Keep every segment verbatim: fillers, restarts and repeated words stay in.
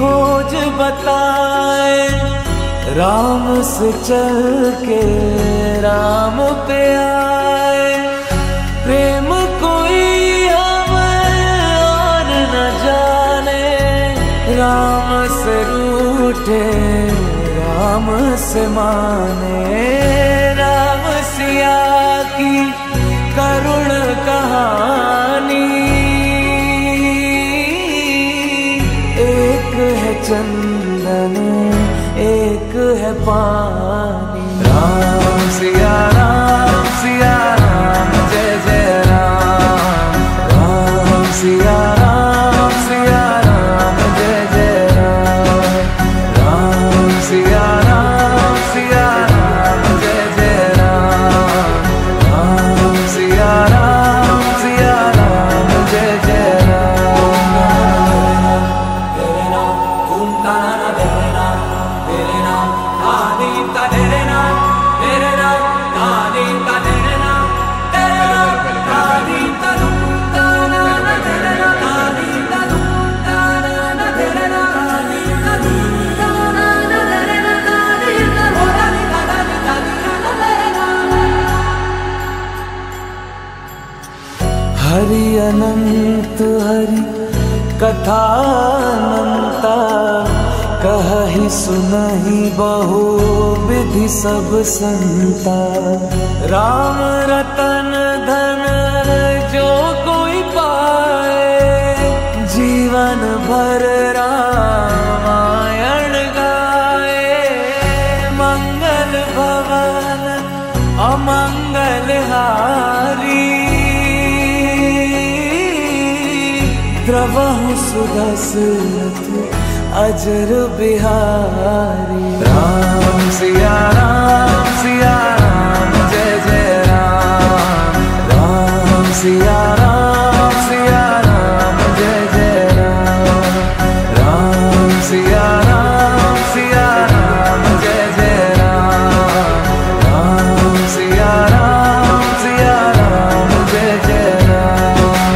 खोज बताए, राम से चल के राम पे आए। प्रेम कोई हमें और न जाने, राम से रूठे राम से माने। राम सिया की करुण कहानी, एक है चंदन एक है पानी। राम सिया राम सिया राम जय जय राम। राम सिया राम सिया राम जय जय राम। राम सिया राम सिया राम जय जय राम। राम सिया राम सिया राम जय जय राम। तेरे नाम ओम ताना तेरे नाम, तेरे नाम आदि का तेरे नाम, तेरे नाम आदि का तेरे नाम, तेरे नाम आदि का ताना ना तेरे नाम, आदि का ताना ना तेरे नाम, आदि का ताना ना तेरे नाम, आदि का होरानी का दानी का ना तेरे नाम। हरि अनंत हरि कथा अनंता, कहि सुनहि बहु विधि सब संता। राम रतन धन जो कोई पाए, जीवन भर रामायण गाए। मंगल भवन अमंगल हारी, द्रवहु सुदशरथ अजर बिहारी। राम सिया राम सिया राम जय जय राम। राम सिया राम सिया राम जय जय राम। राम सिया राम सिया राम जय जय राम। राम सिया राम सिया राम जय जय Ram.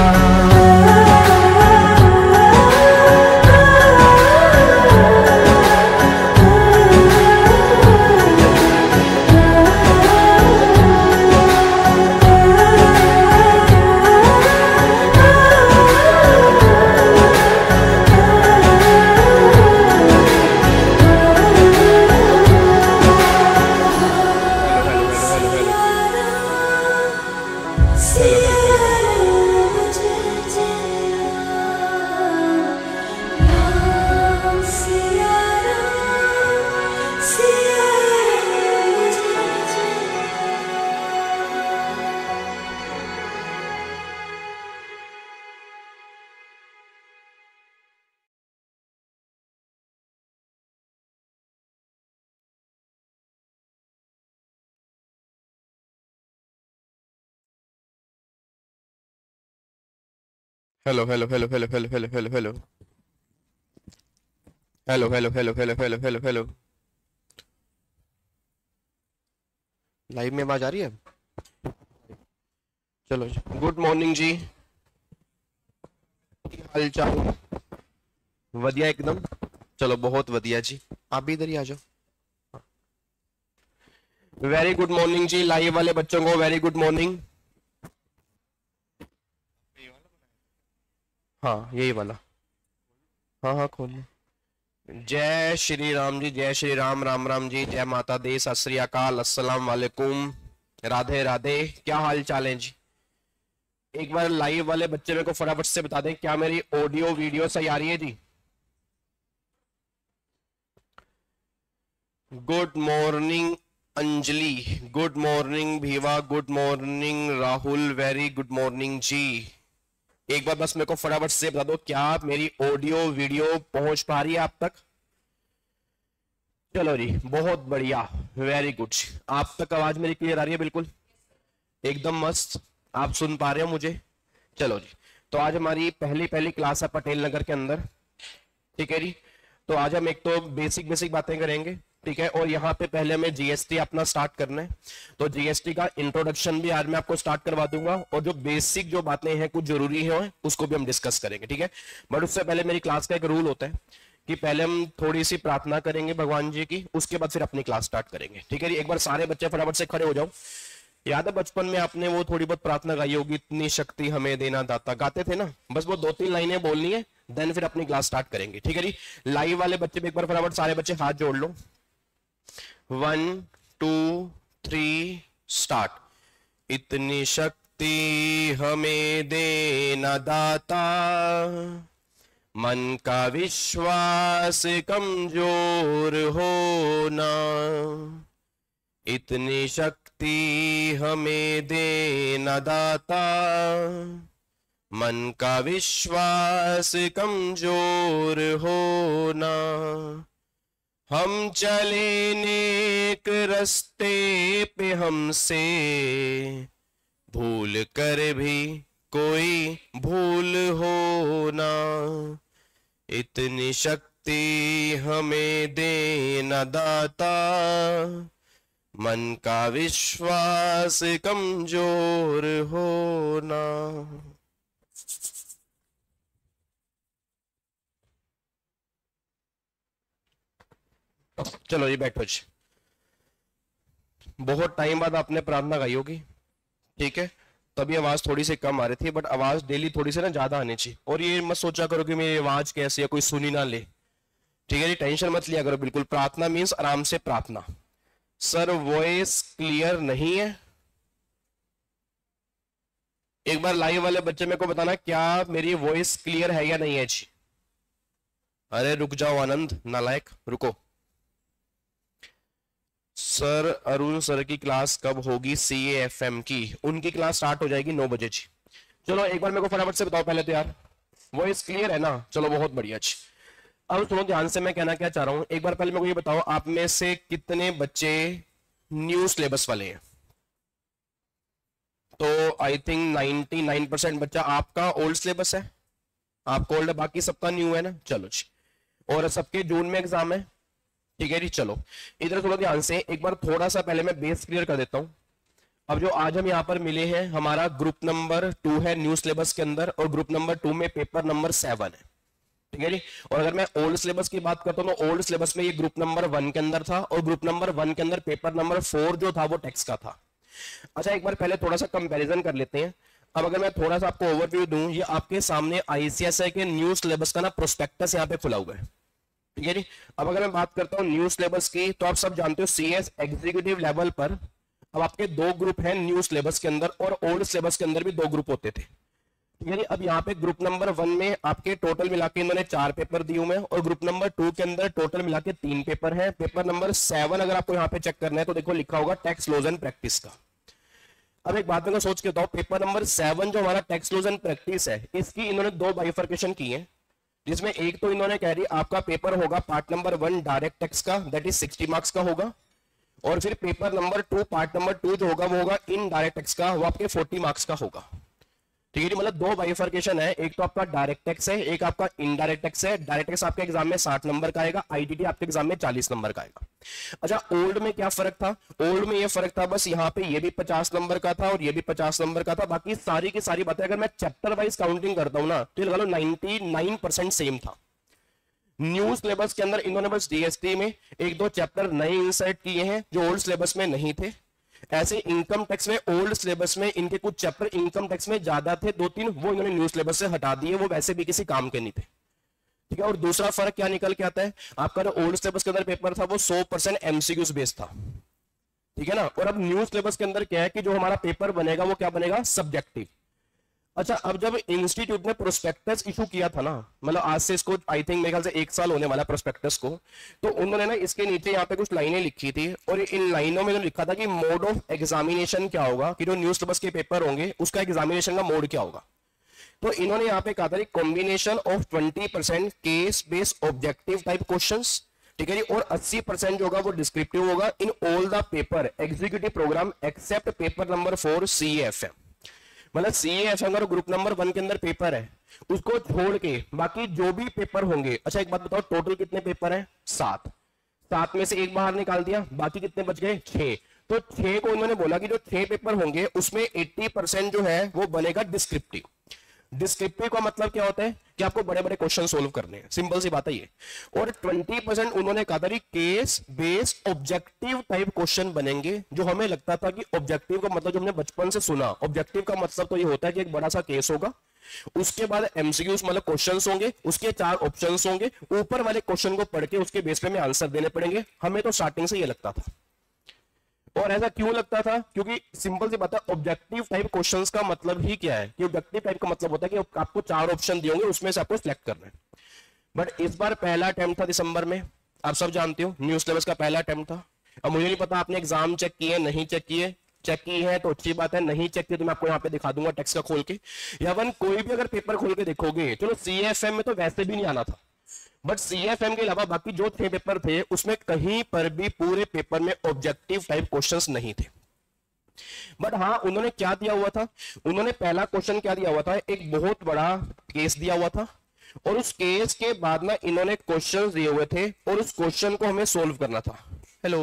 Hello hello hello hello hello hello hello hello hello hello hello hello hello hello hello live में आवाज आ रही है? चलो जी, गुड मॉर्निंग जी। हाल चाल वधिया एकदम। चलो बहुत वधिया जी, आप भी इधर ही आ जाओ। वेरी गुड मॉर्निंग जी, लाइव वाले बच्चों को वेरी गुड मॉर्निंग। हाँ यही वाला, हाँ हाँ खोल लो। जय श्री राम जी, जय श्री राम, राम राम जी, जय माता दी, सत श्री अकाल, अस्सलाम वालेकुम, राधे राधे। क्या हाल चाल है जी? एक बार लाइव वाले बच्चे मेरे को फटाफट से बता दें, क्या मेरी ऑडियो वीडियो सही आ रही है जी? Good morning Anjali, good morning Bhiva, good morning Rahul, very good morning जी। एक बार बस मेरे को फटाफट से बता दो, क्या मेरी ऑडियो वीडियो पहुंच पा रही है आप तक? चलो जी बहुत बढ़िया, वेरी गुड। आप तक आवाज मेरी क्लियर आ रही है? बिल्कुल एकदम मस्त, आप सुन पा रहे हो मुझे? चलो जी, तो आज हमारी पहली पहली क्लास है पटेल नगर के अंदर, ठीक है जी। तो आज हम एक तो बेसिक बेसिक बातें करेंगे, ठीक है, और यहाँ पे पहले हमें जीएसटी अपना स्टार्ट करना है। तो जीएसटी का इंट्रोडक्शन भी आज मैं आपको स्टार्ट करवा दूंगा, और जो बेसिक जो बातें हैं कुछ जरूरी है उसको भी हम डिस्कस करेंगे, ठीक है। बट उससे पहले मेरी क्लास का एक रूल होता है कि पहले हम थोड़ी सी प्रार्थना करेंगे भगवान जी की, उसके बाद फिर अपनी क्लास स्टार्ट करेंगे। ठीक है जी, एक बार सारे बच्चे फटाफट से खड़े हो जाओ। याद है बचपन में आपने वो थोड़ी बहुत प्रार्थना गाई होगी, इतनी शक्ति हमें देना दाता, गाते थे ना? बस वो दो तीन लाइनें बोलनी है, देन फिर अपनी क्लास स्टार्ट करेंगे। ठीक है जी, लाइव वाले बच्चे भी एक बार फटाफट सारे बच्चे हाथ जोड़ लो। One two three start. इतनी शक्ति हमें देना दाता, मन का विश्वास कमजोर होना। इतनी शक्ति हमें देना दाता, मन का विश्वास कमजोर होना। हम चले नेक रास्ते पे हमसे, भूल कर भी कोई भूल होना। इतनी शक्ति हमें देना दाता, मन का विश्वास कमजोर होना। चलो जी बैठो जी। बहुत टाइम बाद आपने प्रार्थना गाई होगी, ठीक है, तभी आवाज थोड़ी सी कम आ रही थी, बट आवाज डेली थोड़ी सी ना ज्यादा आनी चाहिए। और ये मत सोचा करो कि मेरी आवाज कैसी है, कोई सुनी ना ले। ठीक है जी, टेंशन मत लिया करो बिल्कुल। प्रार्थना मीन्स आराम से प्रार्थना। सर वॉइस क्लियर नहीं है, एक बार लाइव वाले बच्चे मेरे को बताना क्या मेरी वॉइस क्लियर है या नहीं है जी। अरे रुक जाओ आनंद नालायक, रुको। सर अरुण सर की क्लास कब होगी सी ए एफ एम की? उनकी क्लास स्टार्ट हो जाएगी नौ बजे जी। चलो एक बार मेरे को फटाफट से बताओ पहले तो यार, वॉइस क्लियर है ना? चलो बहुत बढ़िया जी। अब सुनो ध्यान से, मैं कहना क्या चाह रहा हूं, एक बार पहले मेरे को ये बताओ, आप में से कितने बच्चे न्यू सिलेबस वाले हैं? तो आई थिंक निन्यानवे परसेंट बच्चा आपका ओल्ड सिलेबस है, आपका ओल्ड है, बाकी सबका न्यू है ना? चलो जी, और सबके जून में एग्जाम है। ठीक है जी, चलो इधर थोड़ा ध्यान से, एक बार थोड़ा सा पहले मैं बेस क्लियर कर देता हूं। अब जो आज हम यहां पर मिले हैं, हमारा ग्रुप नंबर टू है न्यू सिलेबस के अंदर, और ग्रुप नंबर टू में पेपर नंबर सेवन है। ठीक है जी, और अगर मैं ओल्ड सिलेबस की बात करता हूं तो ओल्ड सिलेबस में ये ग्रुप नंबर वन के अंदर था, और ग्रुप नंबर वन के अंदर पेपर नंबर फोर जो था वो टेक्स्ट का था। अच्छा एक बार पहले थोड़ा सा कंपैरिजन कर लेते हैं। अब अगर मैं थोड़ा सा आपको ओवरव्यू दूं, ये आपके सामने आईसीएसआई के न्यू सिलेबस का ना प्रोस्पेक्टस यहाँ पे खुला हुआ है। ठीक है जी, अब अगर मैं बात करता हूँ न्यू सिलेबस की, तो आप सब जानते हो सीएस एग्जीक्यूटिव लेवल पर अब आपके दो ग्रुप हैं न्यू सिलेबस के अंदर, और ओल्ड सिलेबस के अंदर भी दो ग्रुप होते थे। ठीक है जी, अब यहाँ पे ग्रुप नंबर वन में आपके टोटल मिला के इन्होंने चार पेपर दिए हुए हैं, और ग्रुप नंबर टू के अंदर टोटल मिला के तीन पेपर है। पेपर नंबर सेवन अगर आपको यहाँ पे चेक करना है तो देखो लिखा होगा टैक्स लॉज एंड प्रैक्टिस का। अब एक बात मैं सोच के बताओ, पेपर नंबर सेवन जो हमारा टैक्स लॉज एंड प्रैक्टिस है, इसकी इन्होंने दो बाइफर्केशन की है, जिसमें एक तो इन्होंने कह रही आपका पेपर होगा part number one direct tax का, दैट इज सिक्सटी मार्क्स का होगा, और फिर paper number two part number two जो होगा वो होगा इन डायरेक्ट टैक्स का, वो आपके फोर्टी मार्क्स का होगा। ठीक है, मतलब दो बाइफर्केशन है, एक तो आपका डायरेक्ट टैक्स है, एक आपका इनडायरेक्ट टैक्स है। डायरेक्ट टैक्स आपके एग्जाम में साठ नंबर का आएगा, आईटीटी आपके एग्जाम में चालीस नंबर का आएगा। अच्छा ओल्ड में क्या फर्क था? ओल्ड में ये फर्क था बस यहाँ पे ये भी पचास नंबर का था और ये भी पचास नंबर का था, बाकी सारी की सारी बातें अगर मैं चैप्टर वाइज काउंटिंग करता हूं ना तो लगा लो निन्यानवे परसेंट सेम था। न्यू सिलेबस के अंदर इन्होंने बस डीएसटी में एक दो चैप्टर नए इंसर्ट किए हैं जो ओल्ड सिलेबस में नहीं थे। ऐसे इनकम टैक्स में ओल्ड सिलेबस में इनके कुछ चैप्टर इनकम टैक्स में ज्यादा थे, दो तीन, वो इन्होंने न्यू सिलेबस से हटा दिए, वो वैसे भी किसी काम के नहीं थे। ठीक है, और दूसरा फर्क क्या निकल के आता है, आपका जो ओल्ड सिलेबस के अंदर पेपर था वो सौ परसेंट एमसीक्यूज बेस्ड था। ठीक है ना, और अब न्यू सिलेबस के अंदर क्या है कि जो हमारा पेपर बनेगा वो क्या बनेगा, सब्जेक्टिव। अच्छा अब जब इंस्टीट्यूट ने प्रोस्पेक्टस इशू किया था ना, मतलब आज से इसको आई थिंक मेरे ख्याल से एक साल होने वाला प्रोस्पेक्टस को, तो उन्होंने ना इसके नीचे यहाँ पे कुछ लाइनें लिखी थी, और इन लाइनों में उन्होंने लिखा था कि मोड ऑफ एग्जामिनेशन क्या होगा, कि जो न्यू सिलेबस के पेपर होंगे उसका एग्जामिनेशन का मोड क्या होगा। तो इन्होंने यहाँ पे कहा था combination of twenty percent case based objective type questions, ठीक है जी, और अस्सी परसेंट जो होगा वो डिस्क्रिप्टिव होगा in all the paper executive program except paper number four C F M. मतलब सी एफ एम और ग्रुप नंबर वन के अंदर पेपर है उसको छोड़ के बाकी जो भी पेपर होंगे। अच्छा एक बात बताओ, टोटल कितने पेपर हैं? सात। सात में से एक बाहर निकाल दिया, बाकी कितने बच गए? छह। तो छह को उन्होंने बोला कि जो छह पेपर होंगे उसमें अस्सी परसेंट जो है वो बनेगा डिस्क्रिप्टिव। डिस्क्रिप्टिव का मतलब क्या होता है कि आपको बड़े बड़े क्वेश्चन सोल्व करने हैं, सिंपल सी बात है ये। और ट्वेंटी परसेंट उन्होंने कहा था case based objective type question बनेंगे, जो हमें लगता था कि ऑब्जेक्टिव का मतलब जो हमने बचपन से सुना, ऑब्जेक्टिव का मतलब तो ये होता है कि एक बड़ा सा केस होगा, उसके बाद एमसीक्यूज मतलब क्वेश्चंस होंगे, उसके चार ऑप्शंस होंगे, ऊपर वाले क्वेश्चन को पढ़ के उसके बेस पे हमें आंसर देने पड़ेंगे। हमें तो स्टार्टिंग से ये लगता था। और ऐसा क्यों लगता था? क्योंकि सिंपल सी बात है, ऑब्जेक्टिव टाइप क्वेश्चंस का मतलब ही क्या है कि ऑब्जेक्टिव टाइप का मतलब होता है कि आपको चार ऑप्शन दिए होंगे, उसमें से आपको सिलेक्ट करना है। बट इस बार पहला अटेम्प्ट था दिसंबर में, आप सब जानते हो न्यू सिलेबस का पहला अटेम्प्ट था। अब मुझे नहीं पता आपने एग्जाम चेक किए नहीं चेक किए, चेक की है तो अच्छी बात है, नहीं चेक की तो मैं आपको यहाँ पे दिखा दूंगा टेक्स्ट का खोल के, या वन कोई भी अगर पेपर खोल के देखोगे, चलो सीएफएम में तो वैसे भी नहीं आना था, बट सीएफएम के अलावा बाकी जो छह पेपर थे उसमें कहीं पर भी पूरे पेपर में ऑब्जेक्टिव टाइप क्वेश्चंस नहीं थे। बट हाँ, उन्होंने क्या दिया हुआ था, उन्होंने पहला क्वेश्चन क्या दिया हुआ था, एक बहुत बड़ा केस दिया हुआ था, और उस केस के बाद में इन्होंने क्वेश्चंस दिए हुए थे और उस क्वेश्चन को हमें सोल्व करना था। हेलो,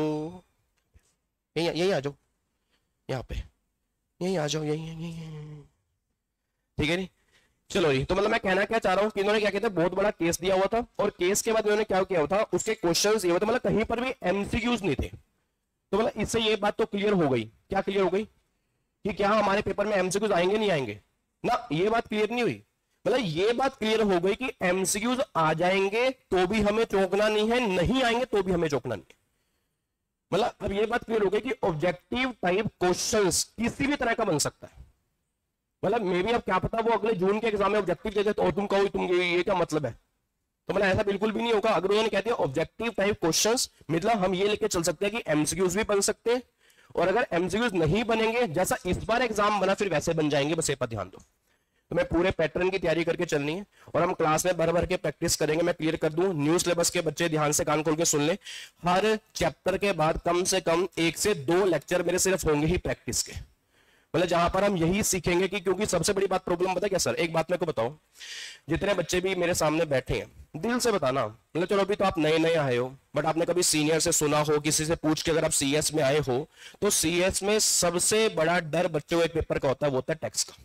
यही यही आ जाओ, यहाँ पे यही आ जाओ, यही यही, ठीक है नहीं? चलो जी, तो मतलब मैं कहना क्या चाह रहा हूं कि इन्होंने क्या कहते हैं, बहुत बड़ा केस दिया हुआ था, और केस के बाद इन्होंने क्या किया हुआ था, उसके क्वेश्चंस ये हुए थे, मतलब कहीं पर भी एमसीक्यूज नहीं थे। तो मतलब इससे ये बात तो क्लियर हो गई, क्या क्लियर हो गई कि क्या हमारे पेपर में एमसीक्यूज आएंगे नहीं आएंगे ना, ये बात क्लियर नहीं हुई। मतलब ये बात क्लियर हो गई कि एमसीक्यूज आ जाएंगे तो भी हमें चौंकना नहीं है, नहीं आएंगे तो भी हमें चौंकना नहीं है। मतलब अब ये बात क्लियर हो गई कि ऑब्जेक्टिव टाइप क्वेश्चंस किसी भी तरह का बन सकता है। मतलब मे भी अब क्या पता वो अगले जून के एग्जाम में ऑब्जेक्टिव दे दे तो तुम कहो तुम ये, ये क्या मतलब है, तो मतलब ऐसा बिल्कुल भी नहीं होगा। अगर उन्होंने कहते हैं ऑब्जेक्टिव टाइप क्वेश्चंस, मतलब हम ये लेके चल सकते हैं कि एमसीक्यूज भी बन सकते हैं, और अगर एमसीक्यूज नहीं बनेंगे जैसा इस बार एग्जाम बना फिर वैसे बन जाएंगे, बस ये पर ध्यान दो। तो मैं पूरे पैटर्न की तैयारी करके चलनी है, और हम क्लास में भर भर के प्रैक्टिस करेंगे। मैं क्लियर कर दूं, न्यू सिलेबस के बच्चे ध्यान से कान खोल के सुन ले, हर चैप्टर के बाद कम से कम एक से दो लेक्चर मेरे सिर्फ होंगे ही प्रैक्टिस के, मतलब जहां पर हम यही सीखेंगे कि, क्योंकि सबसे बड़ी बात प्रॉब्लम पता है क्या सर, एक बात मेरे को बताओ, जितने बच्चे भी मेरे सामने बैठे हैं दिल से बताना, मतलब चलो अभी तो आप नए नए आए हो, बट आपने कभी सीनियर से सुना हो, किसी से पूछ के अगर आप सीएस में आए हो, तो सीएस में सबसे बड़ा डर बच्चों को एक पेपर का होता है, वो होता है टैक्स का।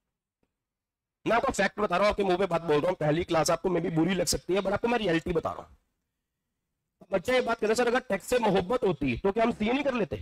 मैं आपको फैक्ट बता रहा हूं, आपके मुंह पे बात बोल रहा हूं, पहली क्लास आपको मे भी बुरी लग सकती है, बट आपको मैं रियलिटी बता रहा हूं। बच्चे ये बात कहते हैं सर अगर टैक्स से मोहब्बत होती तो क्या हम सीए नहीं कर लेते?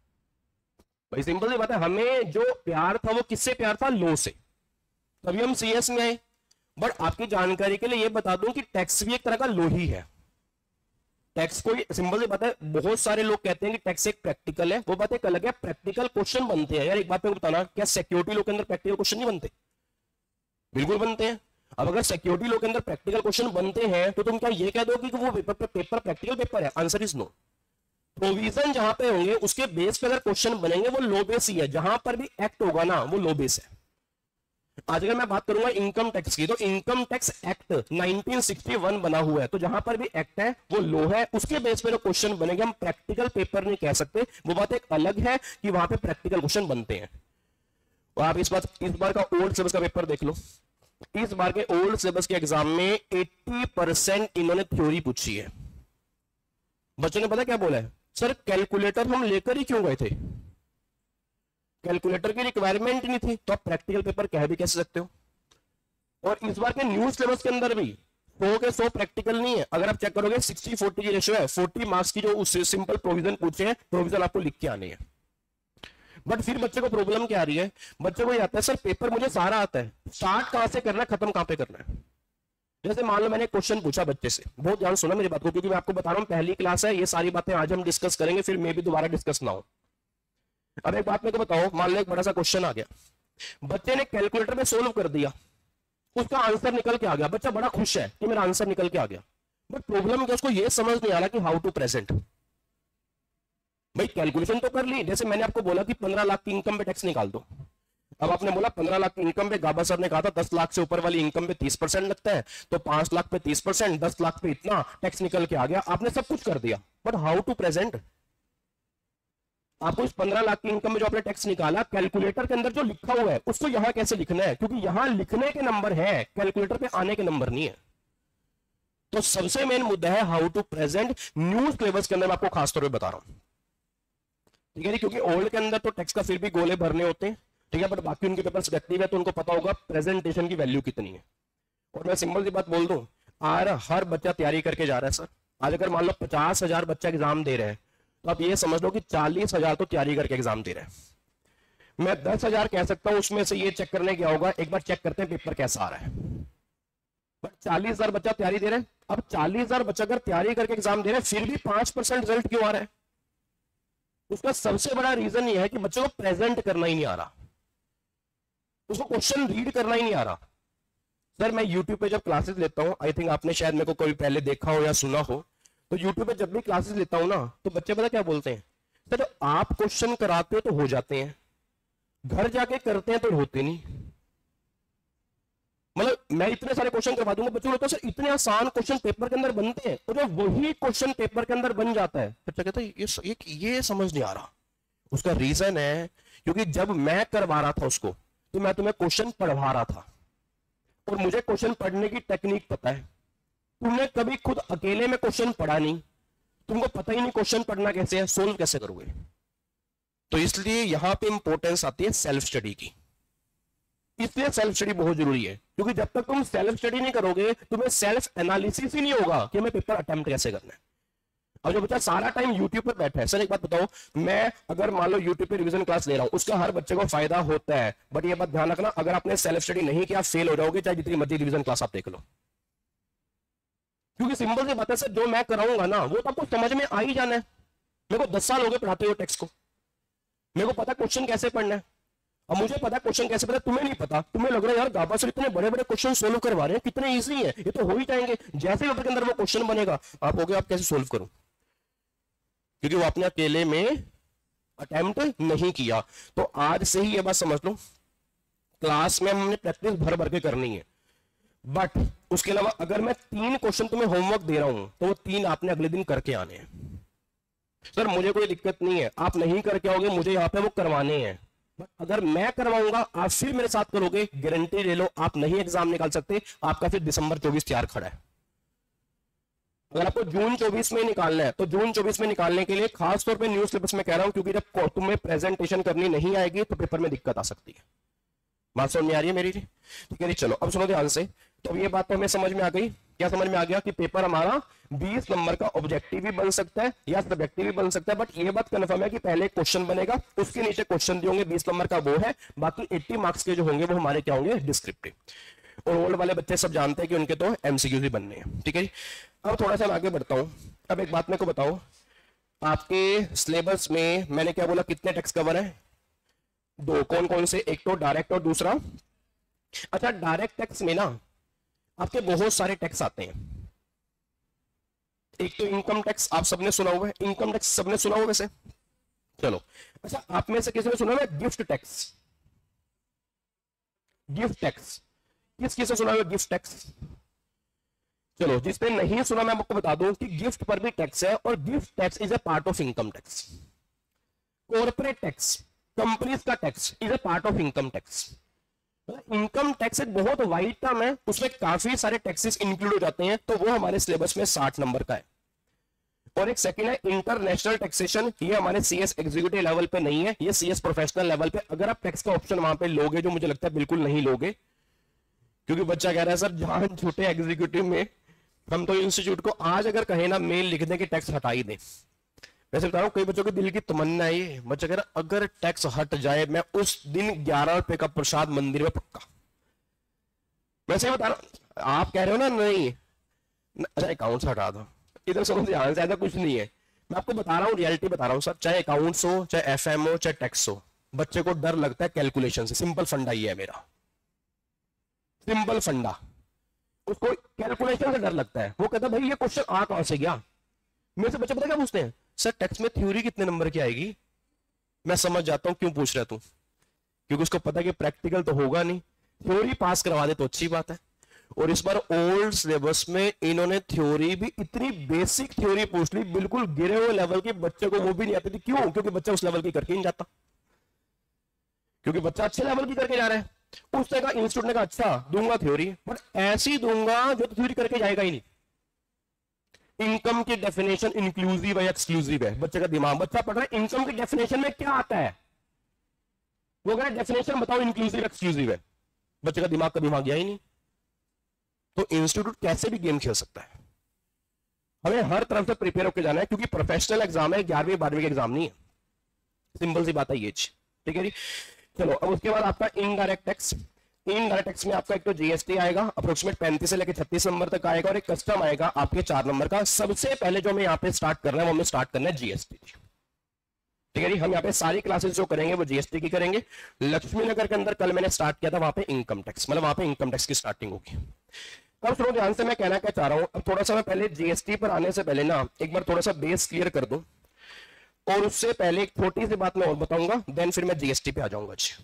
भाई सिंपल सी बात है, हमें जो प्यार था वो किससे प्यार था? लो से, तभी हम सीएस में आए। बट आपकी जानकारी के लिए ये बता दूं कि टैक्स भी एक तरह का लो ही है। टैक्स कोई सिंपल सी बात है, बहुत सारे लोग कहते हैं कि टैक्स एक प्रैक्टिकल है, वो बात एक अलग है, प्रैक्टिकल क्वेश्चन बनते हैं। यार एक बात मैं बताना, क्या सिक्योरिटी लॉ के अंदर प्रैक्टिकल क्वेश्चन नहीं बनते? बिल्कुल बनते हैं। अब अगर सिक्योरिटी लॉ के अंदर प्रैक्टिकल क्वेश्चन बनते हैं तो तुम क्या ये कह दो कि वो पेपर पेपर प्रैक्टिकल पेपर है? Answer is no. प्रोविजन जहां पे होंगे उसके बेस पे अगर क्वेश्चन बनेंगे वो लो बेस ही है, जहां पर भी एक्ट होगा ना वो लो बेस है। आज अगर मैं बात करूंगा इनकम टैक्स की, तो income tax act nineteen sixty one बना हुआ है, तो जहां पर भी एक्ट है वो लो है, उसके बेस पे जो क्वेश्चन बनेंगे हम प्रैक्टिकल पेपर नहीं कह सकते। वो बात एक अलग है कि वहां पे प्रैक्टिकल क्वेश्चन बनते हैं। और आप इस बार इस बार का ओल्ड सिलेबस का पेपर देख लो, इस बार के ओल्ड सिलेबस के एग्जाम में अस्सी परसेंट इन्होंने थ्योरी पूछी है। बच्चों ने पता क्या बोला है, सर कैलकुलेटर हम लेकर ही क्यों गए थे? कैलकुलेटर की रिक्वायरमेंट नहीं थी, तो आप प्रैक्टिकल पेपर कह भी कैसे सकते हो? और इस बार के न्यू सिलेबस के अंदर भी सौ के सौ प्रैक्टिकल नहीं है। अगर आप चेक करोगे सिक्सटी फोर्टी की रेशियो है, फोर्टी मार्क्स की जो उससे सिंपल प्रोविजन पूछे हैं, प्रोविजन आपको लिख के आने हैं। बट फिर बच्चे को प्रॉब्लम क्या आ रही है, बच्चे को ये आता है सर पेपर मुझे सारा आता है, स्टार्ट कहां से करना है, खत्म कहां पे करना है। जैसे मान लो मैंने क्वेश्चन पूछा बच्चे से, बहुत ध्यान सुना मेरी बात को, क्योंकि मैं आपको बता रहा हूं पहली क्लास है, ये सारी बातें आज हम डिस्कस करेंगे, फिर मे भी दोबारा डिस्कस ना हो। अब एक बात मेरे को बताओ, मान लो एक बड़ा सा क्वेश्चन आ गया, बच्चे ने कैलकुलेटर में सोल्व कर दिया, उसका आंसर निकल के आ गया, बच्चा बड़ा खुश है कि मेरा आंसर निकल के आ गया। बट प्रॉब्लम क्या, उसको ये समझ नहीं आ रहा कि हाउ टू प्रेजेंट। भाई कैलकुलेशन तो कर ली, जैसे मैंने आपको बोला कि पंद्रह लाख की इनकम पे टैक्स निकाल दो। अब आपने बोला पंद्रह लाख की इनकम पे, गाबा सर ने कहा था दस लाख से ऊपर वाली इनकम पे तीस परसेंट लगता है, तो पांच लाख पे तीस परसेंट, दस लाख पे इतना टैक्स निकल के आ गया। आपने सब कुछ कर दिया, बट हाउ टू प्रेजेंट? आपको इस पंद्रह लाख की इनकम में जो आपने टैक्स निकाला, कैलकुलेटर के अंदर जो लिखा हुआ है उसको यहां कैसे लिखना है, क्योंकि यहां लिखने के नंबर है, कैलकुलेटर पे आने के नंबर नहीं है। तो सबसे मेन मुद्दा है how to present. New syllabus के अंदर मैं आपको खासतौर पर बता रहा हूं, ठीक है, क्योंकि ओल्ड के अंदर तो टैक्स का फिर भी गोले भरने होते हैं, ठीक है, बट बाकी उनके पेपर सब्जेक्टिव है तो उनको पता होगा प्रेजेंटेशन की वैल्यू कितनी है। और मैं सिंपल सी बात बोल दूं, आज हर बच्चा तैयारी करके जा रहा है सर। आज अगर मान लो पचास हजार बच्चा एग्जाम दे रहे हैं तो आप ये समझ लो कि चालीस हजार तो तैयारी करके एग्जाम दे रहे हैं। मैं दस हजार कह सकता हूं, उसमें से ये चेक करने क्या होगा, एक बार चेक करते हैं पेपर कैसा आ रहा है। बट चालीस हजार बच्चा तैयारी दे रहे हैं, अब चालीस हजार बच्चा अगर तैयारी करके एग्जाम दे रहे हैं फिर भी पांच परसेंट रिजल्ट क्यों आ रहा है? उसका सबसे बड़ा रीजन ये है कि बच्चों को प्रेजेंट करना ही नहीं आ रहा, उसको क्वेश्चन रीड करना ही नहीं आ रहा। सर मैं यूट्यूब पे जब क्लासेस लेता हूं, आई थिंक आपने शायद मेरे को कभी पहले देखा हो या सुना हो, तो यूट्यूब पे जब भी क्लासेस लेता हूं ना तो बच्चे पता क्या बोलते हैं, सर आप क्वेश्चन कराते हो तो हो जाते हैं, घर जाके करते हैं तो होते नहीं। मतलब मैं इतने सारे क्वेश्चन करवा दूंगा, बच्चों को सर इतने आसान क्वेश्चन पेपर के अंदर बनते हैं, और जब वही क्वेश्चन पेपर के अंदर बन जाता है बच्चा कहता है ये, ये ये समझ नहीं आ रहा। उसका रीजन है क्योंकि जब मैं करवा रहा था उसको तो मैं तुम्हें क्वेश्चन पढ़वा रहा था और मुझे क्वेश्चन पढ़ने की टेक्निक पता है। तुमने कभी खुद अकेले में क्वेश्चन पढ़ा नहीं, तुमको पता ही नहीं क्वेश्चन पढ़ना कैसे है, सोल्व कैसे करोगे। तो इसलिए यहां पे इंपॉर्टेंस आती है सेल्फ स्टडी की। इसलिए सेल्फ स्टडी बहुत जरूरी है, क्योंकि जब तक तुम सेल्फ स्टडी नहीं करोगे तुम्हें सेल्फ एनालिसिस ही नहीं होगा कि हमें पेपर अटेम्प्ट कैसे करना है। अब जो बच्चा सारा टाइम यूट्यूब पर बैठा है, सर एक बात बताओ, मैं अगर मान लो यूट्यूब पे रिवीजन क्लास ले रहा हूं, उसका हर बच्चे को फायदा होता है, बट ये बात ध्यान रखना अगर आपने सेल्फ स्टडी नहीं किया फेल हो जाओगे, चाहे जितनी मर्जी रिवीजन क्लास आप देख लो। क्योंकि सिंपल सी बात है सर, जो मैं कराऊंगा ना वो तो आपको समझ में आ ही जाना है। मेरे को दस साल हो गए पढ़ाते हुए टेक्स्ट को, मेरे को पता क्वेश्चन कैसे पढ़ना है। अब मुझे पता क्वेश्चन कैसे पढ़ना, तुम्हें नहीं पता, तुम्हें लग रहा है यार गाबा सर इतने बड़े बड़े क्वेश्चन सोल्व करवा रहे हैं, कितने इजी है, ये तो हो ही जाएंगे। जैसे पेपर के अंदर वो क्वेश्चन बनेगा आप हो गए आप कैसे सोल्व करूं, क्योंकि वो आपने अकेले में अटेम्प्ट नहीं किया। तो आज से ही ये बात समझ लो, क्लास में हमने प्रैक्टिस भर भर के करनी है, बट उसके अलावा अगर मैं तीन क्वेश्चन तुम्हें होमवर्क दे रहा हूं तो वो तीन आपने अगले दिन करके आने हैं। सर मुझे कोई दिक्कत नहीं है, आप नहीं करके आओगे, मुझे यहां पे वो करवाने हैं, बट अगर मैं करवाऊंगा आप फिर मेरे साथ करोगे, गारंटी ले लो आप नहीं एग्जाम निकाल सकते, आपका फिर दिसंबर चौबीस तैयार खड़ा है। अगर आपको जून चौबीस में निकालना है तो जून चौबीस में निकालने के लिए खास तौर पे न्यू सिलेबस में कह रहा हूं, क्योंकि जब तुम्हें प्रेजेंटेशन करनी नहीं आएगी तो पेपर में दिक्कत आ सकती है। बात समझ में आ रही है मेरी? ठीक है जी, चलो अब सुनो ध्यान से। तो ये बात तो हमें समझ में आ गई, क्या समझ में आ गया कि पेपर हमारा बीस नंबर का ऑब्जेक्टिव भी बन सकता है या सब्जेक्टिव भी बन सकता है, बट ये बात कंफर्म है कि पहले क्वेश्चन बनेगा, उसके नीचे क्वेश्चन होंगे, बीस नंबर का वो है, बाकी अस्सी मार्क्स के जो होंगे वो हमारे क्या होंगे, डिस्क्रिप्टिव। और ओल्ड वाले बच्चे सब जानते हैं कि उनके तो एमसीक्यू भी बनने हैं। ठीक है जी, अब थोड़ा सा मैं आगे बढ़ता हूं। अब एक बात मेरे को बताओ, आपके सिलेबस में मैंने क्या बोला, कितने टेक्स्ट कवर है? दो। कौन कौन से? एक तो डायरेक्ट और दूसरा, अच्छा डायरेक्ट टेक्स्ट में ना आपके बहुत सारे टैक्स आते हैं। एक तो इनकम टैक्स, आप सबने सुना हुआ है, इनकम टैक्स सबने सुना हुआ वैसे, चलो। अच्छा आप में से किसी ने सुना है गिफ्ट टैक्स? गिफ्ट टैक्स किस किस ने सुना हुआ गिफ्ट टैक्स? चलो जिसने नहीं सुना मैं आपको बता दूं कि गिफ्ट पर भी टैक्स है, और gift tax is a part of income tax. Corporate tax, companies का tax is a part of income tax. Income tax एक बहुत वाइड टर्म है, उसमें काफी सारे टैक्सेस इंक्लूड हो जाते हैं, तो वो हमारे सिलेबस में साठ नंबर का है। और एक सेकंड है इंटरनेशनल टैक्सेशन, ये हमारे सीएस एग्जीक्यूटिव लेवल पे नहीं है, ये सीएस प्रोफेशनल लेवल पे। अगर आप टैक्स का ऑप्शन वहां पे लोगे, जो मुझे लगता है बिल्कुल नहीं लोगे, क्योंकि बच्चा कह रहा है सर जहां छोटे एग्जीक्यूटिव में हम तो इंस्टीट्यूट को आज अगर कहे ना मेल लिख दें कि टैक्स हटा ही दें। वैसे बता रहा हूं कई बच्चों के दिल की तमन्ना है ये, बच्चा कह रहा अगर टैक्स हट जाए मैं उस दिन ग्यारह रुपए का प्रसाद मंदिर में पक्का। वैसे बता रहा हूं, आप कह रहे हो ना नहीं, अच्छा अकाउंट से हटा दो, इधर समझ ध्यान से, ऐसा कुछ नहीं है। मैं आपको बता रहा हूँ, रियलिटी बता रहा हूँ सर, चाहे अकाउंट्स हो, चाहे एफएम हो, चाहे टैक्स हो, बच्चे को डर लगता है कैलकुलेशन से। सिंपल फंडा ही है मेरा, सिंपल फंडा, उसको कैलकुलेशन से डर लगता है। वो कहता है भाई ये क्वेश्चन आ कहां से गया। मेरे से बच्चे पता क्या पूछते हैं, सर टैक्स में थ्योरी कितने नंबर की आएगी? मैं समझ जाता हूं क्यों पूछ रहा तू, क्योंकि उसको पता है कि प्रैक्टिकल तो होगा नहीं, थ्योरी पास करवा दे तो अच्छी बात है। और इस बार ओल्ड सिलेबस में इन्होंने थ्योरी भी इतनी बेसिक थ्योरी पूछ ली, बिल्कुल गिरे हुए लेवल के बच्चे को वो भी नहीं आती थी। क्यों? क्योंकि बच्चा उस लेवल की करके नहीं जाता, क्योंकि बच्चा अच्छे लेवल की करके जा रहा है। उसने कहा इंस्टीट्यूट ने कहा अच्छा दूंगा थ्योरी, बट ऐसी दूंगा जो तो थ्योरी करके जाएगा ही नहीं। इनकम की डेफिनेशन इंक्लूसिव है एक्सक्लूसिव है, बच्चे का दिमाग, बच्चा पढ़ रहा है इनकम की डेफिनेशन में क्या आता है, वो कह रहे डेफिनेशन बताओ इंक्लूसिव एक्सक्लूसिव है, बच्चे का दिमाग कभी वहां गया ही नहीं। तो इंस्टीट्यूट कैसे भी गेम खेल सकता है, हमें हर तरफ से प्रिपेयर होकर जाना है, क्योंकि प्रोफेशनल एग्जाम है, ग्यारहवीं बारहवीं का एग्जाम नहीं है। सिंपल सी बात है ये, ठीक है जी। चलो अब उसके बाद आपका इनडायरेक्ट टैक्स। इनडायरेक्ट टैक्स में आपका एक तो जीएसटी आएगा अप्रोक्सीमेट पैंतीस से लेकर छत्तीस नंबर तक आएगा, और एक कस्टम आएगा आपके चार नंबर का। सबसे पहले जो हमें यहाँ पे स्टार्ट करना है वो हमें स्टार्ट करना है जीएसटी, ठीक है जी। हम यहाँ पे सारी क्लासेस जो करेंगे वो जीएसटी की करेंगे। लक्ष्मी नगर के अंदर कल मैंने स्टार्ट किया था, वहां पे इनकम टैक्स, मतलब वहां पे इनकम टैक्स की स्टार्टिंग होगी। अब सुनो ध्यान से, मैं कहना क्या चाह रहा हूं। अब थोड़ा सा मैं पहले जीएसटी पर आने से पहले ना एक बार थोड़ा सा बेस क्लियर कर दूं, और उससे पहले एक छोटी सी बात मैं और बताऊंगा, देन फिर मैं जीएसटी पे आ जाऊंगा जी।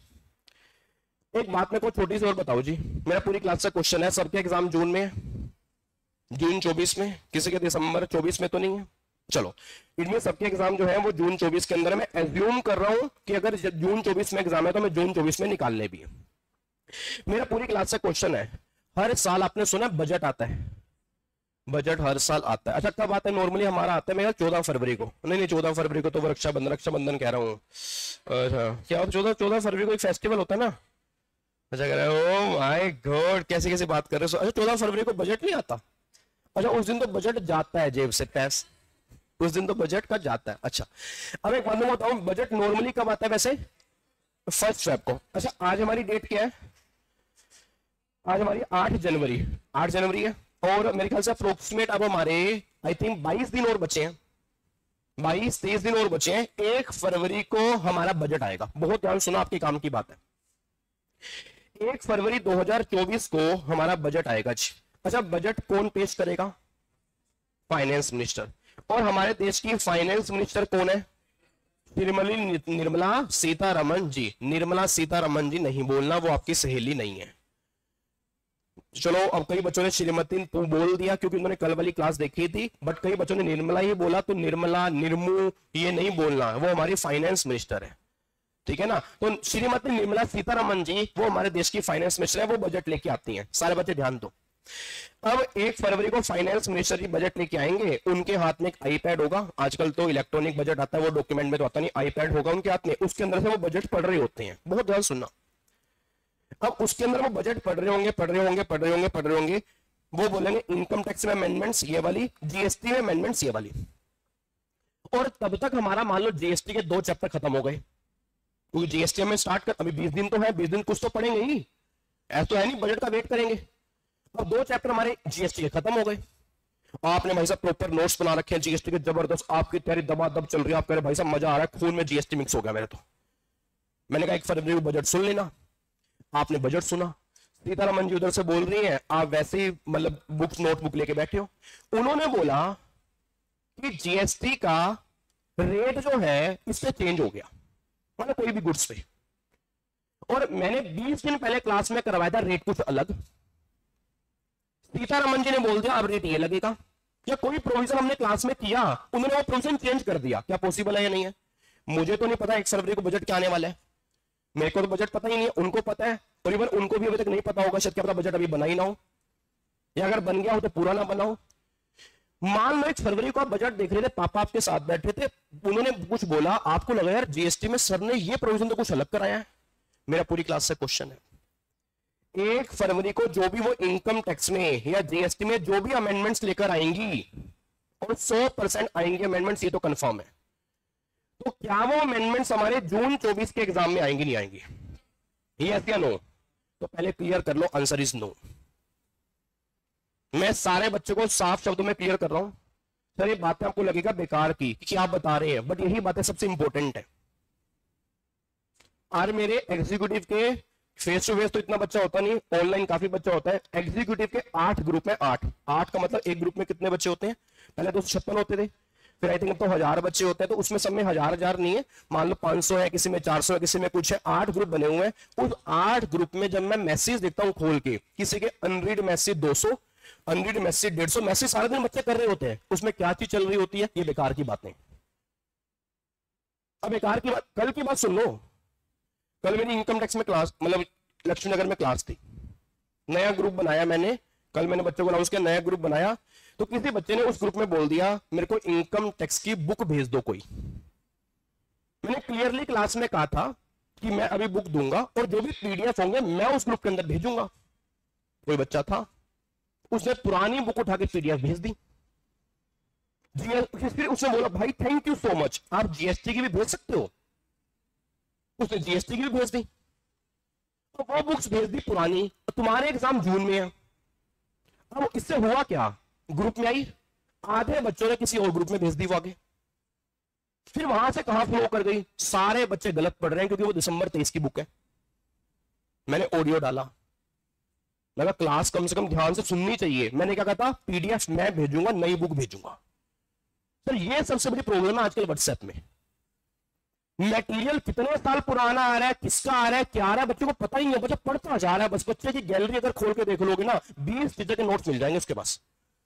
एक बात मेरे को छोटी सी और बताओ जी, मेरा पूरी क्लास का क्वेश्चन है, सबके एग्जाम जून में है, जून चौबीस में, किसी के दिसंबर चौबीस में तो नहीं है। चलो इनमें सबके एग्जाम जो है वो जून चौबीस के अंदर। मैं एज्यूम कर रहा हूं कि अगर जून चौबीस में एग्जाम है तो मैं जून चौबीस में निकालने भी है। मेरा पूरी क्लास का क्वेश्चन है, हर साल आपने सुना बजट आता है, बजट हर साल आता है। अच्छा कब आता है? नॉर्मली हमारा आता है मेरा चौदह फरवरी को। नहीं नहीं चौदह फरवरी को तो रक्षाबंधन रक्षाबंधन कह रहा हूँ। अच्छा क्या चौदह चौदह फरवरी को एक फेस्टिवल होता है ना। अच्छा कह रहे हो, ओ माय गॉड कैसे कैसे बात कर रहे हो। अच्छा चौदह फरवरी को बजट नहीं आता? अच्छा उस दिन तो बजट जाता है जेब से पैस, उस दिन तो बजट का जाता है। अच्छा अब एक बात मैं बताऊं, बजट नॉर्मली कब आता है वैसे? फर्स्ट फेब को। अच्छा आज हमारी डेट क्या है? आज हमारी आठ जनवरी, आठ जनवरी है, और मेरे ख्याल से अप्रोक्सीमेट अब हमारे आई थिंक बाईस दिन और बचे हैं, बाईस तेईस दिन और बचे हैं। एक फरवरी को हमारा बजट आएगा। बहुत ध्यान सुना, आपके काम की बात है। एक फरवरी दो हज़ार चौबीस को हमारा बजट आएगा जी। अच्छा बजट कौन पेश करेगा? Finance minister. और हमारे देश की फाइनेंस मिनिस्टर कौन है? श्रीमती निर्मला सीतारमण जी। निर्मला सीतारमण जी नहीं बोलना, वो आपकी सहेली नहीं है। चलो अब कई बच्चों ने श्रीमती बोल दिया क्योंकि उन्होंने कल वाली क्लास देखी थी, बट कई बच्चों ने निर्मला ही बोला, तो निर्मला निर्मू ये नहीं बोलना, वो हमारी फाइनेंस मिनिस्टर है, ठीक है ना। तो श्रीमती निर्मला सीतारमण जी वो हमारे देश की फाइनेंस मिनिस्टर है, वो बजट लेके आती हैं। सारे बच्चे ध्यान दो। अब एक फरवरी को फाइनेंस मिनिस्टर जी बजट लेके आएंगे, उनके हाथ में एक आईपैड होगा। आजकल तो इलेक्ट्रॉनिक बजट आता है, वो डॉक्यूमेंट में तो आता नहीं, आईपैड होगा उनके हाथ में, उसके अंदर से वो बजट पढ़ रहे होते हैं। बहुत ध्यान सुनना। अब उसके अंदर वो बजट पढ़ रहे होंगे पढ़ रहे होंगे पढ़ रहे होंगे पढ़ रहे होंगे वो बोलेंगे इनकम टैक्स में अमेंडमेंट्स ये वाली, जीएसटी में अमेंडमेंट्स ये वाली। और तब तक हमारा मान लो जीएसटी के दो चैप्टर खत्म हो गए, क्योंकि जीएसटी में स्टार्ट कर अभी बीस दिन तो है, बीस दिन कुछ तो पढ़ेंगे ही, ऐसा तो है नहीं बजट का वेट करेंगे। अब दो चैप्टर हमारे जीएसटी के खत्म हो गए। आपने भाई साहब प्रॉपर नोट्स बना रखे हैं जीएसटी के, जबरदस्त, आपकी तैयारी दबादब चल रही है, आप कह रहे भाई साहब मजा आ रहा है, खून में जीएसटी मिक्स हो गया मेरे। तो मैंने कहा एक फरवरी को बजट सुन लेना। आपने बजट सुना, सीतारमण जी उधर से बोल रही हैं, आप वैसे ही मतलब बुक्स नोटबुक लेके बैठे हो। उन्होंने बोला कि जीएसटी का रेट जो है इससे चेंज हो गया, मतलब कोई भी गुड्स पे। और मैंने बीस दिन पहले क्लास में करवाया था रेट कुछ अलग, सीतारमण जी ने बोल दिया अब रेट ये लगेगा। क्या कोई प्रोविजन हमने क्लास में किया, उन्होंने वो प्रोविजन चेंज कर दिया? क्या पॉसिबल है या नहीं है? मुझे तो नहीं पता एक फरवरी को बजट क्या आने वाला है, मेरे को तो बजट पता ही नहीं है, उनको पता है, और इवन उनको भी अभी तक नहीं पता होगा, शायद क्या पता बजट अभी बना ही ना हो, या अगर बन गया हो तो पूरा ना बनाओ। मान लो एक फरवरी को आप बजट देख रहे थे, पापा आपके साथ बैठे थे, उन्होंने कुछ बोला, आपको लगा यार जीएसटी में सर ने ये प्रोविजन तो कुछ अलग कराया है। मेरा पूरी क्लास से क्वेश्चन है, एक फरवरी को जो भी वो इनकम टैक्स में या जीएसटी में जो भी अमेंडमेंट्स लेकर आएंगी, और सौ परसेंट आएंगे अमेंडमेंट्स, ये तो कंफर्म है, तो क्या वो अमेंडमेंट्स हमारे जून चौबीस के एग्जाम में आएंगी नहीं आएंगी? यस या नो? तो पहले क्लियर कर लो, आंसर इज नो। मैं सारे बच्चों को साफ शब्दों में क्लियर कर रहा हूं। सर ये बातें आपको लगेगा बेकार की कि आप बता रहे हैं, बट यही बातें सबसे इंपॉर्टेंट है। आज मेरे एग्जीक्यूटिव के फेस टू फेस तो इतना बच्चा होता नहीं, ऑनलाइन काफी बच्चा होता है। एग्जीक्यूटिव के आठ ग्रुप में, आठ आठ का मतलब एक ग्रुप में कितने बच्चे होते हैं? पहले तो छप्पन होते थे, फिर आई थिंक अब तो हजार बच्चे होते हैं, तो उसमें सब में हजार हजार नहीं है, मान लो पांच सौ है, किसी में चार सौ है, किसी में कुछ है, आठ ग्रुप बने हुए हैं। उस आठ ग्रुप में जब मैं मैसेज देखता हूं खोल के, किसी के अनरीड मैसेज दो सौ, अनरीड मैसेज डेढ़ सौ मैसेज सारे दिन बच्चे कर रहे होते हैं, उसमें क्या चीज चल रही होती है? ये बेकार की बातें। अब बेकार की बात, कल की बात सुन लो। कल मेरी इनकम टैक्स में क्लास, मतलब लक्ष्मी नगर में क्लास थी, नया ग्रुप बनाया मैंने, कल मैंने बच्चों को अनाउंस किया नया ग्रुप बनाया, तो किसी बच्चे ने उस ग्रुप में बोल दिया मेरे को इनकम टैक्स की बुक भेज दो कोई। मैंने क्लियरली क्लास में कहा था कि मैं अभी बुक दूंगा और जो भी पीडीएफ होंगे मैं उस ग्रुप के अंदर भेजूंगा। कोई बच्चा था, उसने पुरानी बुक उठा के पीडीएफ भेज दी। फिर उसने बोला भाई थैंक यू सो मच, आप जीएसटी की भी भेज सकते हो। उसने जीएसटी की भी भेज दी, तो वो बुक्स भेज दी पुरानी। तुम्हारे एग्जाम जून में है। अब इससे हुआ क्या, ग्रुप में आई, आधे बच्चों ने किसी और ग्रुप में भेज दी वो आगे। फिर वहां से कहां फ्लो कर गई, सारे बच्चे गलत पढ़ रहे हैं क्योंकि वो दिसंबर तेईस की बुक है। मैंने ऑडियो डाला, मैंने क्लास कम से कम ध्यान से सुननी चाहिए। मैंने क्या कहा था, पीडीएफ मैं भेजूंगा, नई बुक भेजूंगा। सर ये सबसे बड़ी प्रॉब्लम है आजकल व्हाट्सएप में। मटेरियल कितने साल पुराना आ रहा है, किसका आ रहा है, क्या आ रहा है, बच्चों को पता ही नहीं है। बच्चा पढ़ता जा रहा है बस। बच्चे की गैलरी अगर खोल के देख लोगे ना, बीस टीचर के नोट्स मिल जाएंगे उसके पास।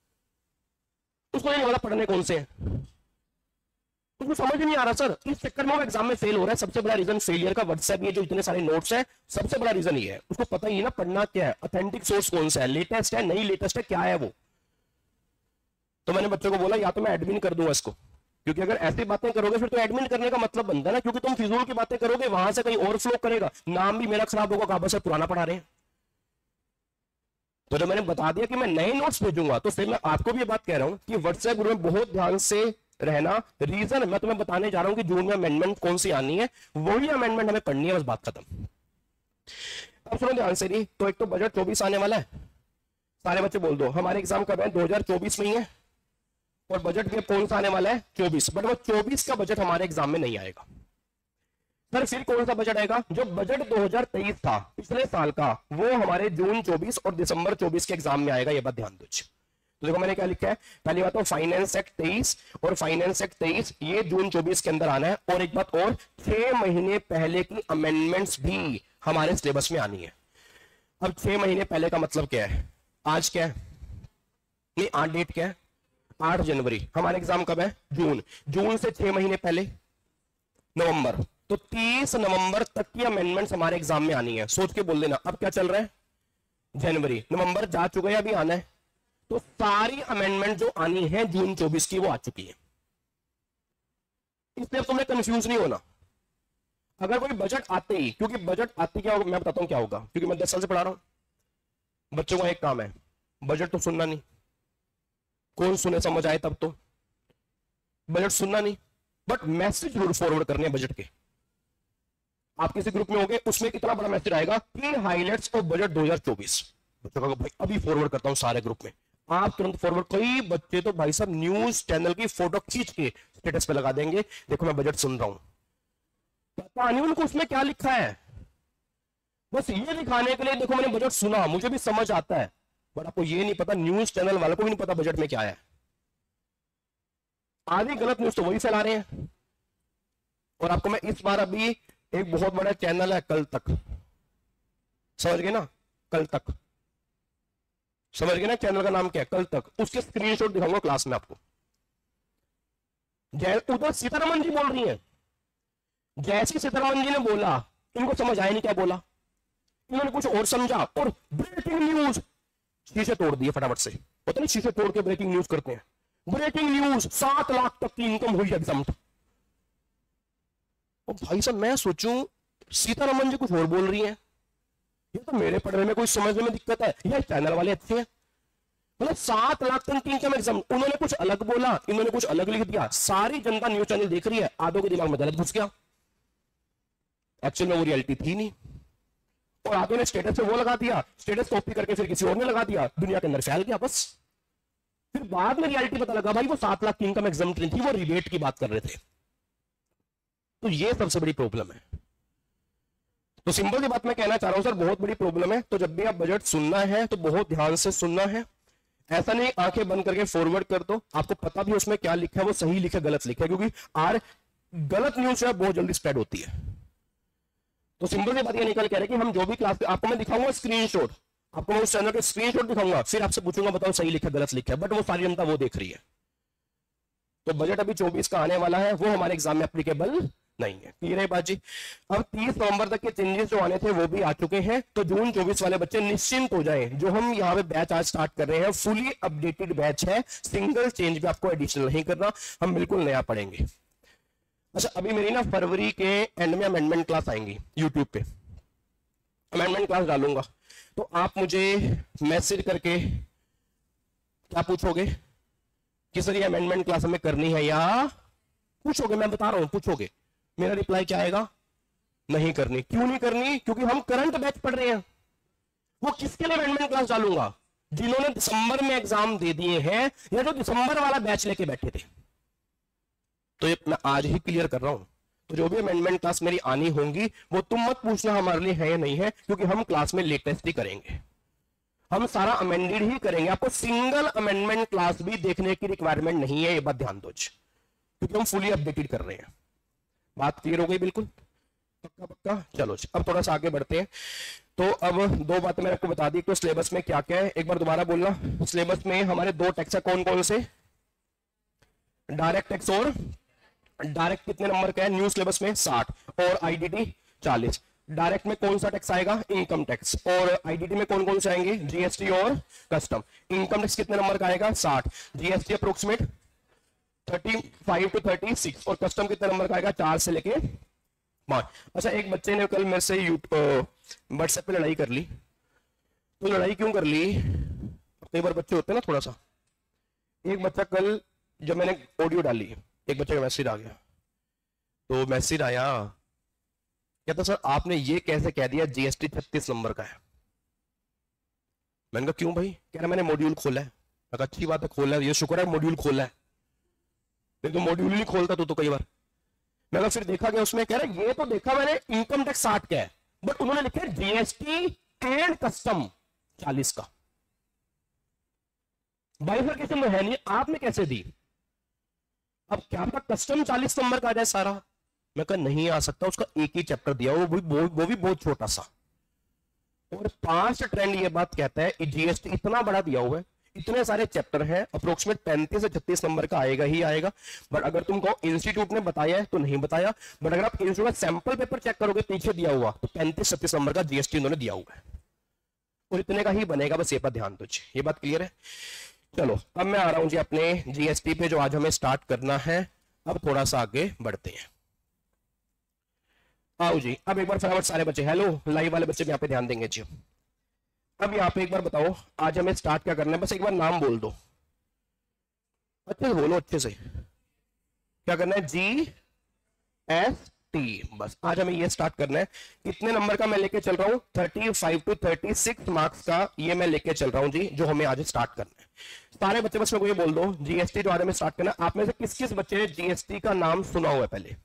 उसको नहीं वाला पढ़ने कौन से हैं, उसको समझ नहीं आ रहा। सर इस चक्कर में वो एग्जाम में फेल हो रहा है। सबसे बड़ा रीजन फेलियर का व्हाट्सएप, ये जो इतने सारे नोट्स है, सबसे बड़ा रीजन ये है। उसको पता ही ना पढ़ना क्या है, ऑथेंटिक सोर्स कौन सा है, लेटेस्ट है नहीं लेटेस्ट है, क्या है वो। तो मैंने बच्चों को बोला या तो मैं एडमिन कर दूंगा इसको, क्योंकि अगर ऐसी बातें करोगे फिर तो एडमिन करने का मतलब बनता है ना, क्योंकि तुम फिजूल की बातें करोगे, वहां से कहीं और फ्लो करेगा, नाम भी मेरा खराब होगा, कहा बस पुराना पढ़ा रहे हैं। तो जब मैंने बता दिया कि मैं नए नोट्स भेजूंगा, तो फिर मैं आपको भी ये बात कह रहा हूं कि व्हाट्सएप ग्रुप में बहुत ध्यान से रहना। रीजन मैं तुम्हें बताने जा रहा हूं कि जून में अमेंडमेंट कौन सी आनी है, वही अमेंडमेंट हमें पढ़नी है, बस बात खत्म। अब सुनो ध्यान से। नहीं तो एक तो बजट चौबीस आने वाला है, सारे बच्चे बोल दो हमारे एग्जाम कब है, दो हजार चौबीस में ही है, और बजट के कौन सा आने वाला है, चौबीस। बट वो चौबीस का बजट हमारे एग्जाम में नहीं आएगा। सर फिर कौन सा बजट आएगा, जो बजट दो हजार तेईस था पिछले साल का, वो हमारे जून चौबीस और दिसंबर चौबीस के एग्जाम में आएगा। ये बात ध्यान दो। तो देखो मैंने क्या लिखा है, पहली बात तो फाइनेंस एक्ट तेईस और फाइनेंस एक्ट तेईस ये जून चौबीस के अंदर आना है। और एक बात और, छह महीने पहले की अमेंडमेंट्स भी हमारे सिलेबस में आनी है। अब छह महीने पहले का मतलब क्या है, आज क्या है, ये आठ डेट क्या है, आठ जनवरी। हमारे एग्जाम कब है, जून। जून से छह महीने पहले नवंबर, तो तीस नवंबर तक की अमेंडमेंट्स हमारे एग्जाम में आनी है। सोच के बोल देना। अब क्या चल रहा है, जनवरी, नवंबर जा चुका है, अभी आना है। तो सारी अमेंडमेंट जो आनी है जून चौबीस की वो आ चुकी है। इसलिए तुमने कंफ्यूज नहीं होना। अगर कोई बजट आते ही, क्योंकि बजट आते क्या होगा मैं बताता हूं क्या होगा, क्योंकि मैं दस साल से पढ़ा रहा हूं। बच्चों का एक काम है, बजट तो सुनना नहीं, कौन सुने समझ आए तब तो, बजट सुनना नहीं, बट मैसेज जरूर फॉरवर्ड करने हैं बजट के। आप किसी ग्रुप में होंगे, उसमें कितना बड़ा मैसेज आएगा कि हाइलाइट्स ऑफ बजट दो हजार चौबीस। बच्चों का भाई अभी फॉरवर्ड करता हूं सारे ग्रुप में, आप तुरंत फॉरवर्ड। कई बच्चे तो भाई साहब न्यूज चैनल की फोटो खींच के स्टेटस पे लगा देंगे, देखो मैं बजट सुन रहा हूं। पता नहीं उनको उसमें क्या लिखा है, बस ये दिखाने के लिए देखो मैंने बजट सुना, मुझे भी समझ आता है। बट आपको ये नहीं पता, न्यूज चैनल वालों को भी नहीं पता बजट में क्या है। आधी गलत न्यूज तो वही फैला रहे हैं। और आपको मैं इस बार अभी एक बहुत बड़ा चैनल है कल तक, समझ गए ना, कल तक समझ गए ना चैनल का नाम क्या है, कल तक, उसके स्क्रीनशॉट दिखाऊंगा क्लास में आपको। जय उधर सीतारमन जी बोल रही हैं, जैसी सीतारमन जी ने बोला इनको समझ आया नहीं क्या बोला, इन्होंने कुछ और समझा और ब्रेकिंग न्यूज शीशे तोड़ दिए फटाफट से। पता नहीं शीशे तोड़ के ब्रेकिंग न्यूज करते हैं। ब्रेकिंग न्यूज, सात लाख तक की इनकम हुई एग्जाम। और भाई साहब मैं सोचूं सीतारमन जी कुछ और बोल रही हैं, ये तो मेरे पढ़ने में कोई समझने में दिक्कत है, या चैनल वाले अच्छे हैं। मतलब सात लाख तक की इनकम एग्जाम, उन्होंने कुछ अलग बोला, इन्होंने कुछ अलग लिख दिया। सारी जनता न्यूज चैनल देख रही है, आधों के दिमाग में गलत घुस गया, एक्चुअल में वो रियलिटी थी नहीं। और आधों ने स्टेटस पे वो लगा दिया, स्टेटस कॉपी करके फिर किसी और ने लगा दिया, दुनिया के अंदर फैल गया बस। फिर बाद में रियलिटी पता लगा भाई वो सात लाख की इनकम एग्जाम थी, वो रिबेट की बात कर रहे थे। तो ये सबसे बड़ी प्रॉब्लम है। तो सिंपल सी बात मैं कहना चाह रहा हूं सर, बहुत बड़ी प्रॉब्लम है। तो जब भी आप बजट सुनना है तो बहुत ध्यान से सुनना है, ऐसा नहीं आंखें बंद करके फॉरवर्ड कर दो। आपको पता भी उसमें क्या लिखा है, वो सही लिखा गलत लिखा है, क्योंकि आर गलत न्यूज है बहुत जल्दी स्प्रेड होती है। तो सिंपल सी बात ये निकल कह रहे कि हम जो भी क्लास आपको मैं दिखाऊंगा स्क्रीनशॉट, आपको मैं उस चैनल के स्क्रीनशॉट दिखाऊंगा, फिर आपसे पूछूंगा बताओ सही लिखा गलत लिखा है, बट वो सारी जनता वो देख रही है। तो बजट अभी चौबीस का आने वाला है, वो हमारे एग्जाम में एप्लीकेबल नहीं है। क्लियर है बात जी। अब तीस नवंबर तक के चेंजेस जो आने थे वो भी आ चुके हैं, तो जून चौबीस वाले बच्चे निश्चिंत हो जाएं। जो हम यहाँ पे बैच आज स्टार्ट कर रहे हैं फुली अपडेटेड बैच है, सिंगल चेंज भी आपको एडिशनल नहीं करना, हम बिल्कुल नया पढ़ेंगे। अच्छा, अभी मेरी ना फरवरी के एंड में अमेंडमेंट क्लास आएंगी यूट्यूब पे, अमेंडमेंट क्लास डालूंगा, तो आप मुझे मैसेज करके क्या पूछोगे कि सर ये अमेंडमेंट क्लास हमें करनी है, या पूछोगे, मैं बता रहा हूं पूछोगे, मेरा रिप्लाई क्या आएगा, नहीं करनी। क्यों नहीं करनी? क्योंकि हम करंट बैच पढ़ रहे हैं। वो किसके लिए अमेंडमेंट क्लास डालूंगा? जिन्होंने दिसंबर में एग्जाम दे दिए हैं या जो दिसंबर वाला बैच लेके बैठे थे। तो ये मैं आज ही क्लियर कर रहा हूं। तो जो भी अमेंडमेंट क्लास मेरी आनी होंगी वो तुम मत पूछना हमारे लिए है या नहीं है, क्योंकि हम क्लास में लेटेस्ट ही करेंगे, हम सारा अमेंडेड ही करेंगे। आपको सिंगल अमेंडमेंट क्लास भी देखने की रिक्वायरमेंट नहीं है, ये बात ध्यान दो, क्योंकि हम फुली अपडेटेड कर रहे हैं। बात क्लियर हो गई? बिल्कुल पक्का पक्का। चलो अब थोड़ा सा आगे बढ़ते हैं। तो अब दो बातें मैंने आपको बता दी, तो सिलेबस में क्या क्या है एक बार दोबारा बोलना। सिलेबस में हमारे दो टैक्स है, कौन कौन से? डायरेक्ट टैक्स और डायरेक्ट कितने नंबर का है न्यू सिलेबस में? साठ, और आईडीटी चालीस। डायरेक्ट में कौन सा टैक्स आएगा? Income tax. और आईडीटी में कौन कौन से आएंगे? जीएसटी और कस्टम। इनकम टैक्स कितने नंबर का आएगा? साठ। GST approximate thirty five to thirty six. और कस्टम कितने नंबर का आएगा? चार से लेके पांच। अच्छा, एक बच्चे ने कल मेरे से व्हाट्सएप पे लड़ाई कर ली। तो लड़ाई क्यों कर ली? कई बार बच्चे होते हैं ना थोड़ा सा। एक बच्चा कल जब मैंने ऑडियो डाली, एक बच्चे का मैसेज आ गया। तो मैसेज आया, कहता सर आपने ये कैसे कह दिया जीएसटी छत्तीस नंबर का है। मैंने कहा क्यों भाई? कह रहा मैंने मॉड्यूल खोला है। मैं कहा अच्छी बात है, खोला है, ये शुक्र है मॉड्यूल खोला है, नहीं तो मॉड्यूल नहीं खोलता तू तो कई बार। मैं कहा फिर देखा गया उसमें? कह रहा ये तो देखा मैंने इनकम टैक्स साठ का है, बट उन्होंने लिखा जीएसटी एंड कस्टम चालीस का। बाइफरकेशन में है नहीं, आपने कैसे दी? अब क्या पता कस्टम चालीस नंबर का आ जाए सारा। मैं कहा नहीं आ सकता, उसका एक ही चैप्टर दिया, वो भी वो भी बहुत छोटा सा। और पांच ट्रेंड ये बात कहता है जीएसटी इतना बड़ा दिया हुआ है, इतने सारे चैप्टर हैं, अप्रोक्सीमेट पैंतीस से छत्तीस नंबर का आएगा ही आएगा। बट अगर तुम कहो इंस्टीट्यूट ने बताया है तो नहीं बताया, बट अगर आप इंस्टीट्यूट का सैंपल पेपर चेक करोगे पीछे दिया हुआ, तो पैंतीस छत्तीस नंबर का जीएसटी उन्होंने दिया हुआ है, और इतने का ही बनेगा, बस ये पर ध्यान दो। ये बात क्लियर है? चलो अब मैं आ रहा हूं जी अपने जीएसटी पे, जो आज हमें स्टार्ट करना है। अब थोड़ा सा आगे बढ़ते हैं। आओ जी, अब एक बार फटाफट सारे बच्चे, हेलो लाइव वाले बच्चे भी यहाँ पे ध्यान देंगे जी। अब यहाँ पे एक बार बताओ आज हमें स्टार्ट क्या करना है? बस एक बार नाम बोल दो, अच्छे से बोलो, अच्छे से। क्या करना है? G S T. बस आज हमें ये स्टार्ट करना है। कितने नंबर का मैं लेके चल रहा हूं? Thirty five to thirty six marks का ये मैं लेके चल रहा हूं जी, जो हमें आज स्टार्ट करना है। सारे बच्चे बस मेरे को ये बोल दो, जीएसटी जो आज हमें स्टार्ट करना है, आप में से किस किस बच्चे ने जीएसटी का नाम सुना हुआ है पहले,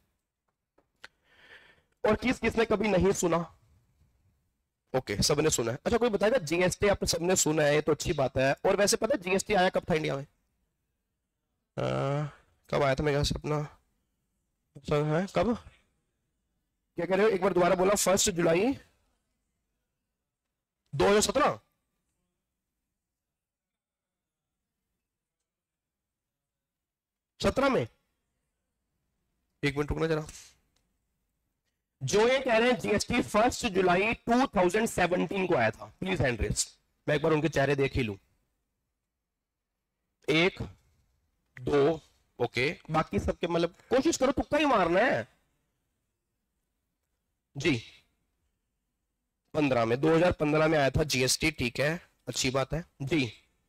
और किस किसने कभी नहीं सुना? ओके okay, सबने सुना है। अच्छा कोई बताएगा जीएसटी आपने सबने सुना है, ये तो अच्छी बात है। और वैसे पता है जीएसटी आया कब था इंडिया में? आ, कब आया था मेरे से अपना है कब? क्या कह रहे हो? एक बार दोबारा बोला। फर्स्ट जुलाई दो हजार सत्रह। सत्रह में? एक मिनट रुकना जरा। जो ये कह रहे हैं GST first July two thousand seventeen को आया था, प्लीज हैंड रेज। मैं एक बार उनके चेहरे देख ही लूं। एक दो, ओके, बाकी सबके मतलब कोशिश करो तुक्का ही मारना है जी। पंद्रह में, दो हजार पंद्रह में आया था जीएसटी, ठीक है, अच्छी बात है जी।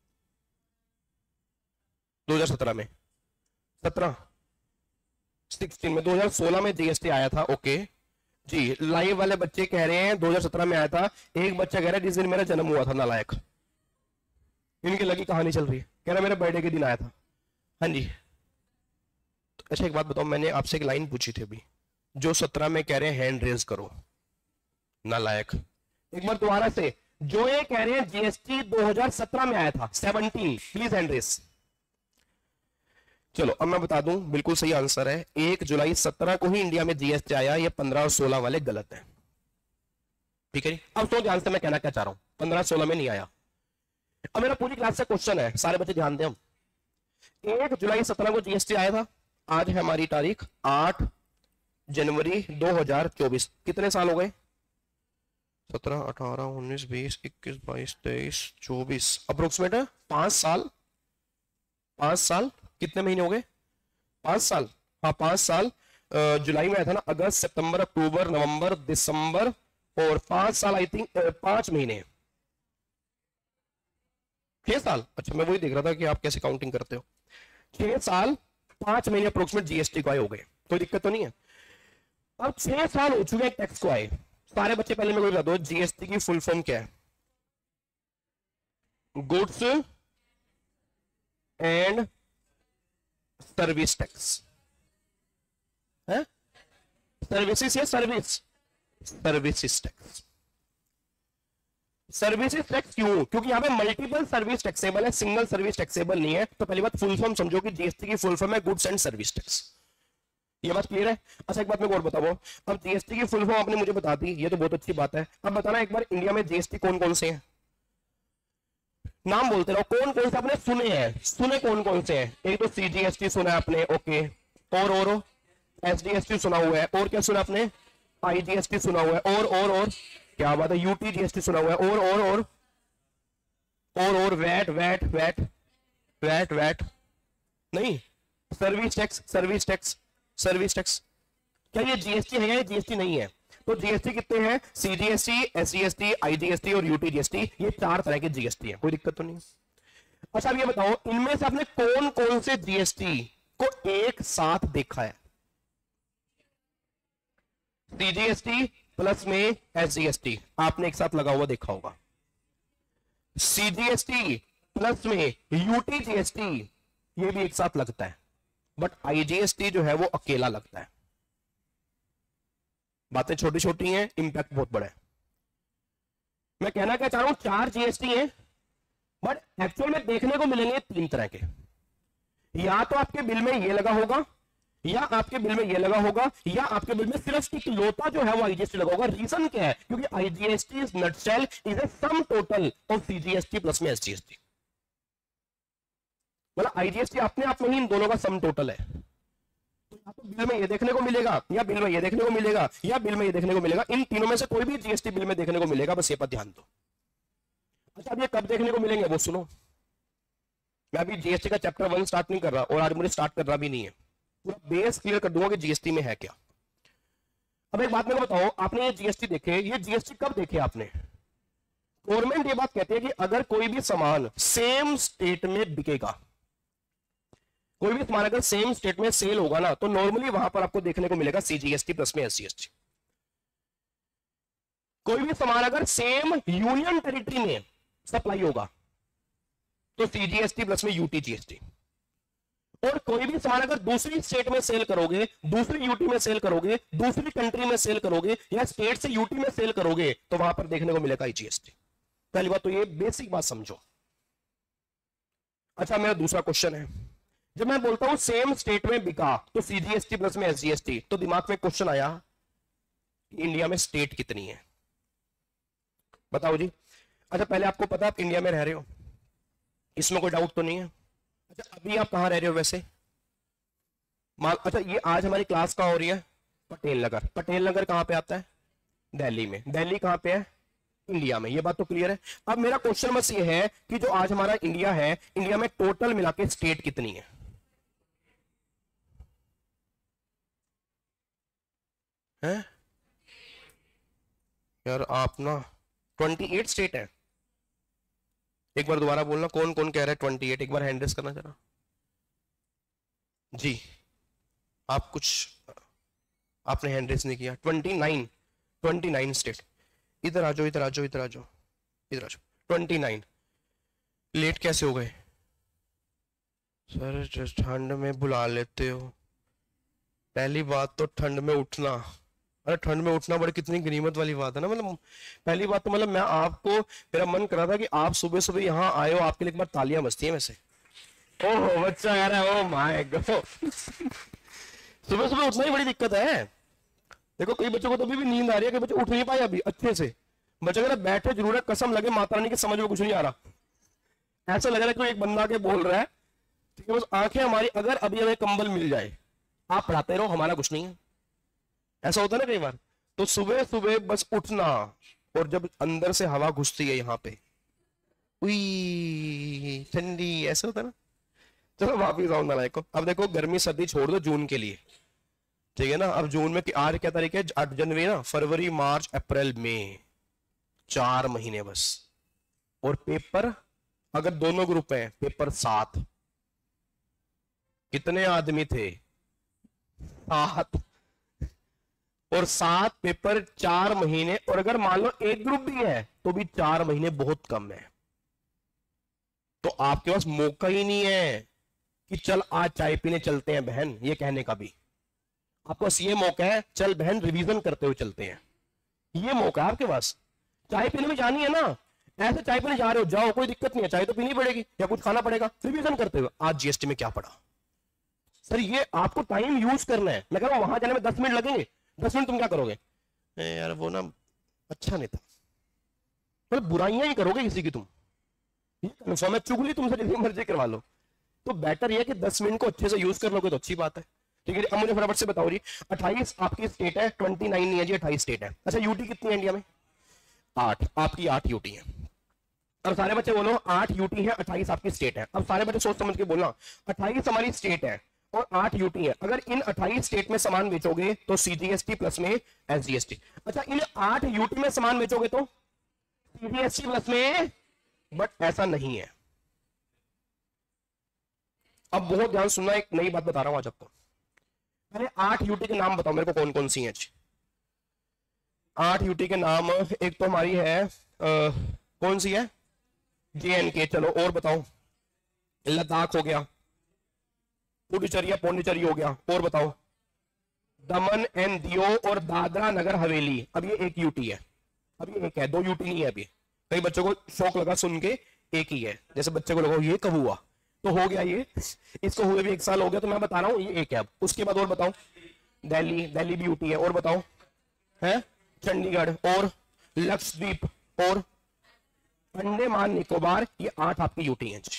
दो हजार सत्रह में, सत्रह सिक्सटीन में, दो हजार सोलह में जीएसटी आया था, ओके जी। लाइव वाले बच्चे कह रहे हैं दो हजार सत्रह में आया था। एक बच्चा कह रहा है जिस दिन मेरा जन्म हुआ था, नालायक। इनकी लगी कहानी चल रही है, कह रहा मेरे बर्थडे के दिन आया था। हाँ जी। अच्छा एक बात बताओ, मैंने आपसे एक लाइन पूछी थी अभी, जो सत्रह में कह रहे हैं हैंड रेज करो, नालायक। एक बार दोबारा से, जो ये कह रहे हैं जीएसटी दो हजार सत्रह में आया था, सेवनटीन, प्लीज हैंड रेज। चलो अब मैं बता दूं, बिल्कुल सही आंसर है, एक जुलाई सत्रह को ही इंडिया में जीएसटी आया। ये पंद्रह और सोलह वाले गलत है, ठीक है। अब तो ध्यान से मैं कहना क्या चाह रहा हूं, पंद्रह सोलह में नहीं आया। अब मेरा पूरी क्लास से क्वेश्चन है, सारे बच्चे ध्यान दें। हम एक जुलाई सत्रह को जीएसटी आया था, आज है हमारी तारीख आठ जनवरी दो हजार चौबीस। कितने साल हो गए? सत्रह, अठारह, उन्नीस, बीस, इक्कीस, बाईस, तेईस, चौबीस, अप्रोक्सीमेट है पांच साल। पांच साल कितने महीने हो गए? पांच साल, हाँ पांच साल। जुलाई में आया था ना, अगस्त सितंबर अक्टूबर नवंबर दिसंबर और पांच साल आई थिंक, पांच महीने, छह साल। अच्छा मैं वही देख रहा था कि आप कैसे काउंटिंग करते हो। छह साल पांच महीने अप्रोक्सीमेट जीएसटी को आए हो गए, कोई दिक्कत तो नहीं है। अब छह साल हो चुके हैं टैक्स को आए। सारे बच्चे पहले मेरे को बता दो जीएसटी की फुल फॉर्म क्या है? गुड्स एंड सर्विस टैक्स है, सर्विसेज या service, services tax. Services tax क्यों? क्योंकि यहां पे मल्टीपल सर्विस टैक्सेबल है, सिंगल सर्विस टैक्सेबल नहीं है। तो पहली बात फुल फॉर्म समझो कि जीएसटी की फुल फॉर्म है गुड्स एंड सर्विस टैक्स। ये बात क्लियर है? अच्छा एक बात मैं और बताओ, अब जीएसटी की फुल फॉर्म आपने मुझे बता दी, ये तो बहुत अच्छी बात है। अब बताना एक बार इंडिया में जीएसटी कौन कौन से हैं? नाम बोलते रहो, कौन कौन से आपने सुने हैं? सुने कौन कौन से हैं? एक तो सीजीएसटी सुना है आपने, ओके, और और एसडीएसटी सुना हुआ है, और क्या सुना आपने? आईजीएसटी सुना हुआ है, और और और क्या बात है, यूटीजीएसटी सुना हुआ है, और और और और और VAT VAT VAT VAT VAT नहीं, service tax, service tax, service tax. क्या ये जीएसटी है या जीएसटी नहीं है? तो जीएसटी कितने हैं? सीजीएसटी, एसजीएसटी, आईजीएसटी और यूटीजीएसटी, ये चार तरह के जीएसटी है, कोई दिक्कत तो नहीं। अच्छा अब ये बताओ इनमें से आपने कौन कौन से जीएसटी को एक साथ देखा है? सीजीएसटी प्लस में एसजीएसटी आपने एक साथ लगा हुआ देखा होगा, सीजीएसटी प्लस में यूटीजीएसटी ये भी एक साथ लगता है, बट आईजीएसटी जो है वो अकेला लगता है। बातें छोटी छोटी हैं, इंपैक्ट बहुत बड़ा है। मैं कहना क्या चाह रहा हूं, चार जीएसटी हैं, बट एक्चुअल में देखने को मिलेंगे तीन तरह के। या तो आपके बिल में ये लगा होगा, या आपके बिल में ये लगा होगा, या आपके बिल में सिर्फ इकलौता जो है वो आईजीएसटी लगा होगा। रीजन क्या है? क्योंकि IGST is nutshell is a sum total of CGST plus में एसजीएसटी। मतलब आईजीएसटी अपने आप में ही इन दोनों का सम टोटल है। तो या तो बिल में ये देखने को मिलेगा, या बिल में ये देखने को मिलेगा, या बिल में ये देखने को मिलेगा। इन तीनों में से कोई भी जीएसटी बिल में देखने को मिलेगा, बस ये पर ध्यान दो। अच्छा अब ये कब देखने को मिलेंगे वो सुनो। मैं अभी जीएसटी का चैप्टर वन स्टार्ट नहीं कर रहा, और आज मुझे स्टार्ट करना भी नहीं है। पूरा बेस क्लियर कर दूंगा कि जीएसटी में है क्या। अब एक बात मेरे को बताओ, आपने ये जीएसटी देखे, ये जीएसटी कब देखे आपने? गवर्नमेंट ये बात कहती है कि अगर कोई भी सामान सेम स्टेट में बिकेगा, कोई भी सामान अगर सेम स्टेट में सेल होगा ना, तो नॉर्मली वहां पर आपको देखने को मिलेगा सीजीएसटी प्लस में एसजीएसटी। कोई भी सामान अगर सेम यूनियन टेरिटरी में सप्लाई होगा तो सीजीएसटी प्लस में यूटीजीएसटी। और कोई भी सामान अगर दूसरी स्टेट में सेल करोगे, दूसरी यूटी में सेल करोगे, दूसरी कंट्री में सेल करोगे, या स्टेट से यूटी में सेल करोगे, तो वहां पर देखने को मिलेगा जीएसटी। पहली बात तो ये बेसिक बात समझो। अच्छा मेरा दूसरा क्वेश्चन है, जब मैं बोलता हूं सेम स्टेट में बिका तो सीजीएसटी प्लस में एसजीएसटी, तो दिमाग में क्वेश्चन आया कि इंडिया में स्टेट कितनी है? बताओ जी। अच्छा पहले आपको पता है आप इंडिया में रह रहे हो, इसमें कोई डाउट तो नहीं है? अच्छा अभी आप कहां रह रहे हो वैसे? मान अच्छा ये आज हमारी क्लास कहां हो रही है? पटेल नगर। पटेल नगर कहां पे आता है? दिल्ली में। दिल्ली कहां पे है? इंडिया में। ये बात तो क्लियर है। अब मेरा क्वेश्चन बस ये है कि जो आज हमारा इंडिया है, इंडिया में टोटल मिला के स्टेट कितनी है? हैं? यार आप ना अट्ठाईस स्टेट है। एक बार दोबारा बोलना, कौन कौन कह रहा है अट्ठाईस? एक बार हैंड रेस करना जरा जी। आप कुछ आपने हैंड रेस नहीं किया। उनतीस उनतीस स्टेट। इधर आ जाओ, इधर आ जाओ, इधर आ जाओ, इधर आ जाओ। उनतीस लेट कैसे हो गए सर? ठंड में बुला लेते हो। पहली बात तो ठंड में उठना, अरे ठंड में उठना बड़ी कितनी गनीमत वाली बात है ना। मतलब पहली बात तो मतलब मैं आपको, मेरा मन कर रहा था कि आप सुबह सुबह यहाँ आए हो, आपके लिए एक बार तालियां बजती है वैसे। ओह बच्चा यार, ओ माय गॉड, सुबह सुबह उठना ही बड़ी दिक्कत है। देखो कई बच्चों को तो अभी भी नींद आ रही है, कई बच्चे उठ नहीं पाए अभी अच्छे से। बच्चे अगर बैठे जरूर है, कसम लगे माता रानी की, समझ में कुछ नहीं आ रहा। ऐसा लग रहा है कि एक बंदा के बोल रहा है, ठीक है, बस आंखें हमारी, अगर अभी हमें कंबल मिल जाए, आप पढ़ाते रहो, हमारा कुछ नहीं है। ऐसा होता है ना कई बार। तो सुबह सुबह बस उठना, और जब अंदर से हवा घुसती है यहाँ पे, उई ठंडी, ऐसा होता है ना। चलो वापिस आओ नालायक को। अब देखो गर्मी सर्दी छोड़ दो जून के लिए, ठीक है ना। अब जून में आज क्या तारीख है, आठ जनवरी ना, फरवरी मार्च अप्रैल मई, चार महीने बस। और पेपर अगर दोनों ग्रुप हैं, पेपर सात, कितने आदमी थे, सात, और सात पेपर चार महीने। और अगर मान लो एक ग्रुप भी है तो भी चार महीने बहुत कम है। तो आपके पास मौका ही नहीं है कि चल आज चाय पीने चलते हैं बहन, ये कहने का भी। आपके पास ये मौका है, चल बहन रिवीजन करते हुए चलते हैं, ये मौका है आपके पास। चाय पीने में जानी है ना, ऐसे चाय पीने जा रहे हो, जाओ, कोई दिक्कत नहीं है, चाय तो पीनी पड़ेगी या कुछ खाना पड़ेगा, रिवीजन करते हुए आज जीएसटी में क्या पड़ा। सर ये आपको टाइम यूज करना है। मैं कह रहा हूं वहां जाने में दस मिनट लगेंगे, दस मिनट तुम क्या करोगे, यार वो ना अच्छा नहीं था, मतलब बुराइयां ही करोगे किसी की तुम, ये कंफर्म है, चुगली तुमसे जितनी मर्जी करवा लो। तो बेटर ये कि दस मिनट को अच्छे से यूज कर लोगे तो अच्छी बात है। ठीक है, अब मुझे फटाफट से बताओ जी, अट्ठाईस आपकी स्टेट है, ट्वेंटी नाइन नहीं है जी, अट्ठाईस स्टेट है। अच्छा यूटी कितनी है इंडिया में, आठ, आपकी आठ यूटी है। अब सारे बच्चे बोलो आठ यूटी है, अट्ठाईस आपकी स्टेट है। अब सारे बच्चे सोच समझ के बोलना, अट्ठाईस हमारी स्टेट है और आठ यूटी है। अगर इन अट्ठाईस स्टेट में सामान बेचोगे तो सीजीएसटी प्लस में एसजीएसटी। अच्छा इन आठ यूटी में सामान बेचोगे तो सीजीएसटी प्लस में, बट ऐसा नहीं है। अब बहुत ध्यान सुनना, एक नई बात बता रहा हूं आज आपको। पहले आठ यूटी के नाम बताओ मेरे को, कौन कौन सी हैं। आठ यूटी के नाम, एक तो हमारी है आ, कौन सी है, जे एंड के। चलो और बताओ, लद्दाख हो गया, पुडुचेरी पौंडीचेरी हो गया, और बताओ, दमन एंड दियो और दादरा नगर हवेली। अब ये एक यूटी है, अब ये एक है, दो यूटी नहीं है अभी। कई बच्चों को शौक लगा सुन के, एक ही है। जैसे बच्चे को लगा ये कब हुआ, तो हो गया ये, इसको हुए भी एक साल हो गया, तो मैं बता रहा हूं ये एक है। अब उसके बाद और बताओ, दिल्ली, दिल्ली भी यूटी है, और बताओ है चंडीगढ़ और लक्षद्वीप और अंडमान निकोबार, ये आठ आपकी यूटी हैं।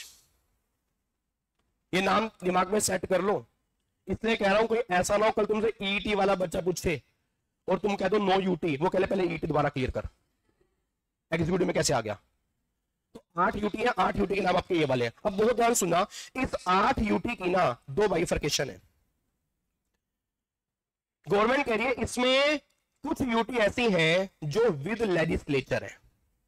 ये नाम दिमाग में सेट कर लो, इसलिए कह रहा हूं कोई ऐसा ना हो कल तुमसे ईटी वाला बच्चा पूछे और तुम कह दो नो यूटी, वो कह पहले ईटी दोबारा क्लियर कर, एग्जीक्यूटिव में कैसे आ गया। तो आठ यूटी है, आठ यूटी के नाम आपके ये वाले हैं। अब बहुत ध्यान सुनना, इस आठ यूटी की ना दो बाइफर्केशन है। गवर्नमेंट कह रही है इसमें कुछ यूटी ऐसी हैं जो विद लेजिस्लेचर है,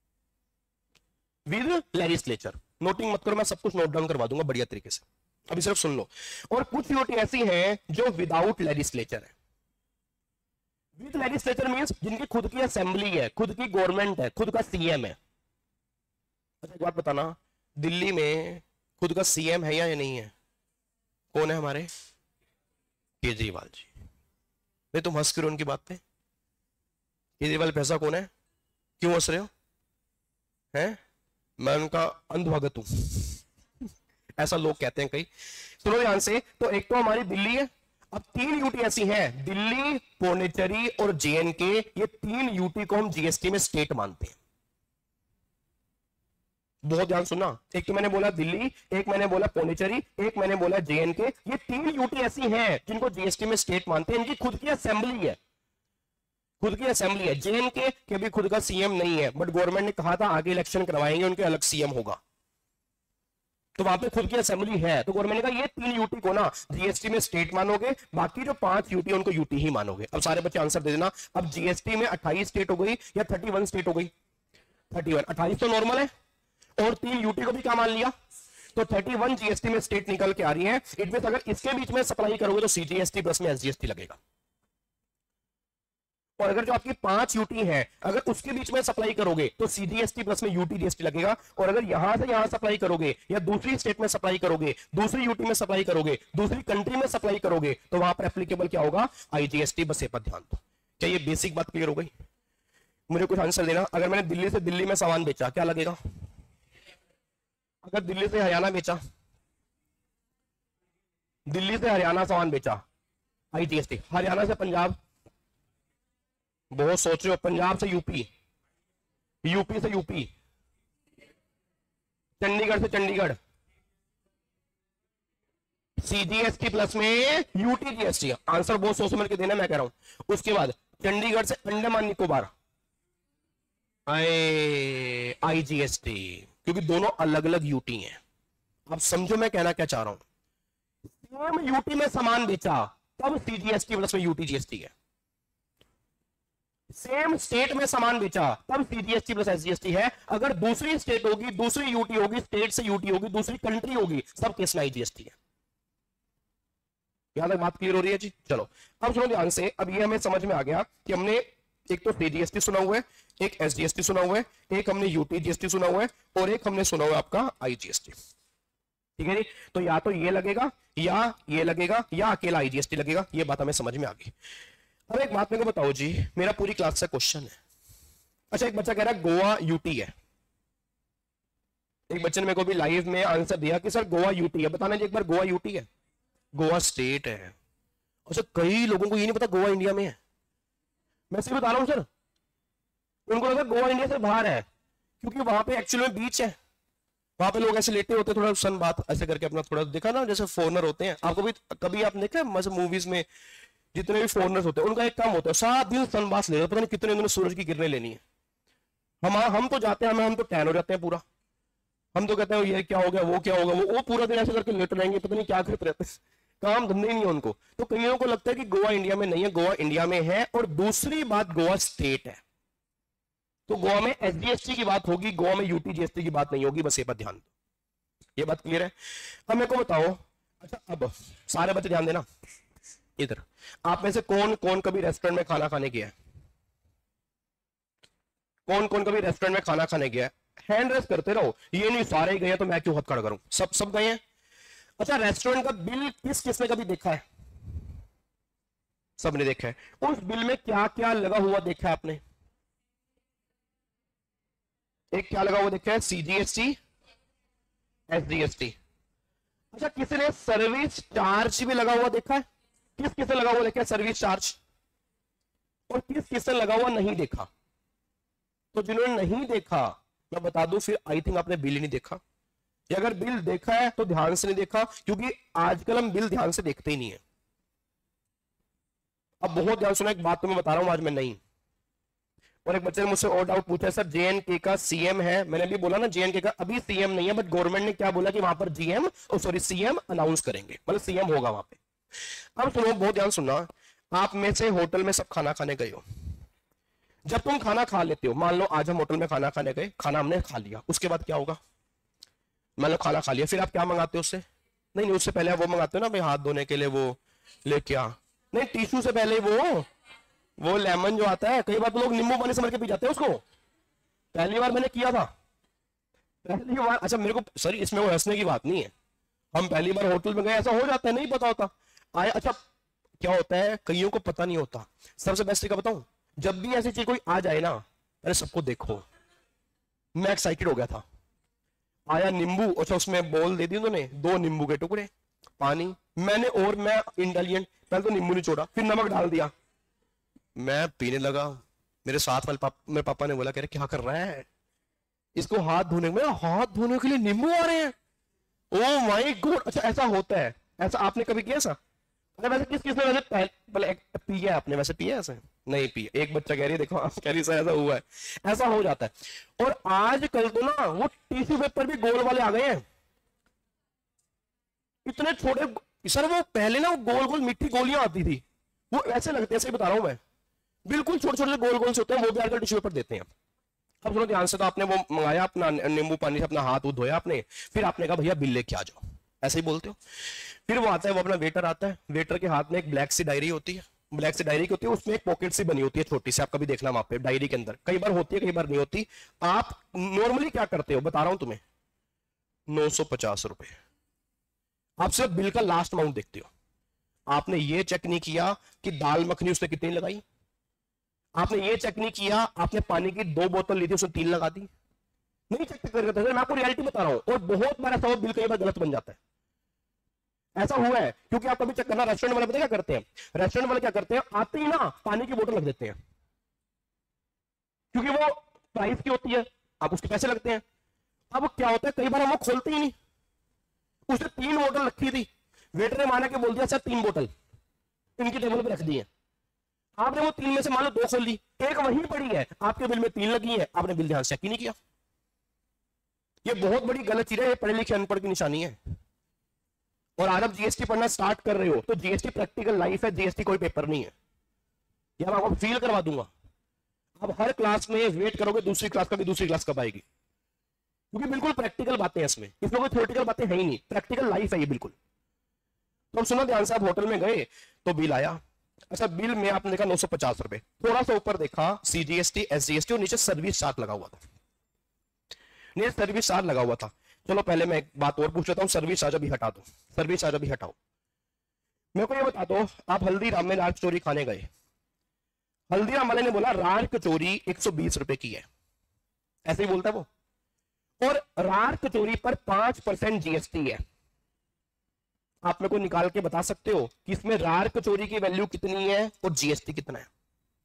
विद लेजिस्लेचर। नोटिंग मत करो, मैं सब कुछ नोट डाउन करवा दूंगा बढ़िया तरीके से, अभी सिर्फ सुन लो। और कुछ यूटी ऐसी हैं जो विदाउट लेजिस्लेचर है। विद लेजिस्लेचर मींस जिनकी खुद की असेंबली है, खुद की गवर्नमेंट है, खुद का सीएम है। अच्छा एक बात बताना, दिल्ली में खुद का सीएम है या ये नहीं है, कौन है हमारे, केजरीवाल जी। नहीं तुम हंस क्यों उनकी बात पे, केजरीवाल पैसा कौन है, क्यों हंस रहे हो, हैं? मैं उनका अंधभगत हूं ऐसा लोग कहते हैं कई। सुनो ध्यान से, तो एक तो हमारी दिल्ली है। अब तीन यूटी ऐसी हैं, दिल्ली, पौंडीचेरी और जेएनके, ये तीन यूटी को हम जीएसटी में स्टेट मानते हैं। बहुत ध्यान सुनना, एक तो मैंने बोला दिल्ली, एक मैंने बोला पौंडीचेरी, एक मैंने बोला जेएनके, ये तीन यूटी ऐसी हैं जिनको जीएसटी में स्टेट मानते हैं। इनकी खुद की असेंबली है, खुद की असेंबली है। जेएनके के भी खुद का सीएम नहीं है, बट गवर्नमेंट ने कहा था आगे इलेक्शन करवाएंगे, उनके अलग सीएम होगा, तो वहां पे खुद की असेंबली है। तो गवर्नमेंट ने कहा ये तीन यूटी को ना जीएसटी में स्टेट मानोगे, बाकी जो पांच यूटी उनको यूटी ही मानोगे। अब सारे बच्चे आंसर दे देना। अब जीएसटी में अट्ठाईस स्टेट हो गई या थर्टी वन स्टेट हो गई, थर्टी वन। अट्ठाईस तो नॉर्मल है और तीन यूटी को भी क्या मान लिया, तो थर्टी वन जीएसटी में स्टेट निकल के आ रही है। इट मींस अगर इसके बीच में सप्लाई करोगे तो सीजीएसटी प्लस में एसजीएसटी लगेगा। और अगर जो आपकी पांच यूटी है अगर उसके बीच में सप्लाई करोगे तो सीजीएसटी प्लस में यूटी जीएसटी लगेगा। और अगर यहां से यहां सप्लाई करोगे या दूसरी स्टेट में सप्लाई करोगे, दूसरी यूटी में सप्लाई करोगे, दूसरी कंट्री में सप्लाई करोगे, तो वहां पर एप्लीकेबल क्या होगा, आईजीएसटी। बस ये पर ध्यान दो। क्या ये बेसिक बात क्लियर हो गई? मुझे कुछ आंसर देना। अगर मैंने दिल्ली से दिल्ली में सामान बेचा क्या लगेगा, अगर दिल्ली से हरियाणा बेचा, दिल्ली से हरियाणा सामान बेचा, आईजीएसटी। हरियाणा से पंजाब, बहुत सोच रहे हो, पंजाब से यूपी, यूपी से यूपी, चंडीगढ़ से चंडीगढ़, सीजीएसटी प्लस में यूटी जीएसटी। आंसर बहुत सोच समझ के देना, मैं कह रहा हूं। उसके बाद चंडीगढ़ से अंडमान निकोबार, आईजीएसटी, क्योंकि दोनों अलग अलग यूटी हैं। अब समझो मैं कहना क्या चाह रहा हूं। सेम यूटी में सामान बेचा तब सीजीएसटी प्लस में यूटी जीएसटी है। सेम स्टेट में सामान बेचा तब सीजीएसटी प्लस एसजीएसटी है। अगर दूसरी स्टेट होगी, दूसरी यूटी होगी, स्टेट से यूटी होगी, दूसरी कंट्री होगी, सब केस में आईजीएसटी है। यहां तक बात क्लियर हो रही है जी? चलो अब सुनो ध्यान से। अब ये हमें समझ में आ गया कि हमने एक तो सीजीएसटी सुना हुआ है, एक एसजीएसटी सुना हुआ है, एक हमने यूटीजीएसटी सुना हुआ है और एक हमने सुना हुआ है आपका आईजीएसटी। ठीक है जी? तो या तो ये लगेगा या ये लगेगा या अकेला आईजीएसटी लगेगा। ये बात हमें समझ में आ गई। अब एक बात मेरे को बताओ जी, मेरा पूरी क्लास से क्वेश्चन है। अच्छा, एक बच्चा कह रहा है गोवा यूटी है। एक बच्चे ने मेरे को भी लाइव में आंसर दिया कि सर गोवा यूटी है। बताना जी एक बार, गोवा यूटी है? गोवा स्टेट है। अच्छा, कई लोगों को ये नहीं पता गोवा इंडिया में है। मैं सिर्फ बता रहा हूं सर, उनको लगता है गोवा इंडिया से बाहर है क्योंकि वहां पे एक्चुअली में बीच है। वहां पे लोग ऐसे लेटे होते, थोड़ा सन बात ऐसे करके अपना थोड़ा देखा ना, जैसे फॉरनर होते हैं। आपको भी कभी आप देखा मूवीज में जितने भी फॉरनर्स होते हैं उनका एक काम होता है, सात दिन सनबाथ ले, पता नहीं कितने उन्होंने सूरज की किरणें लेनी है। हम हम तो जाते हैं, हम हम तो टैन हो जाते हैं पूरा। हम तो कहते हैं ये क्या हो गया, वो क्या होगा, वो वो पूरा दिन ऐसे करके लेट रहेंगे, पता नहीं क्या करते रहते हैं, काम धंधे ही नहीं है उनको। तो कईयों को लगता है कि गोवा इंडिया में नहीं है, गोवा इंडिया में है। और दूसरी बात, गोवा स्टेट है, तो गोवा में एसजीएसटी की बात होगी, गोवा में यूटीजीएसटी की बात नहीं होगी। बस ये बात ध्यान दो, ये बात क्लियर है? अब मेरे को बताओ, अच्छा अब सारे बच्चे ध्यान देना इधर, आप में से कौन कौन कभी रेस्टोरेंट में खाना खाने गया है? कौन कौन कभी रेस्टोरेंट में खाना खाने गया है? हैंड रेस करते रहो, ये नहीं सारे गए तो मैं क्यों हाथ खड़ा करूं, सब सब गए हैं। अच्छा, रेस्टोरेंट का बिल किस किस ने कभी देखा है? सबने देखा है। उस बिल में क्या क्या लगा हुआ देखा है आपने? एक क्या लगा हुआ देखा है? CGST, SGST. अच्छा, किसी ने सर्विस चार्ज भी लगा हुआ देखा है? किस किस ने लगा हुआ देखा है सर्विस चार्ज? और किस किस ने लगा हुआ नहीं देखा? तो जिन्होंने नहीं देखा मैं बता दूं, फिर आई थिंक आपने बिल ही नहीं देखा, या अगर बिल देखा है तो ध्यान से नहीं देखा, क्योंकि आजकल हम बिल ध्यान से देखते ही नहीं है। अब बहुत ध्यान सुना, एक बात तो मैं बता रहा हूं आज मैं नहीं। और एक बच्चे ने मुझसे और डाउट पूछा, सर जेएनके का सीएम है। मैंने अभी बोला ना जेएनके का अभी सीएम नहीं है, बट गवर्नमेंट ने क्या बोला कि वहां पर जीएम और सॉरी सीएम अनाउंस करेंगे, मतलब सीएम होगा वहां पे। अब सुनो, बहुत ध्यान सुनना। आप में से होटल में सब खाना खाने गए हो। जब तुम खाना खा लेते हो, मान लो आज हम होटल में खाना खाने गए, खाना हमने खा लिया, उसके बाद क्या होगा? मान लो खाना खा लिया, फिर आप क्या मंगाते हो उससे? नहीं नहीं, उससे पहले आप वो मंगाते हो ना भाई, हाथ धोने के लिए वो लेके आ, नहीं टिश्यू से पहले वो वो लेमन जो आता है, कई बार तो लोग नींबू पानी समझ के पी जाते हैं उसको। पहली बार मैंने किया था, पहली बार। अच्छा मेरे को सर इसमें वो हंसने की बात नहीं है, हम पहली बार होटल में गए, ऐसा हो जाता है, नहीं पता होता आया। अच्छा क्या होता है, कईयों को पता नहीं होता। सबसे बेस्ट क्या बताऊं, जब भी ऐसी चीज कोई आ जाए ना, अरे सबको देखो। मैं एक्साइटेड हो गया था, आया नींबू, अच्छा उसमें बोल दे दी उन्होंने, दो नींबू के टुकड़े, पानी, मैंने और मैं इंटेलिजेंट, पहले तो नींबू निचोड़ा, फिर नमक डाल दिया, मैं पीने लगा। मेरे साथ वाले पाप, मेरे पापा ने बोला, कह रहे क्या कर रहा है इसको हाथ धोने में, हाथ धोने के लिए नींबू आ रहे हैं, ओ माय गॉड। अच्छा ऐसा होता है, ऐसा आपने कभी किया ऐसा? अरे वैसे किस किस ने वैसे पहले पिया आपने, वैसे पिया ऐसे? नहीं पिया। एक बच्चा कह रही है, देखो आप कह रही सर ऐसा हुआ है, ऐसा हो जाता है। और आजकल तो ना वो टिश्यू पेपर भी गोल वाले आ गए हैं, इतने छोटे सर। वो पहले ना वो गोल गोल मिट्टी गोलियां आती थी, वो ऐसे लगते हैं, ऐसे बता रहा हूं मैं, बिल्कुल छोटे छोटे गोल गोल से होते हैं, वो भी आजकल टिश्यू पेपर देते हैं। अब सुनो ध्यान से, तो आपने वो मंगाया अपना नींबू पानी से, अपना हाथ धोया आपने, फिर आपने कहा भैया बिल लेके आ जाओ, ऐसे ही बोलते हो। फिर वो आता है, वो अपना वेटर आता है, वेटर के हाथ में एक ब्लैक सी डायरी होती है, ब्लैक सी डायरी की होती है, उसमें एक पॉकेट सी बनी होती है छोटी सी, आप कभी देखना वहां पे डायरी के अंदर, कई बार होती है कई बार नहीं होती। आप नॉर्मली क्या करते हो बता रहा हूं तुम्हें, नौ सौ पचास रुपए, आप सिर्फ बिल का लास्ट अमाउंट देखते हो। आपने ये चेक नहीं किया कि दाल मखनी उसने कितनी लगाई, आपने ये चेक नहीं किया आपने पानी की दो बोतल ली थी उसने तीन लगा दी, नहीं चेक करते। मैं आपको रियलिटी बता रहा हूं, और बहुत बार ऐसा हो बिल कई बार गलत बन जाता है, ऐसा हुआ है। क्योंकि आप कभी चेक करना, रेस्टोरेंट वाले पता क्या करते हैं, रेस्टोरेंट वाले क्या करते हैं, आते ही ना पानी की बोतल रख देते हैं, क्योंकि वो प्राइस की होती है, आप उसके पैसे लगते हैं। अब क्या होता है, कई बार हम वो खोलते ही नहीं, उसने तीन बोतल रखी थी, वेटर ने माना के बोल दिया सर तीन बोतल इनकी टेबल पे रख दी है, आपने वो तीन में से मान लो दो खोल ली, एक वहीं पड़ी है, आपके बिल में तीन लगी है, आपने बिल ध्यान से चेक ही नहीं किया। ये बहुत बड़ी गलत चीज है, ये पढ़े लिखे अनपढ़ की निशानी है। और आज आप जीएसटी पढ़ना स्टार्ट कर रहे हो तो जीएसटी प्रैक्टिकल लाइफ है, जीएसटी कोई पेपर नहीं है। या मैं आपको फील करवा दूंगा, अब हर क्लास में वेट करोगे दूसरी क्लास का भी दूसरी क्लास कब आएगी, क्योंकि बिल्कुल प्रैक्टिकल बातें हैं इसमें, इसमें कोई थ्योरेटिकल बातें है ही नहीं, प्रैक्टिकल लाइफ है ये बिल्कुल। तो अब सुनो ध्यान से, आप होटल में गए तो बिल आया, अच्छा बिल में आपने देखा नौ सौ पचास रुपए, थोड़ा सा ऊपर देखा सीजीएसटी एसजीएसटी और नीचे सर्विस चार्ज लगा हुआ था, नीचे सर्विस चार्ज लगा हुआ था। चलो पहले मैं एक बात और पूछ लेता हूं, सर्विस चार्ज अभी हटा दो, सर्विस चार्ज अभी हटाओ। मेरे को ये बता दो, आप हल्दीराम में राज कचौरी खाने गए, हल्दीराम वाले ने बोला राज कचौरी एक सौ बीस रुपए की है, ऐसे ही बोलता है वो, और राज कचौरी पर पांच परसेंट जीएसटी है। आप मेरे को निकाल के बता सकते हो कि इसमें राज कचौरी की वैल्यू कितनी है और जीएसटी कितना है?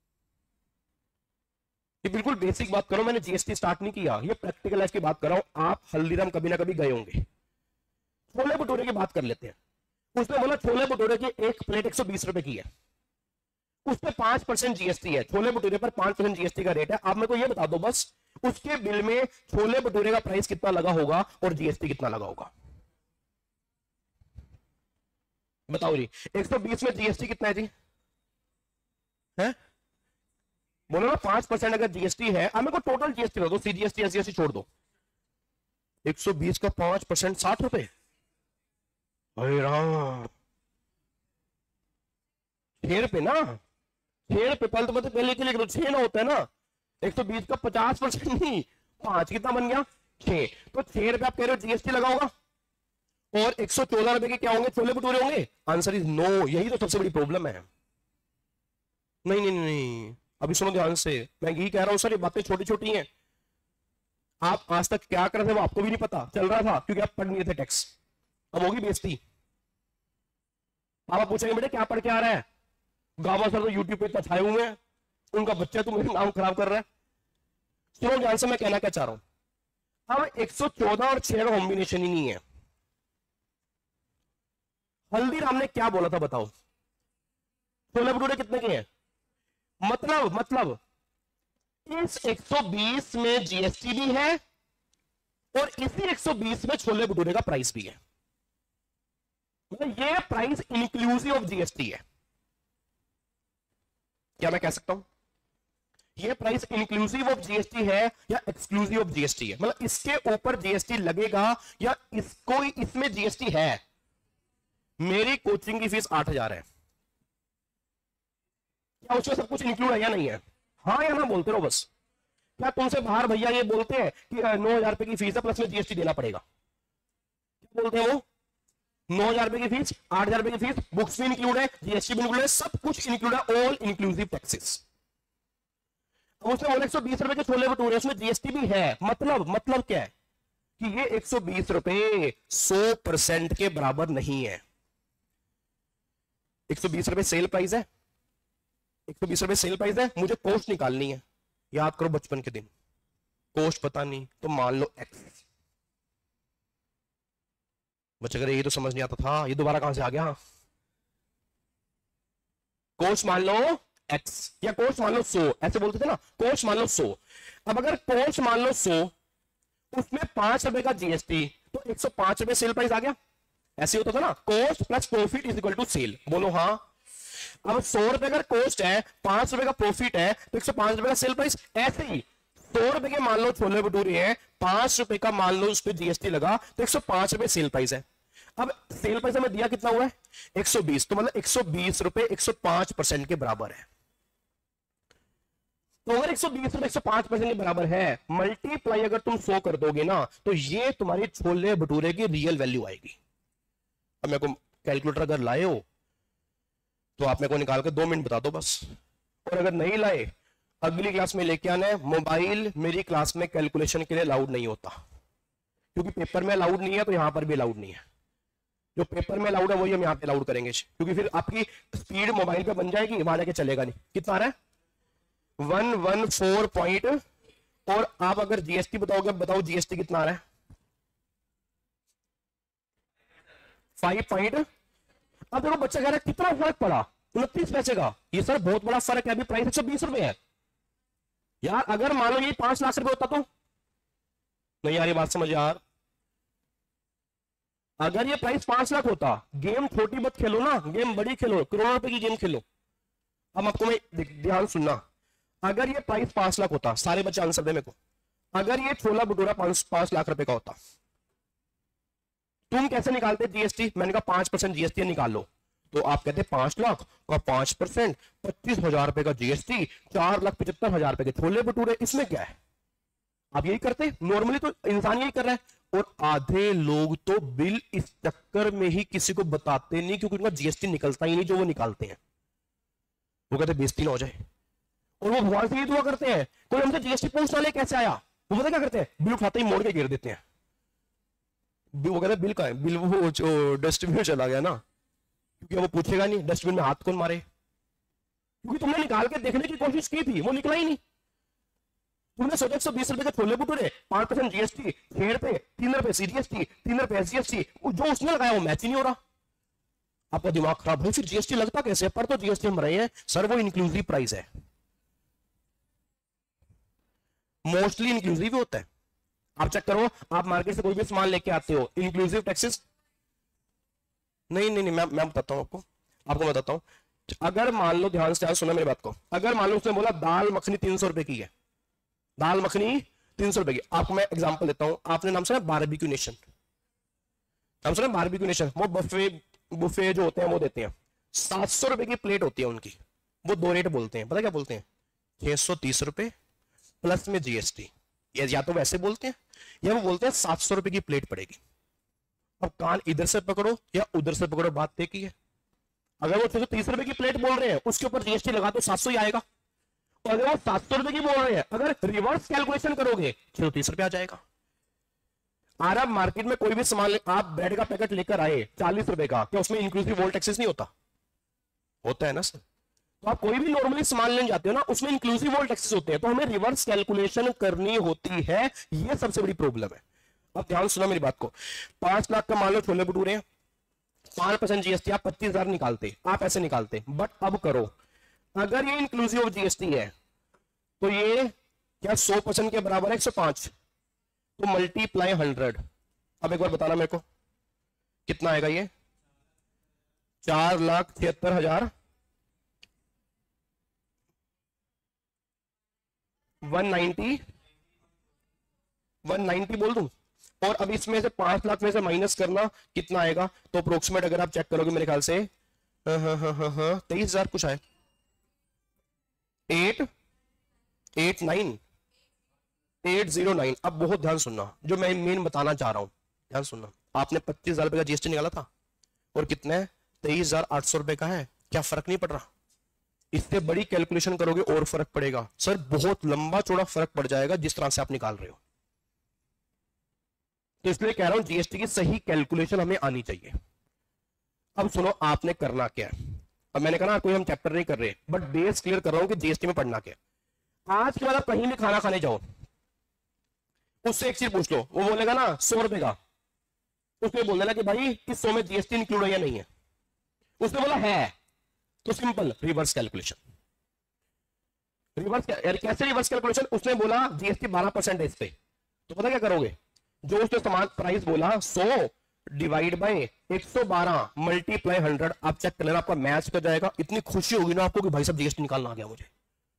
ये बिल्कुल बेसिक बात करो, मैंने जीएसटी स्टार्ट नहीं किया, ये प्रैक्टिकल लाइफ की बात कर रहा हूं। आप हल्दीराम कभी ना कभी गए होंगे, छोले भटूरे की बात कर लेते हैं, उसने बोला छोले भटूरे की एक प्लेट एक सौ बीस रुपए की है, उस पर पांच परसेंट जीएसटी है, छोले भटूरे पर पांच परसेंट जीएसटी का रेट है। आप मेरे को ये बता दो बस, उसके बिल में छोले भटूरे का प्राइस कितना लगा होगा और जीएसटी कितना लगा होगा, बताओ जी। एक सौ बीस में जीएसटी कितना है जी, है बोलो ना, पांच परसेंट अगर जीएसटी है, अब मेरे को टोटल जीएसटी बता दो, सीजीएसटी एसजीएसटी छोड़ दो, एक सौ बीस का पांच परसेंट साठ रुपए, अरे राम, छह रुपए ना, छह रुपए पहले तो पता पहले के लिए छह ना होता है ना, एक सौ बीस का पचास परसेंट नहीं, पांच कितना बन गया, छह, तो छह रुपए आप कह रहे हो जीएसटी लगा होगा, और एक सौ चौदह रुपए के क्या होंगे, छोले भटूरे होंगे? आंसर इज नो, यही तो सबसे बड़ी प्रॉब्लम है। नहीं नहीं नहीं, अभी सुनो ध्यान से, मैं यही कह रहा हूं सर, ये बातें छोटी छोटी हैं, आप आज तक क्या कर रहे थे वो आपको भी नहीं पता चल रहा था, क्योंकि आप पढ़ नहीं रहे थे टैक्स, अब होगी बेइज्जती। आप पूछेंगे बेटे क्या पढ़ के आ रहा है, गावा सर तो यूट्यूब पे इतना छाए हुए हैं, उनका बच्चा तो मेरा नाम खराब कर रहा है। सुनो ध्यान से, मैं कहना क्या चाह रहा हूं, अब एक सौ चौदह और छह का कॉम्बिनेशन ही नहीं है। हल्दीराम ने क्या बोला था बताओ, छोले भटूरे कितने के हैं, मतलब मतलब इस एक सौ बीस में जीएसटी भी है और इसी एक सौ बीस में छोले भटूरे का प्राइस भी है, मतलब ये प्राइस इंक्लूसिव ऑफ जीएसटी है। क्या मैं कह सकता हूं ये प्राइस इंक्लूसिव ऑफ जीएसटी है या एक्सक्लूसिव ऑफ जीएसटी है, मतलब इसके ऊपर जीएसटी लगेगा या इसको इसमें जीएसटी है। मेरी कोचिंग की फीस आठ हजार है, क्या उसमें सब कुछ इंक्लूड है या नहीं है? हाँ या ना बोलते रहो बस। क्या तुमसे बाहर भैया ये बोलते हैं कि नौ हजार रुपए की फीस है प्लस में जीएसटी देना पड़ेगा? क्या बोलते हैं वो? नौ हजार रुपए की फीस, आठ हजार रुपए की फीस, बुक्स भी इंक्लूड है, जीएसटी भी इंक्लूड है, सब कुछ इंक्लूड है, ऑल इंक्लूसिव टैक्सेस। अब उसमें एक सौ बीस रुपए के छोले भटूरे, उसमें जीएसटी भी है, मतलब मतलब क्या है कि ये एक सौ बीस रुपए सौ परसेंट के बराबर नहीं है। एक सौ बीस रुपए सेल प्राइस है, एक सौ बीस रुपए सेल प्राइस है, मुझे कॉस्ट निकालनी है, याद करो बचपन के दिन, कॉस्ट पता नहीं तो मान लो एक्स। बच्चे अगर ये तो समझ नहीं आता था, ये दोबारा कहां से आ गया? कॉस्ट मान लो एक्स या कॉस्ट मान लो सौ, ऐसे बोलते थे ना, कॉस्ट मान लो सौ। अब अगर कॉस्ट मान लो सौ, उसमें पांच रुपए का जीएसटी, तो एक सौ पांच रुपए सेल प्राइस आ गया। ऐसे होता था ना, cost plus profit is equal to sale, बोलो हाँ। अब सौ रुपए अगर कॉस्ट है, पांच रुपए का प्रॉफिट है, तो एक सौ पांच रुपए का सेल प्राइस। ऐसे ही सौ रुपए के मान लो छोले भटूरे हैं, पांच रुपए का मान लो उस पर जीएसटी लगा, तो एक सौ पांच रुपए सेल प्राइस है। अब सेल प्राइस हमें दिया कितना हुआ है? एक सौ बीस, तो मतलब एक सौ बीस रुपए एक सौ पांच परसेंट के बराबर है। तो अगर एक सौ बीस रुपए एक सौ पांच परसेंट के बराबर है, मल्टीप्लाई अगर तुम सौ कर दोगे ना, तो ये तुम्हारी छोले भटूरे की रियल वैल्यू आएगी। अब मेरे को कैलकुलेटर अगर लाए हो तो आप मेरे को निकाल कर दो मिनट बता दो बस, और अगर नहीं लाए अगली क्लास में लेके आना है। मोबाइल मेरी क्लास में कैलकुलेशन के लिए अलाउड नहीं होता, क्योंकि पेपर में अलाउड नहीं है तो यहां पर भी अलाउड नहीं है। जो पेपर में अलाउड है वही हम यहां पे अलाउड करेंगे, क्योंकि फिर आपकी स्पीड मोबाइल पे बन जाएगी, वहां जाके चलेगा नहीं। कितना आ रहा है? वन वन फोर पॉइंट, और आप अगर जीएसटी बताओगे, बताओ जीएसटी कितना आ रहा है? Five point. अब देखो बच्चा कह रहा है कितना फर्क पड़ा, उनतीस पैसे का। ये सर बहुत बड़ा फर्क है, अभी प्राइस एक सौ बीस रुपए है यार। अगर मान लो ये पांच लाख रुपए होता तो नहीं यार, ये बात समझ यार। अगर ये प्राइस पांच लाख होता, गेम छोटी मत खेलो ना, गेम बड़ी खेलो, करोड़ रुपए की गेम खेलो। अब आपको मैं ध्यान सुनना, अगर ये प्राइस पांच लाख होता, सारे बच्चे आंसर दे मेरे को, अगर ये छोला भटूरा पांच पांच लाख रुपए का होता, तुम कैसे निकालते जीएसटी? मैंने कहा पांच परसेंट जीएसटी निकाल लो, तो आप कहते पांच लाख का पांच परसेंट पच्चीस हजार रुपए का जीएसटी, चार लाख पचहत्तर हजार रुपए के छोले भटूरे, इसमें क्या है? आप यही करते, नॉर्मली तो इंसान यही कर रहा है। और आधे लोग तो बिल इस चक्कर में ही किसी को बताते नहीं, क्योंकि उनका जीएसटी निकलता ही नहीं जो वो निकालते हैं। वो कहते बेइज्जती ना हो जाए, और वो भगवान से ये दुआ करते हैं कोई हमसे जीएसटी पूछना ले कैसे आया। वो पता क्या करते हैं, बिल उठाते ही मोड़ के गिर देते हैं। वो कहते हैं बिल का है, बिल वो डस्टबिन में चला गया ना, क्योंकि वो पूछेगा नहीं डस्टबिन में हाथ कौन मारे, क्योंकि तुमने निकाल के देखने की कोशिश की थी, वो निकला ही नहीं। तुमने सोचा एक सौ बीस रुपए के छोले भटूरे, पांच परसेंट जीएसटी, छह रुपए, तीन रुपए सीजीएसटी, तीन रुपए एसजीएसटी, जो उसने लगाया वो मैच ही नहीं हो रहा। आपका दिमाग खराब है, फिर जीएसटी लगता कैसे? पर तो जीएसटी हम रहे हैं सर, वो इंक्लूसिव प्राइस है, मोस्टली इंक्लूसिव होता है। आप चेक करो, आप मार्केट से कोई भी सामान लेके आते हो, इंक्लूसिव टैक्सेस नहीं नहीं नहीं मैं मैं बताता हूं आपको आपको बताता हूं। अगर मान लो, ध्यान से ध्यान सुना मेरी बात को, अगर मान लो उसने बोला दाल मखनी तीन सौ रुपए की है, दाल मखनी तीन सौ रुपए की। आपको मैं एग्जांपल देता हूं, आपने नाम सुना बारबेक्यू नेशन? नाम सुना बारबेक्यू नेशन? वो बफे बुफे जो होते हैं वो देते हैं, सात सौ रुपए की प्लेट होती है उनकी, वो दो रेट बोलते हैं, पता क्या बोलते हैं? छह सौ तीस रुपए प्लस में जीएसटी, या तो वैसे बोलते हैं या वो बोलते हैं सात सौ रुपए की प्लेट पड़ेगी। अब कान इधर से पकड़ो या उधर से पकड़ो, बात तय की है। अगर वो छह सौ तीस रुपए की प्लेट बोल रहे हैं, उसके ऊपर जीएसटी लगा तो सात सौ ही आएगा। और अगर वो सात सौ रुपए की बोल रहे हैं, अगर रिवर्स कैलकुलेशन करोगे छह सौ तीस रुपए आ जाएगा। और आप मार्केट में कोई भी सामान, आप ब्रेड का पैकेट लेकर आए चालीस रुपए का, क्या उसमें इंक्लूसिव वोल्ट टैक्सेस नहीं होता? होता है ना सर। तो आप कोई भी नॉर्मली सामान लेने जाते हो ना, उसमें इंक्लूसिव वोल्ट टैक्सेस होते हैं, तो हमें रिवर्स कैलकुलेशन करनी होती है, ये सबसे बड़ी प्रॉब्लम है। अब ध्यान सुना मेरी बात को, पांच लाख का मान लो छोले भटूरे हैं, पांच परसेंट जीएसटी, आप पच्चीस हजार निकालते, आप ऐसे निकालते। बट अब करो, अगर ये इंक्लूसिव ऑफ जीएसटी है तो ये क्या सौ परसेंट के बराबर है? एक सौ पांच, तो मल्टीप्लाई हंड्रेड। अब एक बार बताना मेरे को कितना आएगा ये? चार लाख छिहत्तर हजार वन नाइनटी वन नाइनटी बोल दूं, और अब इसमें से पांच लाख में से माइनस करना कितना आएगा? तो अप्रोक्सीमेट अगर आप चेक करोगे मेरे ख्याल से तेईस हजार कुछ आए, eight eight nine eight zero nine. अब बहुत ध्यान सुनना, जो मैं मेन बताना चाह रहा हूं, ध्यान सुनना। आपने पच्चीस हजार रुपए का जीएसटी निकाला था, और कितना है? तेईस हजार आठ सौ रुपए का है। क्या फर्क नहीं पड़ रहा? इससे बड़ी कैलकुलेशन करोगे और फर्क पड़ेगा सर, बहुत लंबा चौड़ा फर्क पड़ जाएगा जिस तरह से आप निकाल रहे हो। तो इसलिए कह रहा हूं जीएसटी की सही कैलकुलेशन हमें आनी चाहिए। अब सुनो आपने करना क्या है। अब मैंने कहा ना कोई हम चैप्टर नहीं कर रहे, बट बेस क्लियर कर रहा हूं कि जीएसटी में पढ़ना क्या। आज के बाद आप कहीं भी खाना खाने जाओ, उससे एक चीज पूछ लो, वो बोलेगा ना सौ रुपए का, उसने बोल देना कि भाई इस सौ में जीएसटी इंक्लूड है या नहीं है। उसने बोला है, तो सिंपल रिवर्स कैलकुलेशन। रिवर्स कैसे रिवर्स कैलकुलेशन? उसने बोला जीएसटी बारह परसेंट है इस पे, तो पता क्या करोगे? जो उसने समान प्राइस बोला सौ डिवाइड बाय एक सौ बारह मल्टीप्लाई हंड्रेड, आप चेक कर लेना आपका मैच कर जाएगा। इतनी खुशी होगी ना आपको कि भाई साहब जीएसटी निकालना आ गया मुझे।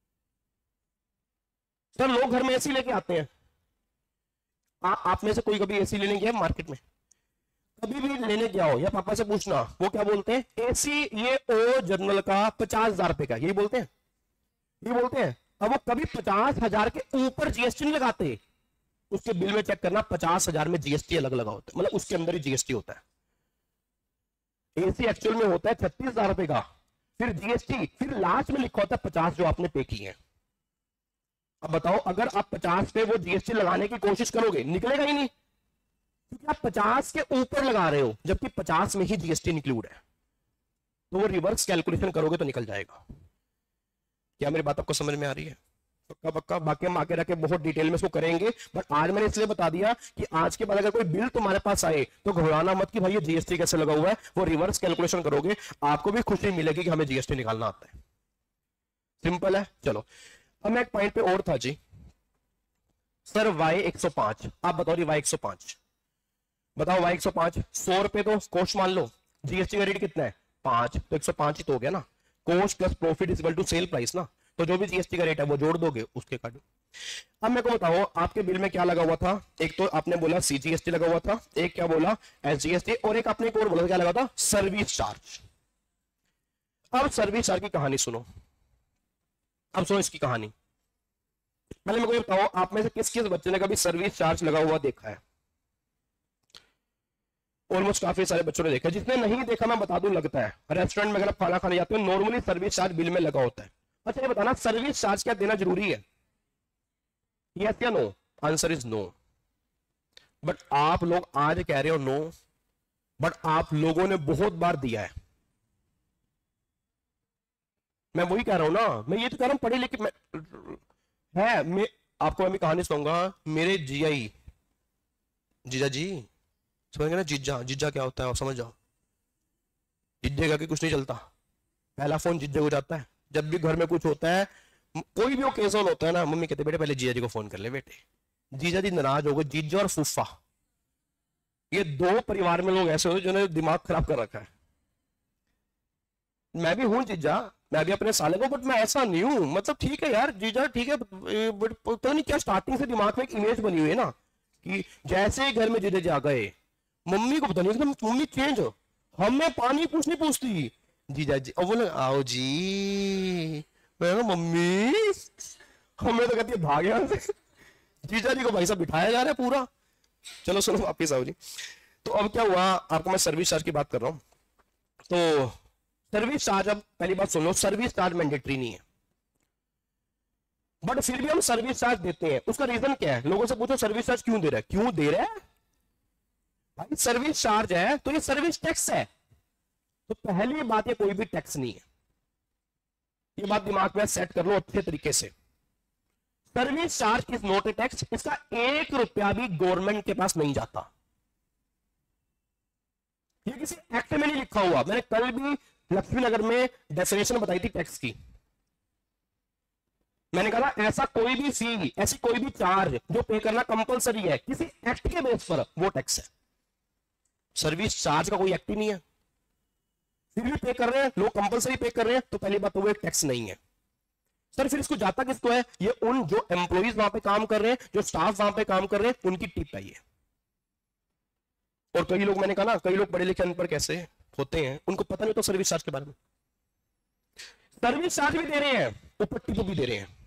सर लोग घर में एसी लेके आते हैं, आ, आप में से कोई कभी एसी लेने गया मार्केट में? कभी भी लेने गया हो या पापा से पूछना, वो क्या बोलते हैं? एसी ये ओ जर्नल का पचास हजार रुपए का, यही बोलते हैं, यही बोलते हैं। अब वो कभी पचास हजार के ऊपर जीएसटी नहीं लगाते। उसके बिल में चेक करना, पचास हजार में जीएसटी अलग लगा होता है, मतलब उसके अंदर ही जीएसटी होता है। एसी एक्चुअल में होता है छत्तीस हजार रुपए का, फिर जीएसटी, फिर लास्ट में लिखा होता है पचास जो आपने पे की है। अब बताओ, अगर आप पचास पे वो जीएसटी लगाने की कोशिश करोगे, निकलेगा ही नहीं, क्योंकि आप पचास के ऊपर लगा रहे हो, जबकि पचास में ही जीएसटी इंक्लूड है। तो वो रिवर्स कैलकुलेशन करोगे तो निकल जाएगा। क्या मेरी बात आपको समझ में आ रही है? पक्का पक्का। बाकी हम आगे रखे बहुत डिटेल में इसको करेंगे, बट आज मैंने इसलिए बता दिया कि आज के बाद अगर कोई बिल तुम्हारे पास आए तो घबराना मत कि भाई ये जीएसटी कैसे लगा हुआ है। वो रिवर्स कैलकुलेशन करोगे, आपको भी खुशी मिलेगी कि हमें जीएसटी निकालना आता है। सिंपल है। चलो अब मैं एक पॉइंट पे और था जी, सर वाई एक सौ पांच, आप बताओ वाई एक सौ पांच बताओ भाई, एक सौ पांच, सौ रुपए तो कॉस्ट मान लो, जीएसटी का रेट कितना है पांच, तो एक सौ पांच ही तो हो गया ना। Cost plus profit is equal to sale price ना, तो जो भी जीएसटी का रेट है वो जोड़ दोगे, उसके काटो। अब मेरे को बताओ आपके बिल में क्या लगा हुआ था, एक तो आपने बोला सीजीएसटी लगा हुआ था, एक क्या बोला एसजीएसटी, और एक आपने एक और बोला क्या लगा था, सर्विस चार्ज। अब सर्विस चार्ज की कहानी सुनो, अब सुनो इसकी कहानी। पहले मेरे को ये बताओ आप में से किस किस बच्चे ने कभी सर्विस चार्ज लगा हुआ देखा है? ऑलमोस्ट काफी सारे बच्चों ने देखा। जिसने नहीं देखा मैं बता दूं, लगता है रेस्टोरेंट में अगर आप खाना खाने जाते हो नॉर्मली सर्विस चार्ज बिल में लगा होता है। अच्छा ये बताना सर्विस चार्ज क्या देना जरूरी है, यस या no? Answer is no. But आप लोग आज कह रहे हो नो, बट आप लोगों ने बहुत बार दिया है। मैं वही कह रहा हूं ना, मैं ये तो कह रहा हूं पढ़े लिखे मैं, है मैं आपको मैं भी कहानी सुनाऊंगा। मेरे जीआई जीजा जी समझ गए ना, जीजा जीजा क्या होता है समझ जाओ। जीजे का कि कुछ नहीं चलता, पहला फोन जीजे को जाता है। जब भी घर में कुछ होता है, कोई भी ओकेजन होता है ना, मम्मी कहते बेटे पहले जीजा जी को फोन कर ले बेटे। जीजा जी नाराज हो गए, जीजा और फूफा ये दो परिवार में लोग ऐसे होते जिन्होंने दिमाग खराब कर रखा है। मैं भी हूं जीजा, मैं भी अपने साले को, बट मैं ऐसा नहीं हूं। मतलब ठीक है यार जीजा ठीक है, बट पता नहीं क्या स्टार्टिंग से दिमाग में एक इमेज बनी हुई है ना कि जैसे ही घर में जीजा जी आ गए, मम्मी को पता नहीं एकदम मम्मी चेंज हो, हमें पानी कुछ नहीं पूछती, जीजा जी और बोले आओ जी, मैं ना मम्मी, हमें तो कहती है भाग यहाँ से। जीजा जी को भाई साहब बिठाया जा रहा है पूरा। चलो सुनो वापिस आओ जी। तो अब क्या हुआ, आपको मैं सर्विस चार्ज की बात कर रहा हूं। तो सर्विस चार्ज, अब पहली बात सुन लो, सर्विस चार्ज मैंडेटरी नहीं है, बट फिर भी हम सर्विस चार्ज देते हैं। उसका रीजन क्या है? लोगों से पूछो सर्विस चार्ज क्यों दे रहा है, क्यों दे रहा है भाई? सर्विस चार्ज है तो ये सर्विस टैक्स है। तो पहली बात ये कोई भी टैक्स नहीं है, ये बात दिमाग में सेट कर लो अच्छे तरीके से। Service charge is not a tax, इसका एक रुपया भी गवर्नमेंट के पास नहीं जाता। ये किसी एक्ट में नहीं लिखा हुआ। मैंने कल भी लक्ष्मी नगर में डेफिनेशन बताई थी टैक्स की। मैंने कहा ऐसा कोई भी फी, ऐसी कोई भी चार्ज जो पे करना कंपलसरी है किसी एक्ट के बेस पर, वो टैक्स है। सर्विस चार्ज का कोई एक्ट ही नहीं है, फिर भी पे कर रहे हैं लोग, कंपलसरी पे कर रहे हैं, तो पहली बात तो वो एक टैक्स नहीं है। सर फिर इसको जाता किसको है? ये उन जो एम्प्लॉइज वहां पे काम कर रहे हैं, जो स्टाफ वहां पे काम कर रहे हैं, उनकी टिप है ये। और कई लोग, मैंने कहा ना, कई लोग पढ़े लिखे अनपढ़ कैसे होते हैं, उनको पता नहीं तो सर्विस चार्ज के बारे में। सर्विस चार्ज भी दे रहे हैं, ऊपर टिप भी दे रहे हैं।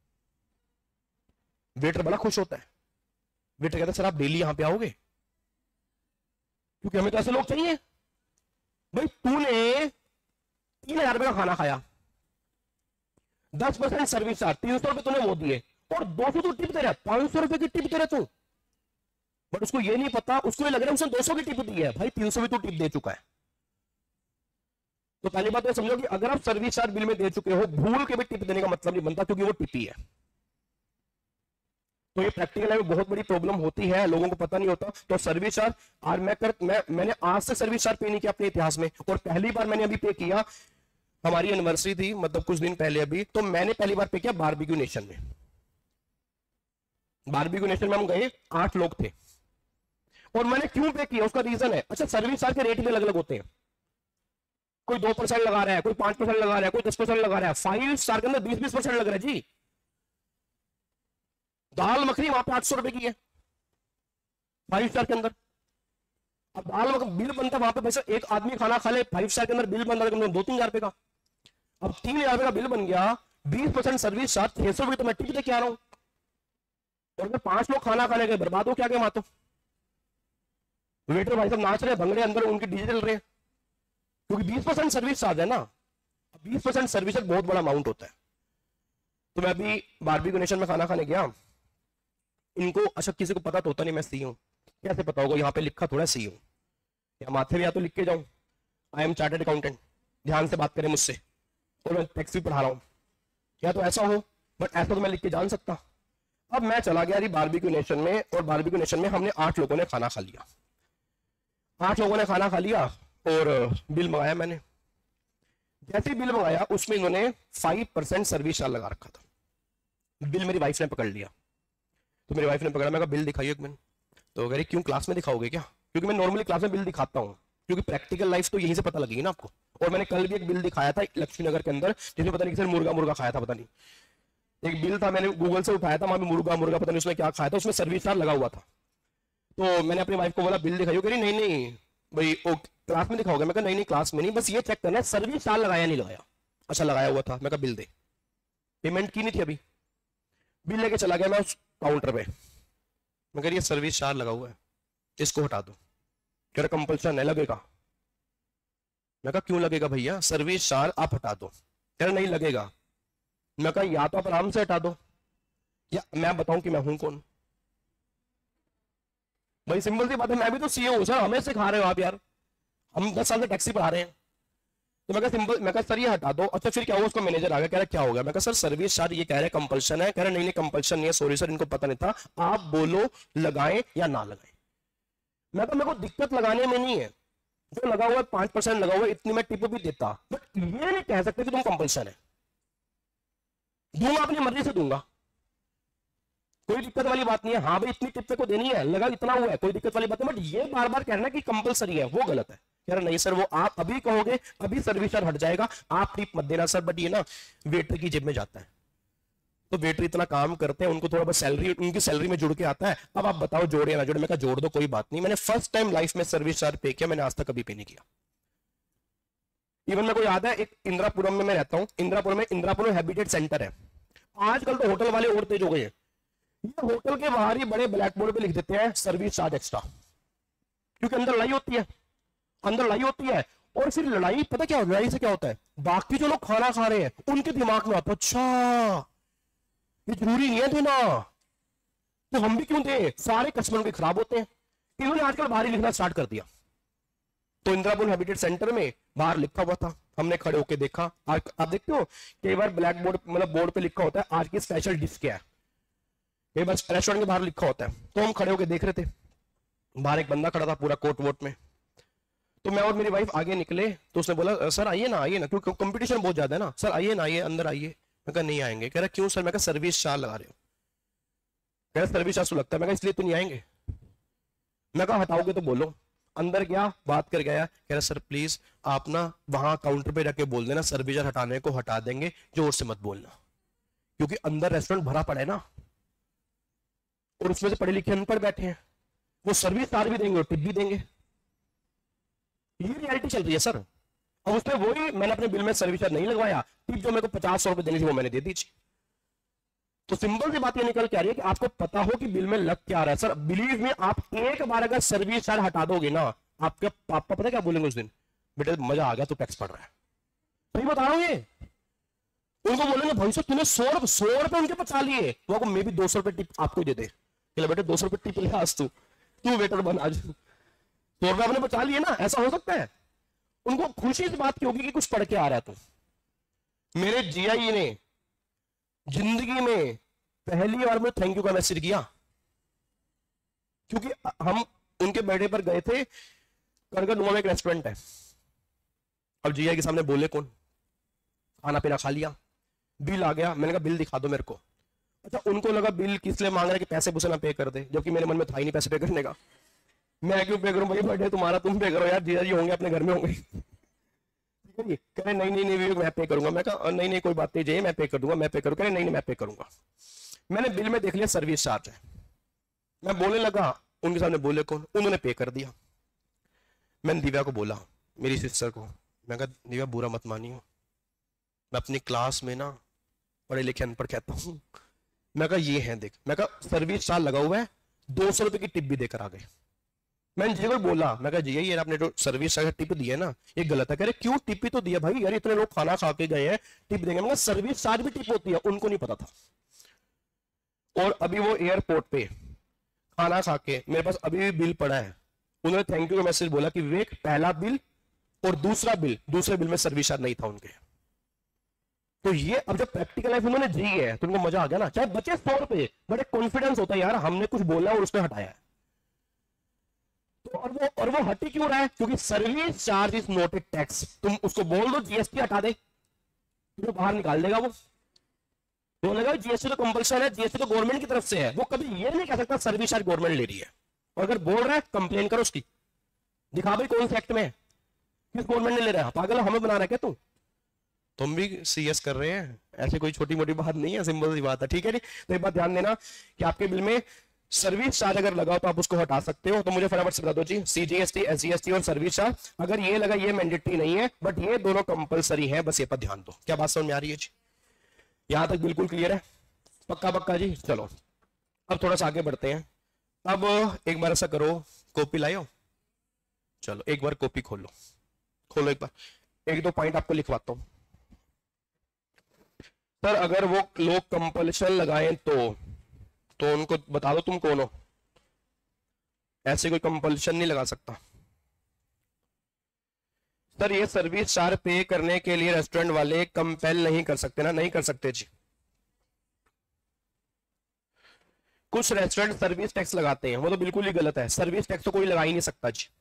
वेटर बड़ा खुश होता है, वेटर कहता है सर आप डेली यहां पे आओगे, क्योंकि हमें तो ऐसे लोग चाहिए। भाई तूने तीन हजार रुपए का खाना खाया, दस परसेंट सर्विस चार्ज, तीन सौ रुपए तूने वो दिए, और दो सौ तो टिप दे रहा है, पांच सौ रुपए की टिप दे रहा तू। बट उसको ये नहीं पता, उसको ये लग रहा है उसने दो सौ की टिप दी है, भाई तीन सौ भी तो टिप दे चुका है। तो पहली बात तो समझो कि अगर आप सर्विस चार्ज बिल में दे चुके हो, भूल के भी टिप देने का मतलब नहीं बनता, क्योंकि वो टिपी है। तो ये प्रैक्टिकल लाइफ में बहुत बड़ी प्रॉब्लम होती है, लोगों को पता नहीं होता। तो सर्विस चार्ज, आज मैं कर मैं मैंने आज से सर्विस चार्ज पे नहीं किया अपने इतिहास में, और पहली बार मैंने अभी पे किया, हमारी एनिवर्सरी थी मतलब कुछ दिन पहले अभी, तो मैंने पहली बार पे किया बारबेक्यू नेशन में। बारबेक्यू नेशन में हम गए, आठ लोग थे, और मैंने क्यों पे किया उसका रीजन है। अच्छा सर्विस चार्ज के रेट भी अलग अलग होते हैं, कोई दो परसेंट लगा रहा है, कोई पांच परसेंट लगा रहा है, कोई दस परसेंट लगा रहा है। फाइव स्टार के अंदर बीस बीस परसेंट लग रहा है जी। दाल मखनी वहां पे आठ सौ रुपए की है फाइव स्टार के अंदर। अब दाल मखनी बिल बनता है वहां पे, पैसा एक आदमी खाना खा ले, फाइव स्टार के अंदर बिल बनता है दो तीन हजार रुपए का। अब तीन हजार रुपए का बिल बन गया, बीस परसेंट सर्विस चार्ज, छह सौ रुपए तो मैं टिप दे के आ रहा हूं, और अगर पांच लोग खाना खाने गए, बर्बाद हो क्या गए वहां। तो वेटर भाई साहब नाच रहे, भंगड़े अंदर उनके डीजे चल रहे हैं, क्योंकि बीस परसेंट सर्विस चार्ज है ना। बीस परसेंट सर्विस बहुत बड़ा अमाउंट होता है। तो मैं अभी बारबेक्यू नेशन में खाना खाने गया, इनको अच्छा किसी को पता तो होता नहीं मैं सी हूं, कैसे पता होगा, यहाँ पे लिखा थोड़ा सी हूं, या माथे में या तो लिख के जाऊं आई एम चार्टर्ड अकाउंटेंट, ध्यान से बात करें मुझसे, और मैं टैक्स भी पढ़ा रहा हूं, या तो ऐसा हो, बट ऐसा तो मैं लिख के जान सकता। अब मैं चला गया बारबेक्यू नेशन में, और बारबेक्यू नेशन में हमने आठ लोगों ने खाना खा लिया, आठ लोगों ने खाना खा लिया, और बिल मंगाया मैंने। जैसे बिल मंगाया उसमें इन्होंने फाइव परसेंट सर्विस चार्ज लगा रखा था। बिल मेरी वाइफ ने पकड़ लिया, तो मेरी वाइफ ने पकड़ा, मैं कहा बिल दिखाइए एक मिनट। तो कह रही क्यों, क्लास में दिखाओगे क्या? क्योंकि मैं नॉर्मली क्लास में बिल दिखाता हूँ, क्योंकि प्रैक्टिकल लाइफ तो यहीं से पता लगेगी ना आपको। और मैंने कल भी एक बिल दिखाया था लक्ष्मी नगर के अंदर, जिसमें पता नहीं किसी ने मुर्गा मुर्गा खाया था, पता नहीं एक बिल था, मैंने गूगल से उठाया था, वहां पे मुर्गा मुर्गा पता नहीं उसने क्या खाया था, उसमें सर्विस चार्ज लगा हुआ था। तो मैंने अपनी वाइफ को बोला बिल दिखाइयो, कह रही नहीं नहीं भाई वो क्लास में दिखाओगे। मैं कहा नहीं नहीं क्लास में नहीं, बस ये चेक करना है सर्विस चार्ज लगाया नहीं लगाया। अच्छा लगाया हुआ था। मैं कहा बिल दे, पेमेंट की नहीं थी अभी, बिल लेके चला गया मैं उस काउंटर पे। मैं कह रही सर्विस चार्ज लगा हुआ है, इसको हटा दो। कह रहा कंपल्सन है, लगेगा। मैं कहा क्यों लगेगा भैया, सर्विस चार्ज आप हटा दो। कह रहा नहीं लगेगा। मैं कहा या तो आप आराम से हटा दो या मैं बताऊं कि मैं हूं कौन। भाई सिंपल सी बात है, मैं भी तो सीए हूं सर, हमें सिखा रहे हो आप यार, हम दस साल से टैक्सी पढ़ा रहे हैं। तो मैं कहा सिंपल, मैं कहा सर ये हटा दो। अच्छा फिर क्या हुआ, उसको मैनेजर आ गया, कह रहा क्या हो गया। मैं कहा सर सर्विस चार्ज ये कह रहे कंपल्सन है। कह रहा नहीं नहीं कंपल्सन नहीं है, सॉरी सर इनको पता नहीं था, आप बोलो लगाएं या ना लगाएं। मैं कहा मेरे को दिक्कत लगाने में नहीं है, जो लगा हुआ है पांच परसेंट लगा हुआ है, इतनी मैं टिप भी देता, बट ये नहीं कह सकते कि तुम कंपल्सन है। दूंगा अपनी मर्जी से दूंगा, कोई दिक्कत वाली बात नहीं है। हाँ भाई इतनी टिप को देनी है, लगा इतना हुआ है, कोई दिक्कत वाली बात नहीं, बट ये बार बार कहना कि कंपलसरी है वो गलत है। कह रहा नहीं सर वो आप अभी कहोगे अभी सर्विस चार्ज हट जाएगा, आप टिप मत देना सर। बट ये ना वेटर की जेब में जाता है, तो वेटर इतना काम करते हैं, उनको थोड़ा बहुत सैलरी उनकी सैलरी में जुड़ के आता है। अब आप बताओ जोड़े या ना जोड़े। मैं कहा जोड़ दो कोई बात नहीं। मैंने फर्स्ट टाइम लाइफ में सर्विस चार्ज पे किया, मैंने आज तक कभी पे नहीं किया। इवन मेरे को याद है एक इंदिरापुरम में मैं रहता हूं, इंदिरापुरम में इंदिरापुरम हैबिटेट सेंटर है। आजकल तो होटल वाले और तेज हो गए हैं, ये होटल के बाहर ही बड़े ब्लैक बोर्ड पे लिख देते हैं सर्विस चार्ज एक्स्ट्रा, क्योंकि अंदर लड़ाई होती है, अंदर लड़ाई होती है। और फिर लड़ाई पता क्या, लड़ाई से क्या होता है, बाकी जो लोग खाना खा रहे हैं उनके दिमाग में आता अच्छा ये जरूरी नहीं है देना, तो हम भी क्यों दे, सारे कस्टमर के खराब होते हैं। इन्होंने आजकल बाहर ही लिखना स्टार्ट कर दिया। तो इंदिरापुरम हैबिटेट सेंटर में बाहर लिखा हुआ था, हमने खड़े होकर देखा। आज आप देखते हो कई बार ब्लैक बोर्ड मतलब बोर्ड पे लिखा होता है आज की स्पेशल डिश क्या है, कई बार रेस्टोरेंट के बाहर लिखा होता है। तो हम खड़े होकर देख रहे थे, बाहर एक बंदा खड़ा था पूरा कोट वोट में। तो मैं और मेरी वाइफ आगे निकले, तो उसने बोला सर आइए ना आइए ना, क्योंकि कंपटीशन बहुत ज्यादा है ना, सर आइए ना आइए अंदर आइए। मैं कहा नहीं आएंगे। कह रहा क्यों सर। मैं कहा सर्विस चार्ज लगा रहे हो। कह रहा सर्विस चार्ज लगता है। मैं कहा इसलिए तो नहीं आएंगे। मैं कहा हटाओगे तो बोलो। अंदर गया, बात कर गया, कह रहा सर प्लीज आप ना वहां काउंटर पे रख के बोल देना सर्विस चार्ज हटाने को हटा देंगे, जोर से मत बोलना, क्योंकि अंदर रेस्टोरेंट भरा पड़ा है ना, और उसमें से पढ़े लिखे अनपढ़ बैठे हैं, वो सर्विस चार्ज भी देंगे और टिप भी देंगे। ये रियलिटी चल रही है सर। अब उसमें वही मैंने अपने बिल में सर्विस चार्ज नहीं लगवाया, टिप जो मेरे को पचास सौ रुपए देनी थी वो मैंने दे दी। तो सिंपल सी बात ये निकल के आ रही है कि आपको पता हो कि बिल में लग क्या रहा है। सर बिलीव में आप एक बार अगर सर्विस चार्ज हटा दोगे ना, आपके पापा पता क्या बोलेंगे उस दिन, बेटे मजा आ गया तो टैक्स पड़ रहा है। सही बता रहा हूं ये। उनको बोलेंगे भाई साहब तूने सौ रुपए सौ रुपए उनके बचा लिए, वो आपको मे भी दो सौ रुपए टिप आपको दे दे, बेटे दो सौ रुपए टिप ले आज तू तू वेटर बन आज, सौ रुपए आपने बचा लिए ना। ऐसा हो सकता है। उनको खुशी इस बात की होगी कि कुछ पढ़ के आ रहा है। तो मेरे जीआई ने जिंदगी में पहली बार में थैंक यू का मैसेज किया, क्योंकि हम उनके बर्थडे पर गए थे, करगर नुमा में एक रेस्टोरेंट है। अब जीआई के सामने बोले कौन, खाना पीना खा लिया, बिल आ गया। मैंने कहा बिल दिखा दो मेरे को। अच्छा उनको लगा बिल किस लिए मांग रहे कि पैसे पूसे ना पे कर दे, जबकि मेरे मन में था ही नहीं पैसे पे करने का। मैं क्यों पे करूं भाई, बर्थडे तुम्हारा तुम पे करो यार, जीजा जी होंगे अपने घर में होंगे। कह रहे नहीं नहीं नहीं मैं पे करूंगा। मैं कहा नहीं नहीं कोई बात नहीं जय मैं पे कर दूंगा, मैं पे करूँ। कह रहे नहीं नहीं मैं पे करूंगा। मैंने बिल में देख लिया सर्विस चार्ज है। मैं बोलने लगा, उनके सामने बोले कौन, उन्होंने पे कर दिया। मैंने दिव्या को बोला, मेरी सिस्टर को, मैं कहा दिव्या बुरा मत मानियो, मैं अपनी क्लास में ना पढ़े लिखे अनपढ़ कहता हूं। मैं कहा ये है देख, मैं कहा सर्विस चार्ज लगा हुआ है, दो सौ रुपए की टिप भी देकर आ गए। मैंने जी को बोला, मैं कहा जी ये आपने जो सर्विस चार्ज टिप दिया है ना ये गलत है। कह रहे क्यों, टिप ही तो दिया भाई यार, इतने लोग खाना खा के गए हैं टिप देंगे। मैं सर्विस चार्ज भी टिप होती है, उनको नहीं पता था। और अभी वो एयरपोर्ट पे खाना खा के मेरे पास अभी भी बिल पड़ा है, उन्होंने थैंक यू का मैसेज बोला कि विवेक पहला बिल और दूसरा बिल, दूसरे बिल में सर्विस चार्ज नहीं था उनके। तो ये अब जब प्रैक्टिकल लाइफ उन्होंने जी है तो उनको मजा आ गया ना, चाहे बचे सौ रुपए, बड़े कॉन्फिडेंस होता है यार हमने कुछ बोला और उसने हटाया है। तो और वो और वो हटी क्यों रहा है, क्योंकि service charge is not a tax. तुम उसको बोल दो जीएसटी हटा दे, तो बाहर निकाल देगा। वो बोलेगा जीएसटी तो कंपल्सन है, जीएसटी तो गवर्नमेंट की तरफ से है। वो कभी ये नहीं कह सकता सर्विस चार्ज गवर्नमेंट ले रही है। और अगर बोल रहा है कंप्लेन करो उसकी, दिखा भाई कौन से एक्ट में है, किस गवर्नमेंट ने ले रहा है, पागल है, हमें बना रहा है क्या तू? तुम भी सीएस कर रहे हैं, ऐसे कोई छोटी मोटी बात नहीं है, सिंपल सी बात है, ठीक है जी। तो एक बात ध्यान देना कि आपके बिल में सर्विस चार्ज अगर लगाओ तो आप उसको हटा सकते हो। तो मुझे फटाफट से बता दो जी, सीजीएसटी, एसजीएसटी और सर्विस चार्ज अगर ये लगा, ये मैंडेटरी नहीं है, बट ये दोनों कंपलसरी है, बस ये पर ध्यान दो। क्या बात समझ में आ रही है जी? यहां तक बिल्कुल क्लियर है, पक्का पक्का जी। चलो अब थोड़ा सा आगे बढ़ते हैं। अब एक बार ऐसा करो, कॉपी लाओ, चलो एक बार कॉपी खोलो, खोलो एक बार, एक दो पॉइंट आपको लिखवाता हूं। सर अगर वो लोग कंपल्शन लगाएं तो तो उनको बता दो तुम कौन हो, ऐसे कोई कंपल्शन नहीं लगा सकता। सर ये सर्विस चार्ज पे करने के लिए रेस्टोरेंट वाले कंपेल नहीं कर सकते ना? नहीं कर सकते जी। कुछ रेस्टोरेंट सर्विस टैक्स लगाते हैं, वो तो बिल्कुल ही गलत है, सर्विस टैक्स तो कोई लगा ही नहीं सकता जी,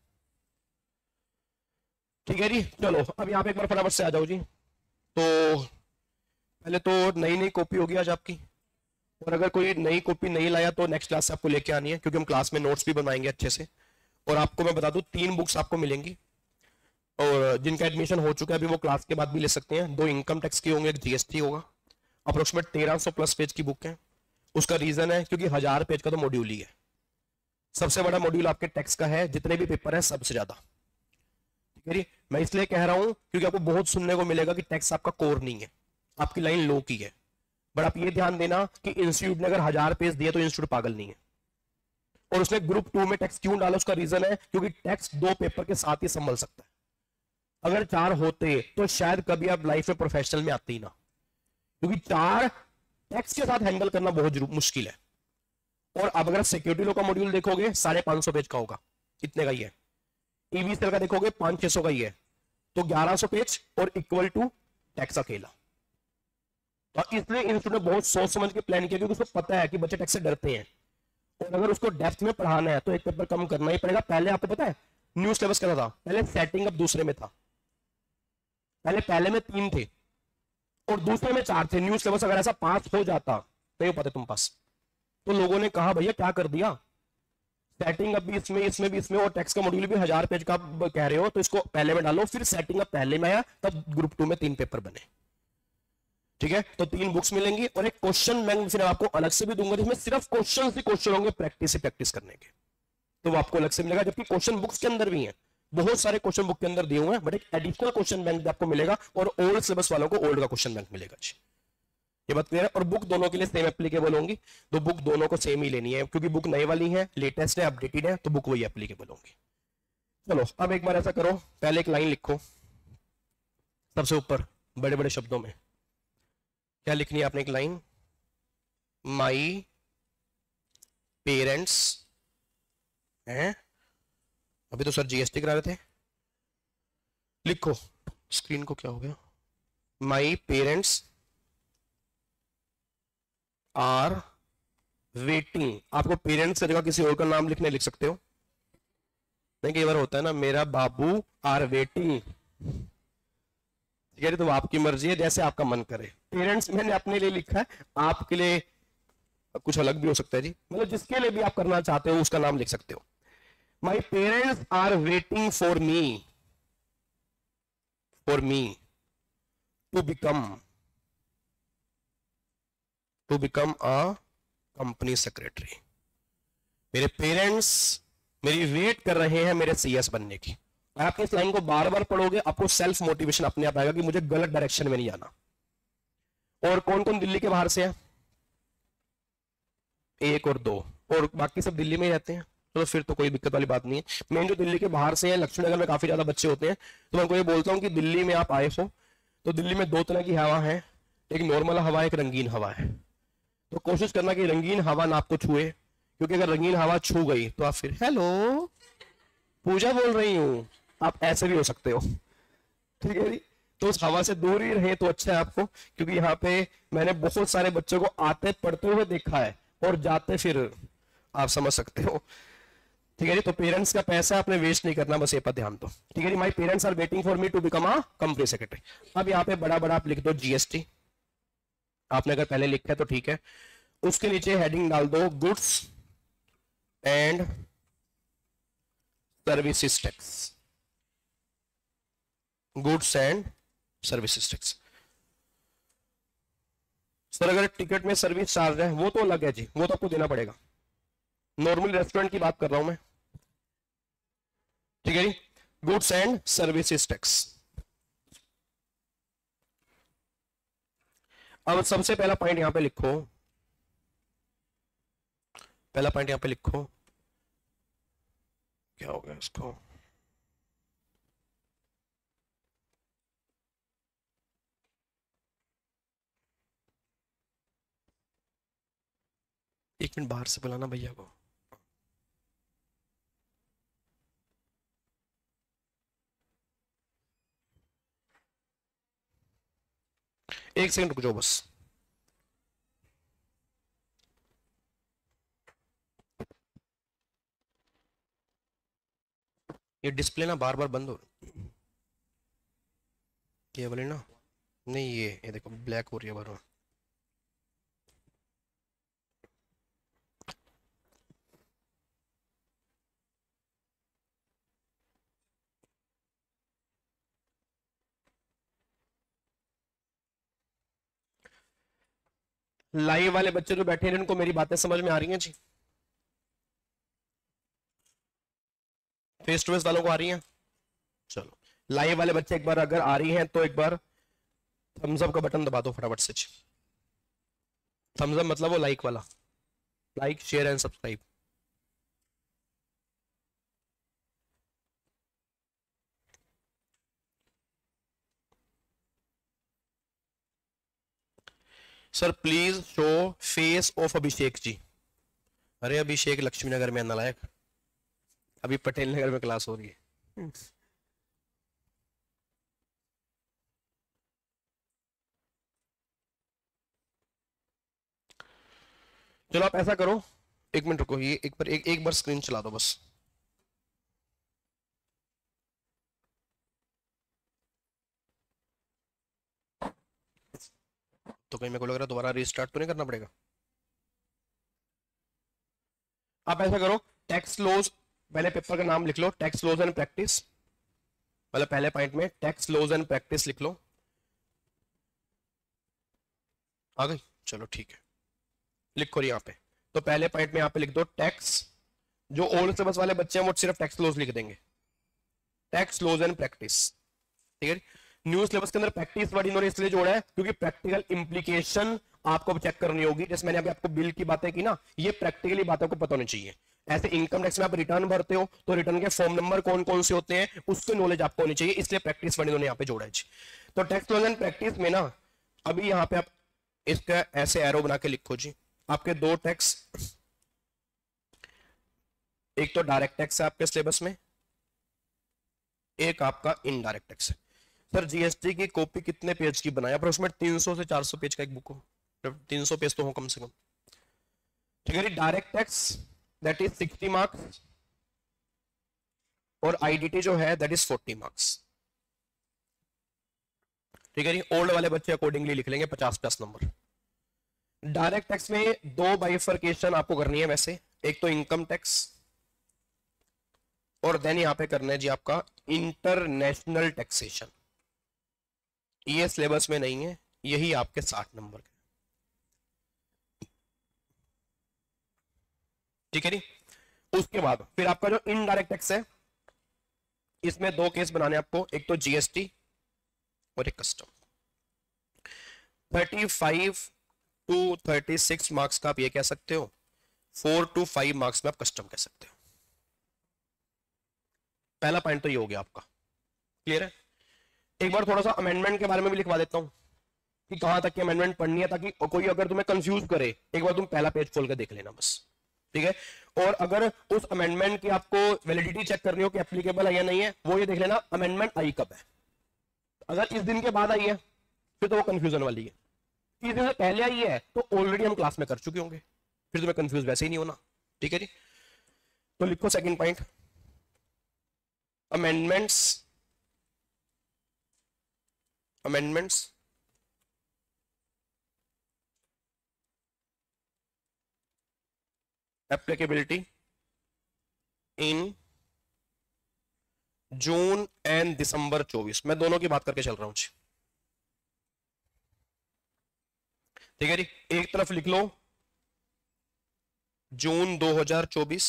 ठीक है जी। चलो अब यहाँ पे एक बार फटाफट से आ जाओ जी। तो पहले तो नई नई कॉपी होगी आज आपकी, और अगर कोई नई कॉपी नहीं लाया तो नेक्स्ट क्लास से आपको लेके आनी है, क्योंकि हम क्लास में नोट्स भी बनवाएंगे अच्छे से। और आपको मैं बता दूं तीन बुक्स आपको मिलेंगी, और जिनका एडमिशन हो चुका है अभी वो क्लास के बाद भी ले सकते हैं। दो इनकम टैक्स की होंगे, एक जीएसटी होगा, अप्रोक्सीमेट तेरह सौ प्लस पेज की बुक है। उसका रीजन है क्योंकि हजार पेज का तो मॉड्यूल ही है, सबसे बड़ा मॉड्यूल आपके टैक्स का है, जितने भी पेपर है सबसे ज्यादा, ठीक है जी। मैं इसलिए कह रहा हूं क्योंकि आपको बहुत सुनने को मिलेगा कि टैक्स आपका कोर नहीं है, आपकी लाइन लो की है, बट आप ये ध्यान देना कि इंस्टीट्यूट ने अगर हजार पेज दिए तो इंस्टीट्यूट पागल नहीं है। और उसने ग्रुप टू में टैक्स क्यों डाला, उसका रीजन है क्योंकि टैक्स दो पेपर के साथ ही संभल सकता है, अगर चार होते तो शायद कभी आप लाइफ में प्रोफेशनल में आते ही ना, क्योंकि चार टैक्स के साथ हैंडल करना बहुत मुश्किल है। और अब अगर सिक्योरिटी लॉ का मॉड्यूल देखोगे साढ़े पांच सौ पेज का होगा, इतने का ही है। ईवीसीएल का देखोगे पांच छह सौ का ही है, तो ग्यारह सौ पेज और इक्वल टू टैक्स अकेला। तो इसलिए इंस्टीट्यूट ने बहुत सोच समझ के प्लान किया, क्योंकि उसको पता है कि बच्चे टैक्स से डरते हैं, और अगर उसको डेप्थ में पढ़ाना है तो एक पेपर कम करना ही पड़ेगा। पहले आपको पता है न्यू सिलेबस क्या था, पहले सेटिंग अप दूसरे में था, पहले पहले में तीन थे और दूसरे में चार थे। न्यू सिलेबस अगर ऐसा पास हो जाता, नहीं हो पाते तुम पास, तो लोगों ने कहा भैया क्या कर दिया, सेटिंग अप भी इसमें, इसमें भी इसमें, और टैक्स का मॉड्यूल भी हजार पेज का कह रहे हो, तो इसको पहले में डालो। फिर सेटिंग अप पहले में आया, तब ग्रुप टू में तीन पेपर बने, ठीक है। तो तीन बुक्स मिलेंगी और एक क्वेश्चन बैंक फिर आपको अलग से भी दूंगा, जिसमें सिर्फ क्वेश्चन ही क्वेश्चन होंगे प्रैक्टिस से प्रैक्टिस करने के, तो वो आपको अलग से मिलेगा। जबकि क्वेश्चन बुक्स के अंदर भी हैं, बहुत सारे क्वेश्चन बुक के अंदर दिए हुए हैं, बट एक एडिशनल क्वेश्चन बैंक आपको मिलेगा, और ओल्ड सिलेबस वालों को ओल्ड का क्वेश्चन बैंक मिलेगा जी। ये बात क्लियर है। और बुक दोनों के लिए सेम एप्लीकेबल होंगी, तो बुक दोनों को सेम ही लेनी है, क्योंकि बुक नई वाली है, लेटेस्ट है, अपडेटेड है, तो बुक वही एप्लीकेबल होंगी। चलो अब एक बार ऐसा करो, पहले एक लाइन लिखो सबसे ऊपर बड़े बड़े शब्दों में, क्या लिखनी है आपने, एक लाइन, माई पेरेंट्स हैं, अभी तो सर जीएसटी करा रहे थे, लिखो, स्क्रीन को क्या हो गया, माई पेरेंट्स आर वेटिंग। आपको पेरेंट्स की जगह किसी और का नाम लिखने लिख सकते हो, नहीं कई बार होता है ना, मेरा बाबू आर वेटिंग, ठीक है, तो आपकी मर्जी है, जैसे आपका मन करे। पेरेंट्स मैंने अपने लिए लिखा है, आपके लिए कुछ अलग भी हो सकता है जी, मतलब जिसके लिए भी आप करना चाहते हो उसका नाम लिख सकते हो। My parents are waiting for me, for me to become to become a company secretary. मेरे पेरेंट्स मेरी वेट कर रहे हैं मेरे सीएस बनने की। आप इस लाइन को बार बार पढ़ोगे, आपको सेल्फ मोटिवेशन अपने आप आएगा कि मुझे गलत डायरेक्शन में नहीं जाना। और कौन कौन दिल्ली के बाहर से है, एक और दो, और बाकी सब दिल्ली में ही रहते हैं, तो फिर तो कोई दिक्कत वाली बात नहीं है। मेन जो दिल्ली के बाहर से है, लक्ष्मीनगर में काफी ज्यादा बच्चे होते हैं, तो मैं उनको ये बोलता हूँ कि दिल्ली में आप आए हो तो दिल्ली में दो तरह की हवा है, एक नॉर्मल हवा है, एक रंगीन हवा है। तो कोशिश करना कि रंगीन हवा ना आपको छुए, क्योंकि अगर रंगीन हवा छू गई तो आप फिर हेलो पूजा बोल रही हूं, आप ऐसे भी हो सकते हो, ठीक है जी। तो उस हवा से दूर ही रहे तो अच्छा है आपको, क्योंकि यहाँ पे मैंने बहुत सारे बच्चों को आते पढ़ते हुए देखा है, और जाते फिर आप समझ सकते हो, ठीक है जी। तो पेरेंट्स का पैसा आपने वेस्ट नहीं करना, बस ये पर ध्यान दो, ठीक है जी। My parents are waiting for me to become a company secretary. अब यहाँ पे बड़ा बड़ा आप लिख दो जीएसटी, आपने अगर पहले लिखा है तो ठीक है। उसके नीचे हेडिंग डाल दो goods and services tax, goods and services tax. Sir अगर टिकट में सर्विस चार्ज है वो तो अलग है जी, वो तो आपको देना पड़ेगा। नॉर्मल रेस्टोरेंट की बात कर रहा हूं मैं, ठीक है जी। Goods and services tax. अब सबसे पहला पॉइंट यहां पे लिखो, पहला पॉइंट यहां पे लिखो, क्या हो गया इसको, एक मिनट बाहर से बुलाना भैया को। एक सेकंड रुक जाओ बस। ये डिस्प्ले ना बार बार बंद हो, ये वाली ना, नहीं ये ये देखो ब्लैक हो रही है बार बार। लाइव वाले बच्चे जो बैठे हैं इनको मेरी बातें समझ में आ रही हैं जी? फेस टू फेस वालों को आ रही हैं? चलो लाइव वाले बच्चे एक बार अगर आ रही हैं तो एक बार थम्स अप का बटन दबा दो फटाफट से। थम्स अप मतलब वो लाइक वाला, like share and subscribe. Sir please show face of Abhishek ji. अरे अभिषेक लक्ष्मी नगर में नालायक, अभी पटेल नगर में क्लास हो रही है। चलो आप ऐसा करो, एक मिनट रुको, ये एक बार एक, एक बार स्क्रीन चला दो बस। तो कहीं मेरे को लग रहा है दोबारा रीस्टार्ट तो नहीं करना पड़ेगा। आप ऐसा करो, टैक्स लॉज, पहले पेपर का नाम लिख लो, टैक्स लॉज एंड प्रैक्टिस, मतलब पहले पॉइंट में टैक्स लॉज एंड प्रैक्टिस लिख लो। आ गई, चलो ठीक है, लिखो यहाँ पे। तो पहले पॉइंट में यहाँ पे लिख दो टैक्स, जो ओल्ड सिलेबस वाले बच्चे हैं वो सिर्फ टैक्स लॉज लिख देंगे, टैक्स लॉज एंड प्रैक्टिस, ठीक है। न्यू सिलेबस के अंदर प्रैक्टिस वर्ड इन्होंने इसलिए जोड़ा है क्योंकि प्रैक्टिकल इंप्लीकेशन आपको चेक करनी होगी। जैसे मैंने अभी आपको बिल की बातें की ना, ये प्रैक्टिकली बातों को पता होनी चाहिए। ऐसे इनकम टैक्स में आप रिटर्न भरते हो तो रिटर्न के फॉर्म नंबर कौन कौन से होते हैं उसकी नॉलेज आपको होनी चाहिए, इसलिए प्रैक्टिस वर्ड इन्होंने यहाँ पे जोड़ा है। तो टैक्स लॉज एंड प्रैक्टिस में ना, अभी यहाँ पे आप इसका ऐसे एरो बना के लिखो जी। आपके दो टैक्स, एक तो डायरेक्ट टैक्स है आपके सिलेबस में, एक आपका इनडायरेक्ट टैक्स है। सर जीएसटी की कॉपी कितने पेज की बनाया? अप्रोक्सीमेट तीन सौ से चार सौ पेज का एक बुक हो, तीन सौ पेज तो हो कम से कम, ठीक है। Direct tax that is sixty marks और आईडीटी जो है दैट इज फोर्टी मार्क्स, ठीक है। ओल्ड वाले बच्चे अकॉर्डिंगली लिख लेंगे पचास प्लस नंबर। डायरेक्ट टैक्स में दो बाइफर्केशन आपको करनी है वैसे, एक तो इनकम टैक्स और देन यहां पे करना है जी आपका इंटरनेशनल टैक्सेशन। ये सिलेबस में नहीं है, यही आपके साठ नंबर के, ठीक है नी। उसके बाद फिर आपका जो इनडायरेक्ट टैक्स है, इसमें दो केस बनाने आपको, एक तो जीएसटी और एक custom. Thirty five to thirty six marks का आप ये कह सकते हो, फोर टू फाइव मार्क्स में आप कस्टम कह सकते हो। पहला पॉइंट तो ये हो गया आपका, क्लियर है। एक बार थोड़ा सा अमेंडमेंट के बारे में भी लिखवा देता हूं कि कहां तक की अमेंडमेंट पढ़नी है, ताकि कोई अगर तुम्हें कंफ्यूज करे एक बार तुम पहला पेज खोल कर देख लेना बस, ठीक है। और अगर उस अमेंडमेंट की आपको वैलिडिटी चेक करनी हो कि एप्लीकेबल है या नहीं है, वो ये देख लेना अमेंडमेंट आई कब है। अगर इस दिन के बाद आई है फिर तो वो कंफ्यूजन वाली है, इस दिन से पहले आई है तो ऑलरेडी हम क्लास में कर चुके होंगे, फिर तुम्हें कंफ्यूज वैसे ही नहीं होना, ठीक है जी। तो लिखो second point, amendments amendments applicability in June and December चौबीस, मैं दोनों की बात करके चल रहा हूं जी। ठीक है जी, एक तरफ लिख लो जून दो हज़ार चौबीस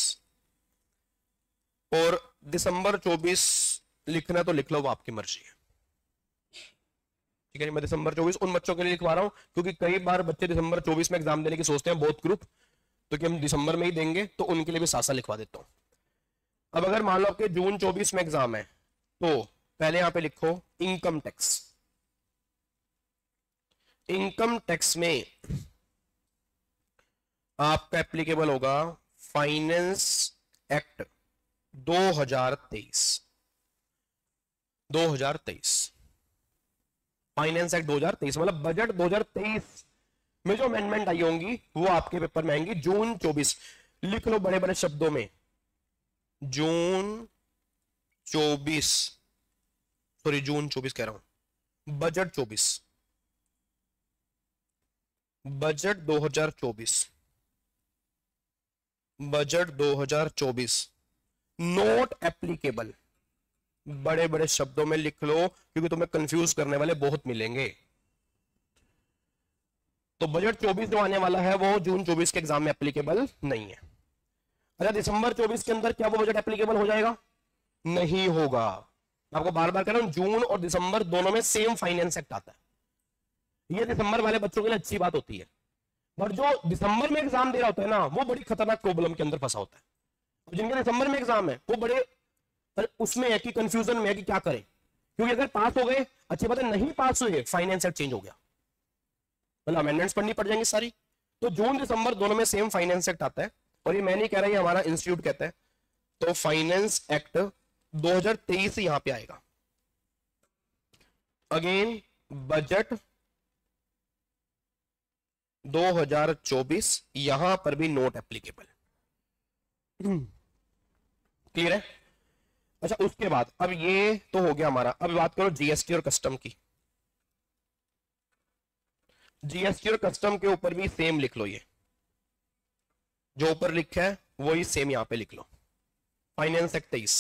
और दिसंबर चौबीस लिखना तो लिख लो, वो आपकी मर्जी है। ठीक है, मैं दिसंबर चौबीस उन बच्चों के लिए लिखवा रहा हूं क्योंकि कई बार बच्चे दिसंबर चौबीस में एग्जाम देने की सोचते हैं, बहुत ग्रुप, तो कि हम दिसंबर में ही देंगे, तो उनके लिए भी साथ साथ लिखवा देता हूं। अब अगर मान लो आपके जून चौबीस में एग्जाम है तो पहले यहां पे लिखो इनकम टैक्स। इनकम टैक्स में आपका एप्लीकेबल होगा फाइनेंस एक्ट दो हज़ार तेईस। दो हज़ार तेईस फाइनेंस एक्ट दो हज़ार तेईस मतलब बजट दो हज़ार तेईस में जो अमेंडमेंट आई होंगी वो आपके पेपर में आएंगी। जून चौबीस लिख लो बड़े बड़े शब्दों में, जून चौबीस, सॉरी जून चौबीस कह रहा हूं, बजट चौबीस, बजट दो हज़ार चौबीस, बजट दो हज़ार चौबीस नोट एप्लीकेबल, बड़े बड़े शब्दों में लिख लो क्योंकि तुम्हें कंफ्यूज करने वाले बहुत मिलेंगे। तो बजट चौबीस जो आने वाला है वो जून चौबीस के एग्जाम में एप्लीकेबल नहीं है। अच्छा, दिसंबर चौबीस के अंदर क्या वो बजट एप्लीकेबल हो जाएगा? नहीं होगा। आपको बार बार कह रहा हूं, जून और दिसंबर दोनों में सेम फाइनेंस एक्ट आता है। ये दिसंबर वाले बच्चों के लिए अच्छी बात होती है, पर जो दिसंबर में एग्जाम दे रहा होता है ना, वो बड़ी खतरनाक प्रॉब्लम के अंदर फंसा होता है। जिनके दिसंबर में एग्जाम है वो बड़े उसमें है कि कंफ्यूजन में है कि क्या करें, क्योंकि अगर पास हो गए अच्छी बात है, नहीं पास हुए फाइनेंस एक्ट चेंज हो गया, मतलब अमेंडमेंट्स पढ़नी पड़ जाएंगी सारी। तो जून दिसंबर दोनों में सेम फाइनेंस एक्ट आता है, और ये मैं नहीं कह रहा, ये हमारा इंस्टीट्यूट कहता है। तो फाइनेंस एक्ट दो हज़ार तेईस यहां पे आएगा। अगेन बजट दो हज़ार चौबीस, यहां पर भी नोट एप्लीकेबल। क्लियर है? अच्छा, उसके बाद अब ये तो हो गया हमारा। अब बात करो जीएसटी और कस्टम की। जीएसटी और कस्टम के ऊपर भी सेम लिख लो, ये जो ऊपर लिखा है वही सेम यहां पे लिख लो, फाइनेंस एक्ट तेईस।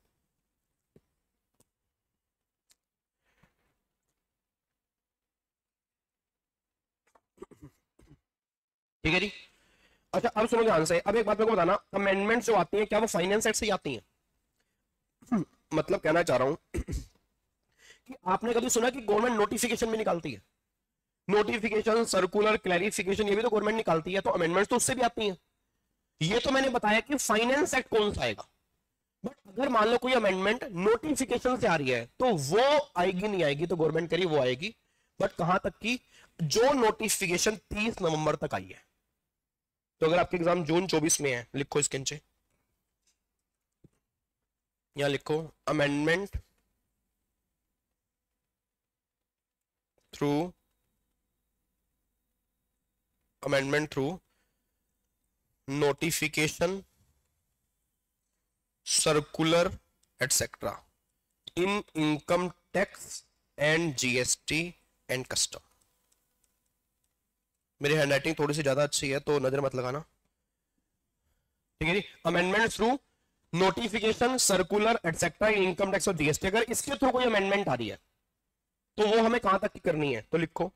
ठीक है जी। अच्छा, अब सुनो ध्यान से, अब एक बात मेरे को बताना, अमेंडमेंट जो आती है क्या वो फाइनेंस एक्ट से ही आती है? मतलब कहना चाह रहा हूं कि आपने कभी सुना कि गवर्नमेंट नोटिफिकेशन भी निकालती है? नोटिफिकेशन, सर्कुलर, क्लैरिफिकेशन, ये भी तो गवर्नमेंट निकालती है, तो अमेंडमेंट्स तो उससे भी आती हैं। ये तो मैंने बताया कि फाइनेंस एक्ट कौन सा आएगा, बट अगर मान लो कोई अमेंडमेंट नोटिफिकेशन से आ रही है तो वो आएगी नहीं आएगी, तो गवर्नमेंट करी वो आएगी, बट कहां तक की? जो नोटिफिकेशन तीस नवंबर तक आई है। तो अगर आपके एग्जाम जून चौबीस में है, लिखो इसके नीचे, यहां लिखो amendment through amendment through notification, circular etcetera in income tax and GST and custom. मेरी हैंडराइटिंग थोड़ी सी ज्यादा अच्छी है तो नजर मत लगाना, ठीक है जी। Amendment through notification, circular etcetera in income tax और जीएसटी, अगर इसके थ्रू कोई अमेंडमेंट आ रही है तो वो हमें कहां तक की करनी है? तो लिखो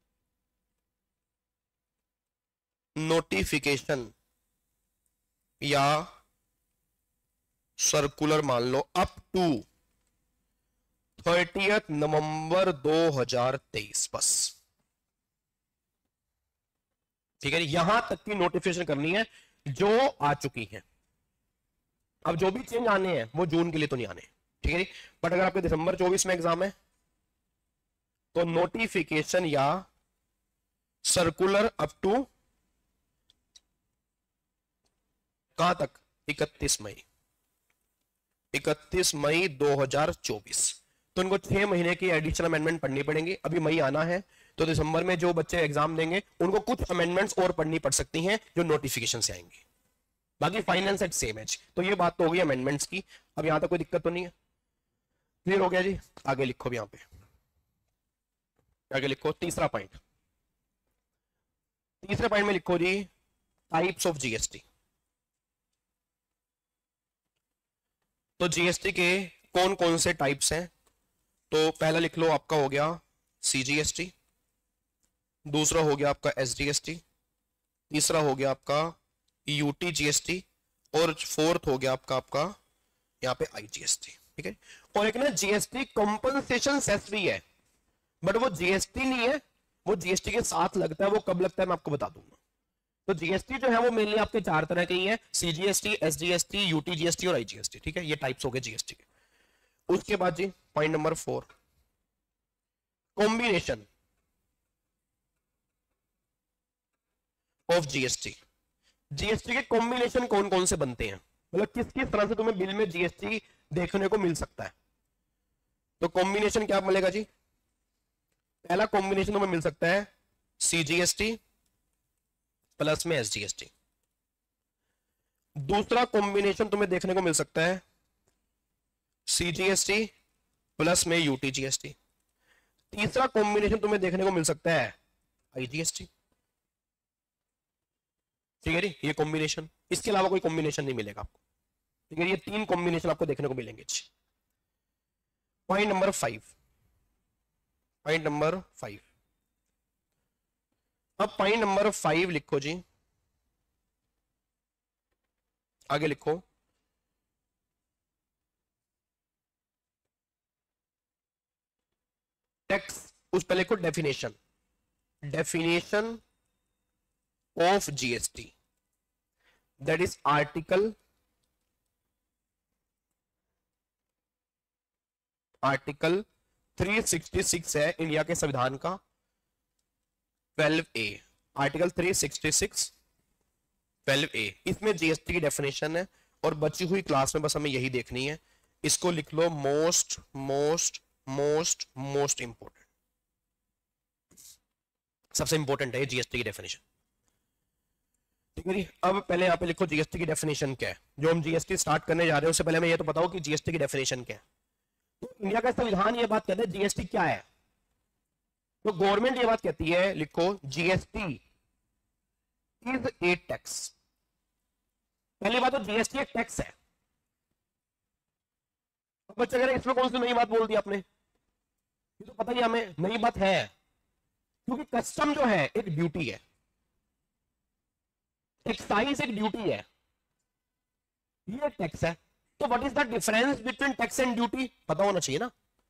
नोटिफिकेशन या सर्कुलर मान लो अप टू थर्टियथ नवंबर दो हज़ार तेईस, बस। ठीक है, यहां तक की नोटिफिकेशन करनी है जो आ चुकी है। अब जो भी चेंज आने हैं वो जून के लिए तो नहीं आने, ठीक है। बट अगर आपके दिसंबर चौबीस में एग्जाम है तो नोटिफिकेशन या सर्कुलर अप टू कहां तक? इकतीस मई, इकतीस मई दो हज़ार चौबीस। तो इनको छह महीने की एडिशनल अमेंडमेंट पढ़नी पड़ेंगी। अभी मई आना है तो दिसंबर में जो बच्चे एग्जाम देंगे उनको कुछ अमेंडमेंट्स और पढ़नी पड़ सकती हैं जो नोटिफिकेशन से आएंगी। बाकी फाइनेंस एट सेम एज। तो ये बात तो होगी अमेंडमेंट्स की। अब यहां तक कोई दिक्कत तो नहीं है? क्लियर हो गया जी? आगे लिखो, भी यहां पे आगे लिखो तीसरा पॉइंट। तीसरे पॉइंट में लिखो जी टाइप्स ऑफ जीएसटी। तो जीएसटी के कौन कौन से टाइप्स हैं, तो पहला लिख लो आपका हो गया सीजीएसटी, दूसरा हो गया आपका एसडीएसटी, तीसरा हो गया आपका यूटीजीएसटी, और फोर्थ हो गया आपका आपका यहाँ पे आईजीएसटी। ठीक है, और एक ना जीएसटी कंपनसेशन सेस भी है, बट वो जीएसटी नहीं है, वो जीएसटी के साथ लगता है। वो कब लगता है मैं आपको बता दूंगा। तो जीएसटी जो है वो मेनली आपके चार तरह के ही है, सीजीएसटी, एसजीएसटी, यूटीजीएसटी और आईजीएसटी। ठीक है, ये टाइप्स हो गए जीएसटी के। उसके बाद जी point number four, combination of GST. GST के कॉम्बिनेशन कौन कौन से बनते हैं, मतलब किस किस तरह से तुम्हें बिल में जीएसटी देखने को मिल सकता है। तो कॉम्बिनेशन क्या मिलेगा जी, पहला कॉम्बिनेशन तुम्हें मिल सकता है सीजीएसटी प्लस में एसजीएसटी। दूसरा कॉम्बिनेशन तुम्हें देखने को मिल सकता है सीजीएसटी प्लस में यूटीजीएसटी। तीसरा कॉम्बिनेशन तुम्हें देखने को मिल सकता है आईजीएसटी। ठीक है जी, ये कॉम्बिनेशन, इसके अलावा कोई कॉम्बिनेशन नहीं मिलेगा आपको। ठीक है, ये तीन कॉम्बिनेशन आपको देखने को मिलेंगे। Point number five, point number five, अब पॉइंट नंबर फाइव लिखो जी, आगे लिखो टैक्स, उस पहले लिखो definition, definition of GST, that is article article three sixty six है इंडिया के संविधान का, twelve A, article three sixty six twelve A, इसमें जीएसटी की डेफिनेशन है। और बची हुई क्लास में बस हमें यही देखनी है, इसको लिख लो most most most most important, सबसे इंपोर्टेंट है जीएसटी की डेफिनेशन। ठीक है जी, अब पहले यहां पे लिखो जीएसटी की डेफिनेशन क्या है। जो हम जीएसटी स्टार्ट करने जा रहे हैं उससे पहले मैं ये तो बताऊं कि जीएसटी की डेफिनेशन क्या है। तो इंडिया का संविधान ये बात कहता है जीएसटी क्या है, तो गवर्नमेंट ये बात कहती है, लिखो जीएसटी इज ए टैक्स। पहली बात तो जीएसटी एक टैक्स है। अब बच्चे कह रहे हैं इसमें कौन सी नई बात बोल दी आपने, ये तो पता ही हमें नई बात है, क्योंकि कस्टम जो है एक ड्यूटी है, एक्साइज एक ड्यूटी है, ये टैक्स है। तो what is the difference between tax and duty, पता होना चाहिए ना,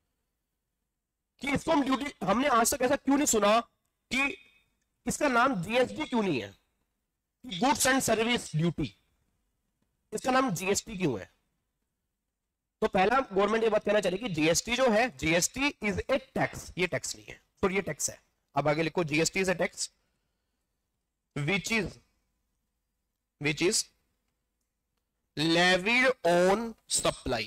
कि इसको हम ड्यूटी, हमने आज तक ऐसा क्यों नहीं सुना कि इसका नाम जीएसटी क्यों नहीं है, गुड्स एंड सर्विस ड्यूटी, इसका नाम जीएसटी क्यों है। तो पहला गवर्नमेंट ये बात कहना चाहिए कि जीएसटी जो है, जीएसटी इज ए टैक्स, ये टैक्स नहीं है, तो ये टैक्स है। अब आगे लिखो GST is a tax which is which is levied on supply,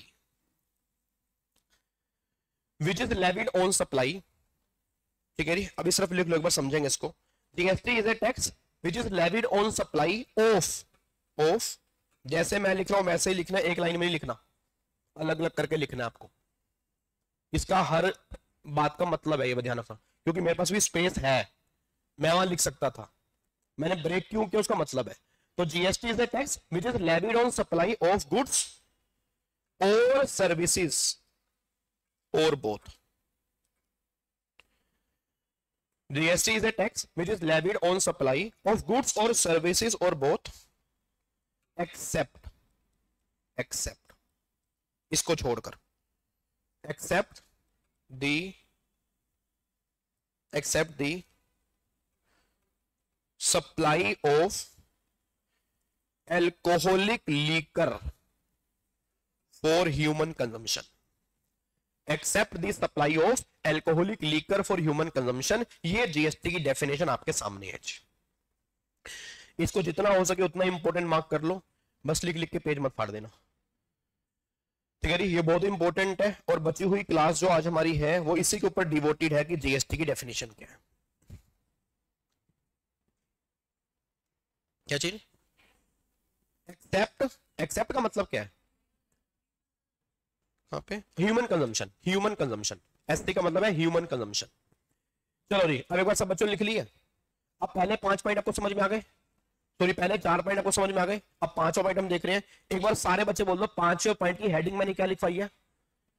which is levied on supply। ठीक है जी, अभी सिर्फ लिख लो, एक बार समझेंगे इसको। GST is a tax which is levied on supply of of, जैसे मैं लिख रहा हूं वैसे ही लिखना, एक लाइन में नहीं लिखना, अलग अलग करके लिखना है आपको। इसका हर बात का मतलब है, ये ध्यान रखना, क्योंकि मेरे पास भी स्पेस है, मैं वहां लिख सकता था, मैंने ब्रेक क्यों किया उसका मतलब है। तो GST is a tax which is levied on supply of goods और सर्विसेज और both. GST is a tax which is levied on supply of goods और सर्विसेज और बोथ एक्सेप्ट एक्सेप्ट इसको छोड़कर, except the except the supply of alcoholic liquor for human consumption, except the supply of alcoholic liquor for human consumption। ये GST की definition आपके सामने है। इसको जितना हो सके उतना इंपॉर्टेंट मार्क कर लो, बस लिख लिख के पेज मत फाड़ देना। ठीक है जी, ये बहुत इंपॉर्टेंट है। और बची हुई क्लास जो आज हमारी है वो इसी के ऊपर डिवोटेड है कि जीएसटी की डेफिनेशन क्या है। क्या चीज एक्सेप्ट, एक्सेप्ट का मतलब क्या है, यहाँ पे human consumption, human consumption, ST का मतलब है ह्यूमन कंजम्पशन। चलो जी, अब एक बार सब बच्चों लिख लिए। अब पहले पांच पॉइंट आपको समझ में आ गए, सॉरी पहले चार पॉइंट आपको समझ में आ गए, अब पांचों पॉइंट हम देख रहे हैं। एक बार सारे बच्चे बोल दो पांचों पॉइंट की हेडिंग मैंने क्या लिखवाई है,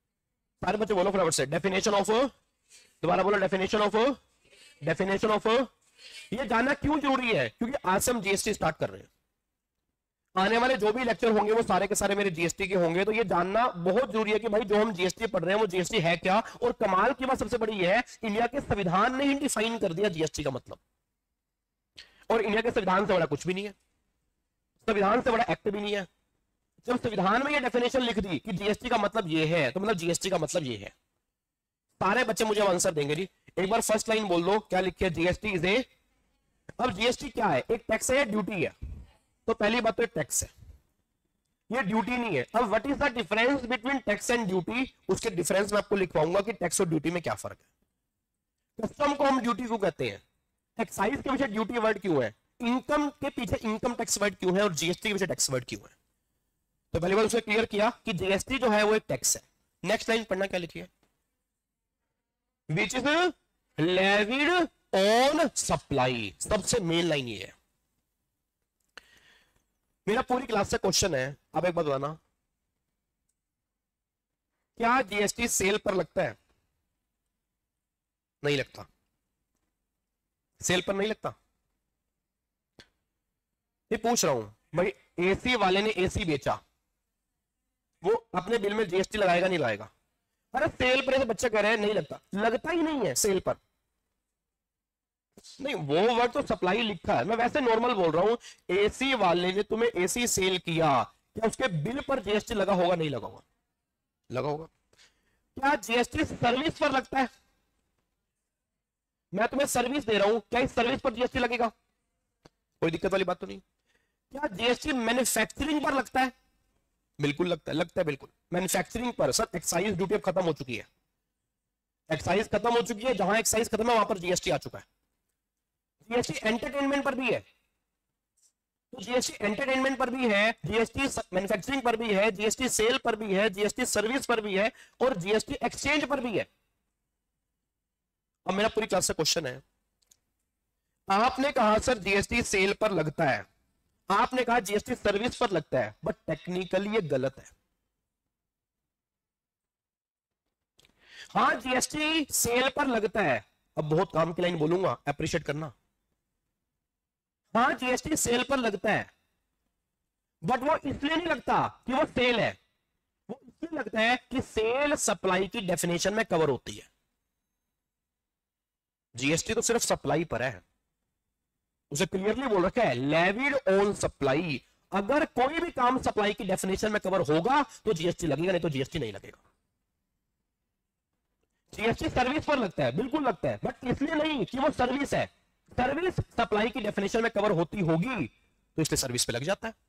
सारे बच्चे बोलो फटाफट से, डेफिनेशन ऑफ, दोबारा बोलो डेफिनेशन ऑफ, डेफिनेशन ऑफ। ये जानना क्यों जरूरी है? क्योंकि आज से हम जीएसटी स्टार्ट कर रहे हैं, आने वाले जो भी लेक्चर होंगे वो सारे के सारे मेरे जीएसटी के होंगे। तो ये जानना बहुत जरूरी है कि भाई जो हम जीएसटी पढ़ रहे हैं वो जीएसटी है क्या। और कमाल की बात सबसे बड़ी ये है, इंडिया के संविधान ने ही डिफाइन कर दिया जीएसटी का मतलब, और इंडिया के संविधान से बड़ा कुछ भी नहीं है, संविधान से बड़ा एक्ट भी नहीं है। जब संविधान में ये डेफिनेशन लिख दी कि जीएसटी का मतलब ये है, तो मतलब जीएसटी का मतलब ये है। सारे बच्चे मुझे आंसर देंगे जी। एक बार फर्स्ट लाइन बोल दो, क्या लिखे? GST is a. अब जीएसटी क्या है? एक टैक्स है या ड्यूटी है? तो पहली बात तो टैक्स है, ये ड्यूटी नहीं है। अब what is the difference between tax and duty? उसके डिफरेंस में आपको लिखवाऊंगा कि टैक्स और ड्यूटी में क्या फर्क है। कस्टम को हम ड्यूटी को कहते हैं, एक्साइज के पीछे ड्यूटी वर्ड क्यों है, इनकम के पीछे इनकम टैक्स वर्ड क्यों है, और जीएसटी के पीछे टैक्स वर्ड क्यों है। तो पहली बार उसे क्लियर किया कि जीएसटी जो है वो एक टैक्स है। नेक्स्ट लाइन पढ़ना, क्या लिखिए? Which is levied on supply. सबसे मेन लाइन ये है। मेरा पूरी क्लास से क्वेश्चन है, अब एक बात बताना, क्या जीएसटी सेल पर लगता है? नहीं लगता, सेल पर नहीं लगता। ये पूछ रहा हूं भाई, एसी वाले ने एसी बेचा, वो अपने बिल में जीएसटी लगाएगा नहीं लगाएगा? अरे सेल पर ऐसे बच्चे कह रहे हैं नहीं लगता, लगता ही नहीं है सेल पर। नहीं, वो वर्ड तो सप्लाई लिखा है, मैं वैसे नॉर्मल बोल रहा हूं। एसी वाले ने तुम्हें एसी सेल किया, क्या उसके बिल पर जीएसटी लगा होगा? नहीं लगा होगा, लगा होगा। क्या जीएसटी सर्विस पर लगता है? मैं तुम्हें सर्विस दे रहा हूं, क्या इस सर्विस पर जीएसटी लगेगा? कोई दिक्कत वाली बात तो नहीं। क्या जीएसटी मैन्युफैक्चरिंग पर लगता है? बिल्कुल लगता है, लगता है बिल्कुल। मैन्युफैक्चरिंग पर सर एक्साइज ड्यूटी अब खत्म हो चुकी है, एक्साइज खत्म हो चुकी है, जहां एक्साइज खत्म है वहां पर जीएसटी आ चुका है। जीएसटी एंटरटेनमेंट पर भी है, तो जीएसटी एंटरटेनमेंट पर भी है, जीएसटी मैन्युफैक्चरिंग पर भी है, जीएसटी सेल पर भी है, जीएसटी सर्विस पर भी है, और जीएसटी एक्सचेंज पर भी है। अब मेरा पूरी क्लास से क्वेश्चन है, आपने कहा सर जीएसटी सेल पर लगता है, आपने कहा जीएसटी सर्विस पर लगता है, बट टेक्निकली ये गलत है। हाँ जीएसटी सेल पर लगता है, अब बहुत काम की लाइन बोलूंगा, अप्रिशिएट करना। हाँ जीएसटी सेल पर लगता है, बट वो इसलिए नहीं लगता कि वो सेल है, वो इसलिए लगता है कि सेल सप्लाई की डेफिनेशन में कवर होती है। जीएसटी तो सिर्फ सप्लाई पर है, उसे क्लियरली बोल रखा है लेविड ऑन सप्लाई। अगर कोई भी काम सप्लाई की डेफिनेशन में कवर होगा तो जीएसटी लगेगा, नहीं तो जीएसटी नहीं लगेगा। जीएसटी सर्विस पर लगता है, बिल्कुल लगता है, बट इसलिए नहीं कि वो सर्विस है। सर्विस सप्लाई की डेफिनेशन में कवर होती होगी तो इसलिए सर्विस पे लग जाता है।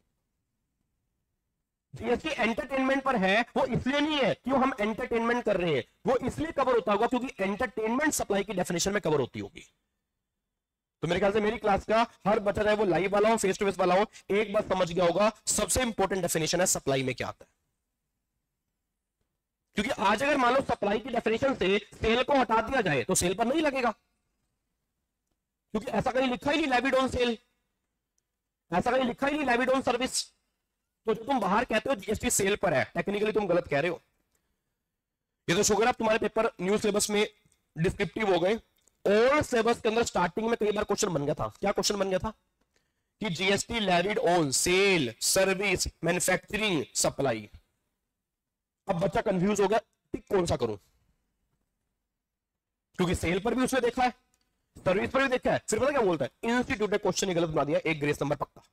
जीएसटी एंटरटेनमेंट पर है, वो इसलिए नहीं है कि हम एंटरटेनमेंट कर रहे हैं, वो इसलिए कवर होता होगा क्योंकि एंटरटेनमेंट सप्लाई की डेफिनेशन में कवर होती होगी। तो मेरे ख्याल से मेरी क्लास का हर बच्चा, चाहे वो लाइव वाला हो फेस टू फेस वाला हो, एक बात समझ गया होगा, सबसे इंपॉर्टेंट डेफिनेशन है सप्लाई में क्या आता है। क्योंकि आज अगर मान लो सप्लाई की डेफिनेशन से सेल को हटा दिया जाए तो सेल पर नहीं लगेगा, क्योंकि ऐसा कहीं लिखा ही नहीं लेविड ऑन सेल, ऐसा कहीं लिखा ही नहीं लेविड ऑन सर्विस। तो जो तुम बाहर कहते हो जीएसटी सेल पर है, टेक्निकली तुम गलत कह रहे हो। ये तो शुक्र आप तुम्हारे पेपर न्यू सिलेबस में डिस्क्रिप्टिव हो गए। और सिलेबस के अंदर स्टार्टिंग में कई बार क्वेश्चन बन गया था, क्या क्वेश्चन बन गया था कि GST levied on sale, service, manufacturing, supply. अब बच्चा कंफ्यूज हो गया, टिक कौन सा करूं, क्योंकि सेल पर भी उसने देखा है, सर्विस पर भी देखा है। फिर पता क्या बोलता है, इंस्टीट्यूट ने क्वेश्चन ही गलत बना दिया, एक ग्रेस नंबर पक्का।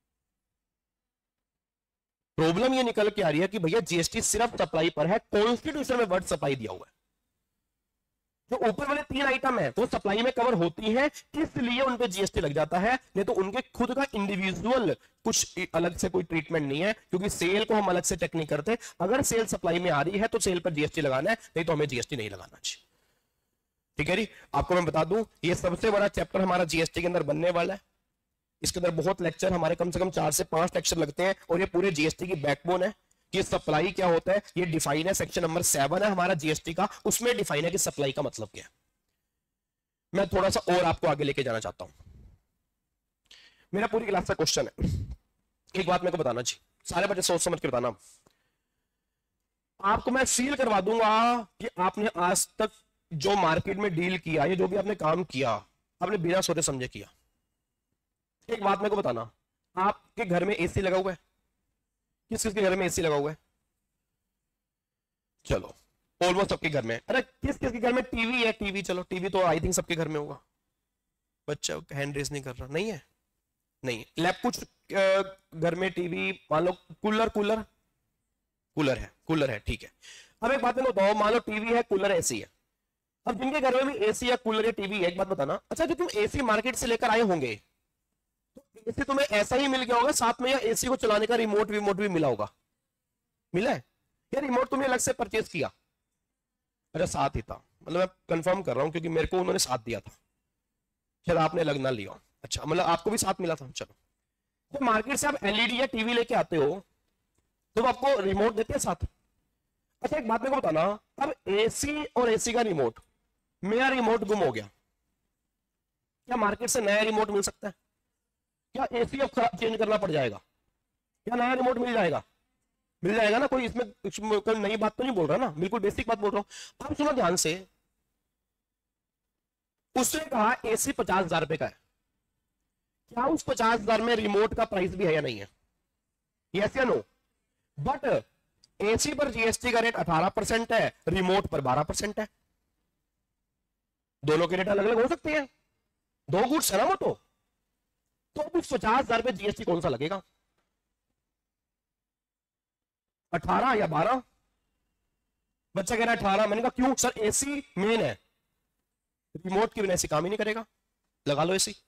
प्रॉब्लम ये निकल के आ रही है कि भैया जीएसटी सिर्फ सप्लाई पर है, कॉन्स्टिट्यूशन में वर्ड सप्लाई दिया हुआ है। जो ऊपर वाले तीन आइटम है वो सप्लाई में कवर होती है, इसलिए उन पे जीएसटी लग जाता है, नहीं तो उनके खुद का इंडिविजुअल कुछ अलग से कोई ट्रीटमेंट नहीं है, क्योंकि सेल को हम अलग से चेक नहीं करते। अगर सेल सप्लाई में आ रही है तो सेल पर जीएसटी लगाना है, नहीं तो हमें जीएसटी नहीं लगाना चाहिए। ठीक है जी। आपको मैं बता दूं, ये सबसे बड़ा चैप्टर हमारा जीएसटी के अंदर बनने वाला है। इसके अंदर बहुत लेक्चर, हमारे कम से कम चार से पांच लेक्चर लगते हैं, और ये पूरे जीएसटी की बैकबोन है कि सप्लाई क्या होता है। ये डिफाइन है, सेक्शन नंबर सेवन है हमारा जीएसटी का, उसमें डिफाइन है कि सप्लाई का मतलब क्या है। मैं थोड़ा सा और आपको आगे लेके जाना चाहता हूं। मेरा पूरी क्लास का क्वेश्चन है, एक बात मेरे को बताना जी, सारे बच्चे सोच समझ के बताना। आपको मैं फील करवा दूंगा कि आपने आज तक जो मार्केट में डील किया, ये जो भी आपने काम किया, आपने बिना सोचे समझे किया। एक बात मेरे को बताना, आपके घर में एसी लगा हुआ है? किस किस के घर में एसी लगा हुआ है? चलो ऑलमोस्ट सबके घर में। अरे किस किस के घर में टीवी है? टीवी, चलो टीवी तो आई थिंक सबके घर में होगा। बच्चा हैंड रेस नहीं कर रहा, नहीं है? नहीं। लैब कुछ घर में टीवी, मान लो कूलर, कूलर कूलर है, कूलर है, ठीक है। अब एक बात मैं बताओ, मान लो टीवी है, कूलर है, एसी है। अब जिनके घर में भी एसी या कूलर या टीवी है, एक बात बताना, अच्छा जो तुम एसी मार्केट से लेकर आए होंगे तो एसी तुम्हें ऐसा ही मिल गया होगा, साथ में या एसी को चलाने का रिमोट रिमोट भी मिला होगा? मिला है या रिमोट तुमने अलग से परचेज किया? अच्छा साथ ही था, मतलब मैं कंफर्म कर रहा हूं क्योंकि मेरे को उन्होंने साथ दिया था, शायद आपने अलग ना लिया। अच्छा मतलब आपको भी साथ मिला था। चलो जब मार्केट से आप एलईडी या टीवी लेके आते हो तो वो आपको रिमोट देते हैं साथ। अच्छा एक बात मेरे को बताना, अब एसी और एसी का रिमोट, मेरा रिमोट गुम हो गया, क्या मार्केट से नया रिमोट मिल सकता है? क्या एसी अब चेंज करना पड़ जाएगा? क्या नया रिमोट मिल जाएगा? मिल जाएगा ना, कोई इसमें कोई नई बात तो नहीं बोल रहा ना, बिल्कुल बेसिक बात बोल रहा हूं। आप सुनो ध्यान से, उसने कहा एसी पचास हजार रुपए का है, क्या उस पचास हजार में रिमोट का प्राइस भी है या नहीं है? यस या नो? बट एसी पर जीएसटी का रेट अठारह परसेंट है, रिमोट पर बारह परसेंट है। दोनों के रेट अलग अलग हो सकते हैं, दो गुड्स है ना वो। तो तो उस पचास हजार पे जीएसटी कौन सा लगेगा, अठारह या बारह? बच्चा कह रहा है अठारह। मैंने कहा क्यों सर? एसी मेन है, रिमोट के बिना एसी काम ही नहीं करेगा, लगा लो एसी।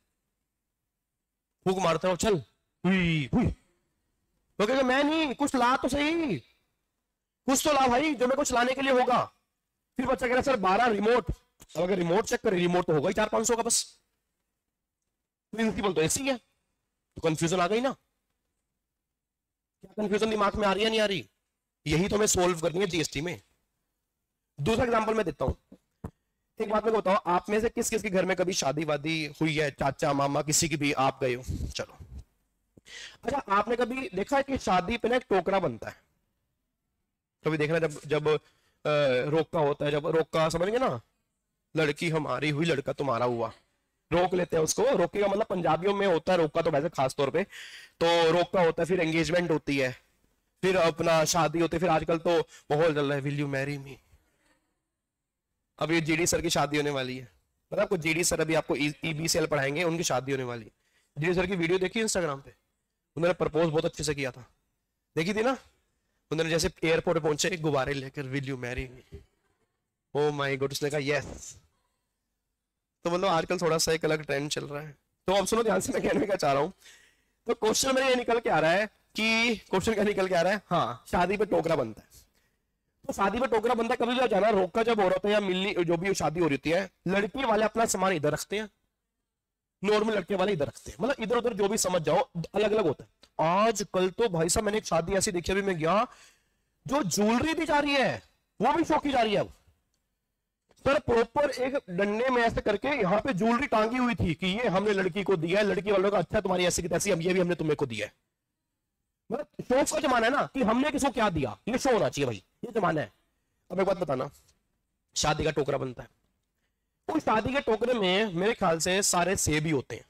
फूक मारते हो, चल हुई हुई, तो कहेगा मैं नहीं, कुछ ला तो सही, कुछ तो ला भाई जो मैं कुछ लाने के लिए होगा। फिर बच्चा कह रहा है सर बारह रिमोट। अब अगर रिमोट चेक करें, रिमोट तो होगा ही चार पांच सौ का बस, प्रिंसिपल तो एसी है, तो कंफ्यूजन आ गई ना। क्या कंफ्यूजन दिमाग में आ रही है नहीं आ रही? यही तो हमें सोल्व करनी है जीएसटी में। दूसरा एग्जांपल मैं देता हूं, एक बात मेरे को बताओ, आप में से किस किस के घर में कभी शादी वादी हुई है? चाचा मामा किसी की भी, आप गए हो, चलो। अच्छा आपने कभी देखा है कि शादी पे ना एक टोकरा बनता है? कभी देखना, जब जब आ, रोका होता है, जब रोका समझेंगे ना, लड़की हमारी हुई लड़का तुम्हारा हुआ, रोक लेते हैं उसको। रोके का मतलब पंजाबियों में होता है रोका, तो वैसे खास तौर पे तो रोका होता है, फिर एंगेजमेंट होती है, फिर अपना शादी होती है, फिर आजकल तो माहौल चल रहा है विल यू मैरी मी। अब ये जीडी सर की शादी होने वाली है, मतलब आपको जीडी सर अभी आपको ईबीसीएल पढ़ाएंगे, उनकी शादी होने वाली है। जीडी सर की वीडियो देखी इंस्टाग्राम पे, उन्होंने प्रपोज बहुत अच्छे से किया था, देखी थी ना? उन्होंने जैसे एयरपोर्ट पहुंचे गुब्बारे लेकर, will you marry me, oh my God, उसने कहा यस। तो मतलब आजकल थोड़ा सा एक अलग ट्रेंड चल रहा है। तो अब सुनो ध्यान से, मैं कहने का चाह रहा हूं, तो क्वेश्चन मेरे ये निकल के आ रहा है कि क्वेश्चन क्या निकल के आ रहा है, हाँ शादी पे टोकरा बनता है। तो शादी पे टोकरा बनता है, कभी भी जाना रोका जब हो रहा है या मिलनी जो भी शादी हो रही है, लड़की वाले अपना सामान इधर रखते हैं, नॉर्मल लड़के वाले इधर रखते हैं, मतलब इधर उधर जो भी समझ जाओ अलग अलग होता है। आजकल तो भाई साहब मैंने एक शादी ऐसी देखी, अभी मैं गया, जो ज्वेलरी दी जा रही है वो भी शौक की जा रही है। अब सर प्रॉपर एक डंडे में ऐसे करके यहाँ पे ज्वेलरी टांगी हुई थी कि ये हमने लड़की को दिया है, लड़की वालों का अच्छा तुम्हारी ऐसी की तैसी, अब ये भी हमने तुम्हें को दिया है। मतलब शौक का जमाना है ना, कि हमने किसको क्या दिया, ये शो होना चाहिए भाई, ये जमाना है। अब एक बात बताना, शादी का टोकरा बनता है, उस शादी के टोकरे में मेरे ख्याल से सारे सेब ही होते हैं।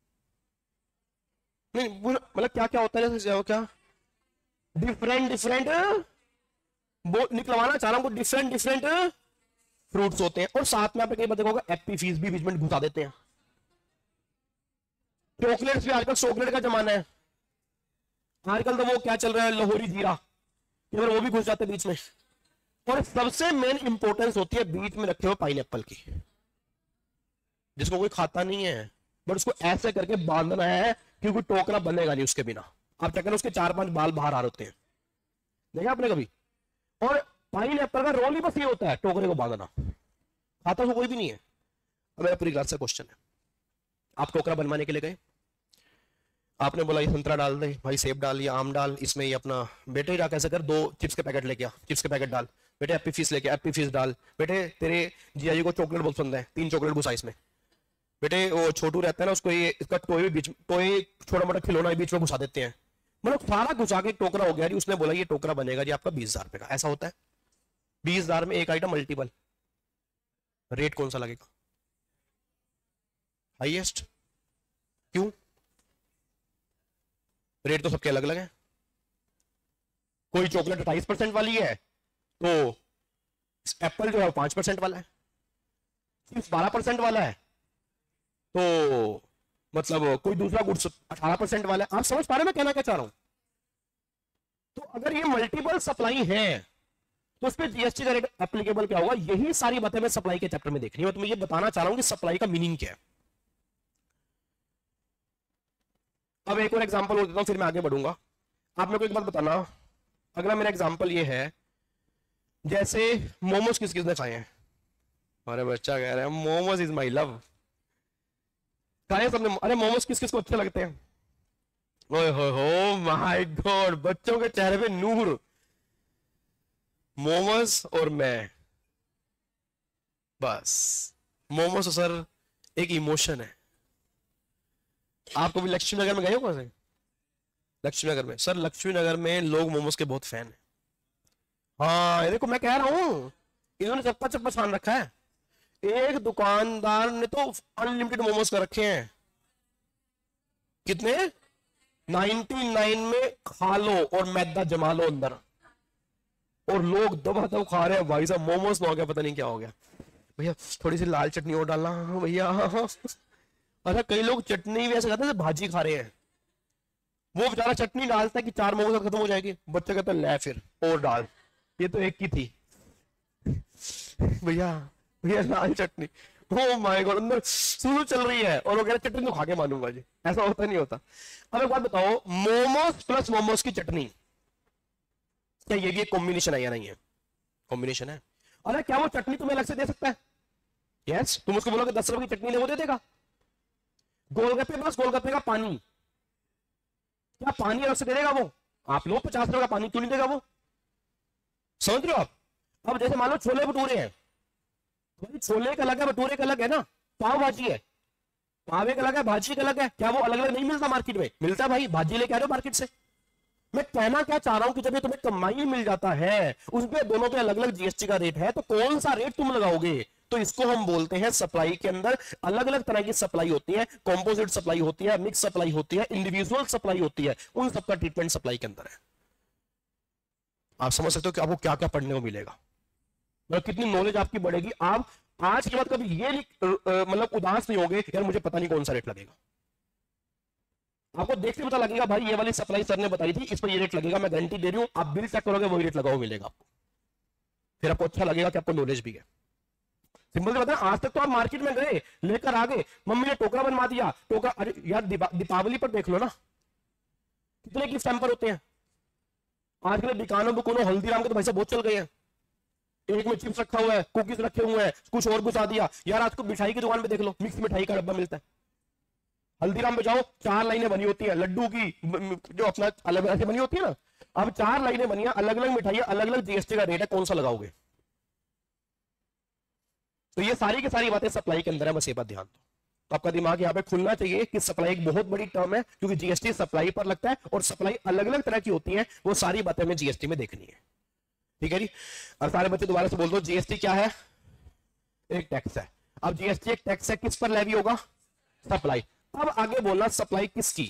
नहीं मतलब क्या क्या होता है, जैसे क्या डिफरेंट डिफरेंट निकलवाना चाह रहा हूं, डिफरेंट डिफरेंट फ्रूट्स होते हैं, और साथ में आप कई बार देखोगे एप्पी फीस भी बीच में घुसा देते हैं। चॉकलेट्स भी, आजकल चॉकलेट का जमाना है, आजकल तो वो क्या चल रहा है लाहौरी जीरा, वो भी घुस जाते हैं बीच में। और सबसे मेन इंपॉर्टेंस होती है बीच में रखे हुए पाइनएप्पल की, जिसको कोई खाता नहीं है, बट उसको ऐसे करके बांधना है क्योंकि टोकरा बनेगा नहीं उसके बिना। आप चेक करें, उसके चार पांच बाल बाहर आ रहे होते हैं, देखा आपने कभी? और पाइनएप्पल का रोल ही बस ये होता है, टोकरे को बांधना, खाता तो कोई भी नहीं है। अब मेरा पूरी क्लास से क्वेश्चन है, आप टोकरा बनवाने के लिए गए, आपने बोला ये संतरा डाल दे भाई, सेब डाल या आम डाल, इसमें ये अपना बेटे जा कैसे कर, दो चिप्स के पैकेट लेके आ, चिप्स के पैकेट डाल, बेटे एप्पी फीस लेके एप्पी फीस डाल, बेटे तेरे जिया जी को चॉकलेट बहुत पसंद है, तीन चॉकलेट घुसा इसमें, बेटे वो छोटू रहता है ना उसको ये इसका टॉय भी बीच, टॉय छोटा मोटा खिलौना बीच में घुसा देते हैं। मतलब सारा घुसा के टोकरा हो गया जी, उसने बोला ये टोकरा बनेगा जी आपका बीस हजार रुपए का, ऐसा होता है। बीस हजार में एक आइटम मल्टीपल, रेट कौन सा लगेगा? हाईएस्ट। क्यों? रेट तो सबके अलग अलग है। कोई चॉकलेट अट्ठाईस परसेंट वाली है तो एप्पल जो है पांच परसेंट वाला है, चिप्स बारह परसेंट वाला है तो मतलब कोई दूसरा गुड्स अठारह परसेंट वाला है। आप समझ पा रहे हैं मैं कहना क्या चाह रहा हूं? तो अगर ये मल्टीपल सप्लाई है तो उस पर जीएसटी का रेट एप्लीकेबल क्या होगा? यही सारी बातें मैं सप्लाई के चैप्टर में देखनी है। तो मैं ये बताना चाह रहा हूं कि सप्लाई का मीनिंग क्या है। अब एक और एग्जांपल और देता हूं फिर मैं आगे बढ़ूंगा। आप मेरे को एक बात बताना, अगला मेरा एग्जांपल ये है, जैसे मोमोज किस किसने खाए हैं? अरे बच्चा कह रहा है मोमोज इज माई लव। खाए सबने? अरे मोमोज किस किस को अच्छे लगते हैं? ओए हो हो माय गॉड, बच्चों के चेहरे पे नूर। मोमोज और मैं, बस मोमोज तो सर एक इमोशन है। आप कभी लक्ष्मी नगर में गए हो? कौन से लक्ष्मी नगर में? सर लक्ष्मी नगर में लोग मोमोज के बहुत फैन हैं। हाँ ये देखो मैं कह रहा हूं, इन्होंने चप्पा चप्पा छान रखा है। एक दुकानदार ने तो अनलिमिटेड मोमोज कर रखे हैं। कितने? निन्यानवे में खा लो और मैदा जमा लो अंदर, और लोग दबा दब खा रहे हैं। भाई साहब मोमोज में हो गया पता नहीं क्या हो गया। भैया थोड़ी सी लाल चटनी और डालना भैया। अच्छा कई लोग चटनी भी ऐसे खाते हैं भाजी खा रहे हैं। वो बेचारा चटनी डालता है कि चार मोमोज खत्म हो जाएगी, बच्चा कहता है ले फिर और डाल, ये तो एक की थी। भैया भैया लाल चटनी, ओ माय गॉड, अंदर सुसु चल रही है और वो कह रहे चटनी तो खा के मानूंगा जी। ऐसा होता नहीं होता। अब एक बात बताओ, मोमोज प्लस मोमोज की चटनी, क्या ये भी एक कॉम्बिनेशन है या नहीं है? कॉम्बिनेशन है। अरे क्या वो चटनी तुम्हें अलग से दे सकता है? यस yes, तुम उसको बोलोगे दस रुपए की चटनी ले, वो दे देगा। गोलगप्पे प्लस गोलगप्पे का पानी, क्या पानी अलग से दे देगा वो? आप लो पचास रुपए का पानी, क्यों नहीं देगा वो? समझ रहे हो आप? अब जैसे मान लो छोले भटूरे हैं, छोले का अलग है भटूरे का अलग है ना। पाव भाजी है, पाव एक अलग है भाजी का अलग है। क्या वो अलग अलग नहीं मिलता? मार्केट में मिलता है भाई, भाजी लेके आ रहे हो मार्केट से। मैं कहना क्या चाह रहा हूं कि जब ये तुम्हें कमाई मिल जाता है, उसमें दोनों पे अलग अलग जीएसटी का रेट है, तो कौन सा रेट तुम लगाओगे? तो इसको हम बोलते हैं सप्लाई के अंदर अलग अलग तरह की सप्लाई होती है। कॉम्पोजिट सप्लाई होती है, मिक्स सप्लाई होती है, इंडिविजुअल सप्लाई होती है। उन सबका ट्रीटमेंट सप्लाई के अंदर है। आप समझ सकते हो कि आपको क्या क्या पढ़ने को मिलेगा, मतलब कितनी नॉलेज आपकी बढ़ेगी। आप आज के बाद कभी ये मतलब उदास नहीं होगे यार मुझे पता नहीं कौन सा रेट लगेगा। आपको देख के पता लगेगा भाई ये वाली सप्लाई सर ने बताई थी, इस पर ये रेट लगेगा, मैं गारंटी दे रही हूं। आप बिल चेक करोगे वही रेट लगा हुआ मिलेगा आपको, फिर आपको अच्छा लगेगा कि आपको नॉलेज भी है। सिंपल से बताएं, आज तक तो आप मार्केट में गए लेकर आ गए, मम्मी ने टोकरा बनवा दिया, टोकरा, अरे यार दीपावली पर देख लो ना कितने गिफ्ट हैम्पर होते हैं। आजकल दुकानों दुकानों हल्दीराम के तो भाई साहब बहुत चल गए हैं। एक में चिप्स रखा हुआ है, कुकीज रखे हुए हैं, कुछ और घुसा दिया। यार आज को मिठाई की दुकान पे देख लो, मिक्स मिठाई का डब्बा मिलता है। हल्दीराम पे जाओ, चार लाइनें बनी होती है लड्डू की, जो अपना अलग अलग बनी होती है ना। अब चार लाइनें बनी है, अलग अलग मिठाई, अलग अलग जीएसटी का रेट है, कौन सा लगाओगे? तो ये सारी की सारी बातें सप्लाई के अंदर है, बस ये बात ध्यान दो। तो आपका दिमाग यहाँ पे खुलना चाहिए कि सप्लाई एक बहुत बड़ी टर्म है, क्योंकि जीएसटी सप्लाई पर लगता है और सप्लाई अलग अलग तरह की होती है। वो सारी बातें हमें जीएसटी में देखनी है, ठीक है जी। और सारे बच्चे दोबारा से बोल दो, जीएसटी क्या है? एक टैक्स है। अब जीएसटी एक टैक्स है, किस पर लेवी होगा? सप्लाई। अब आगे बोलना सप्लाई किसकी?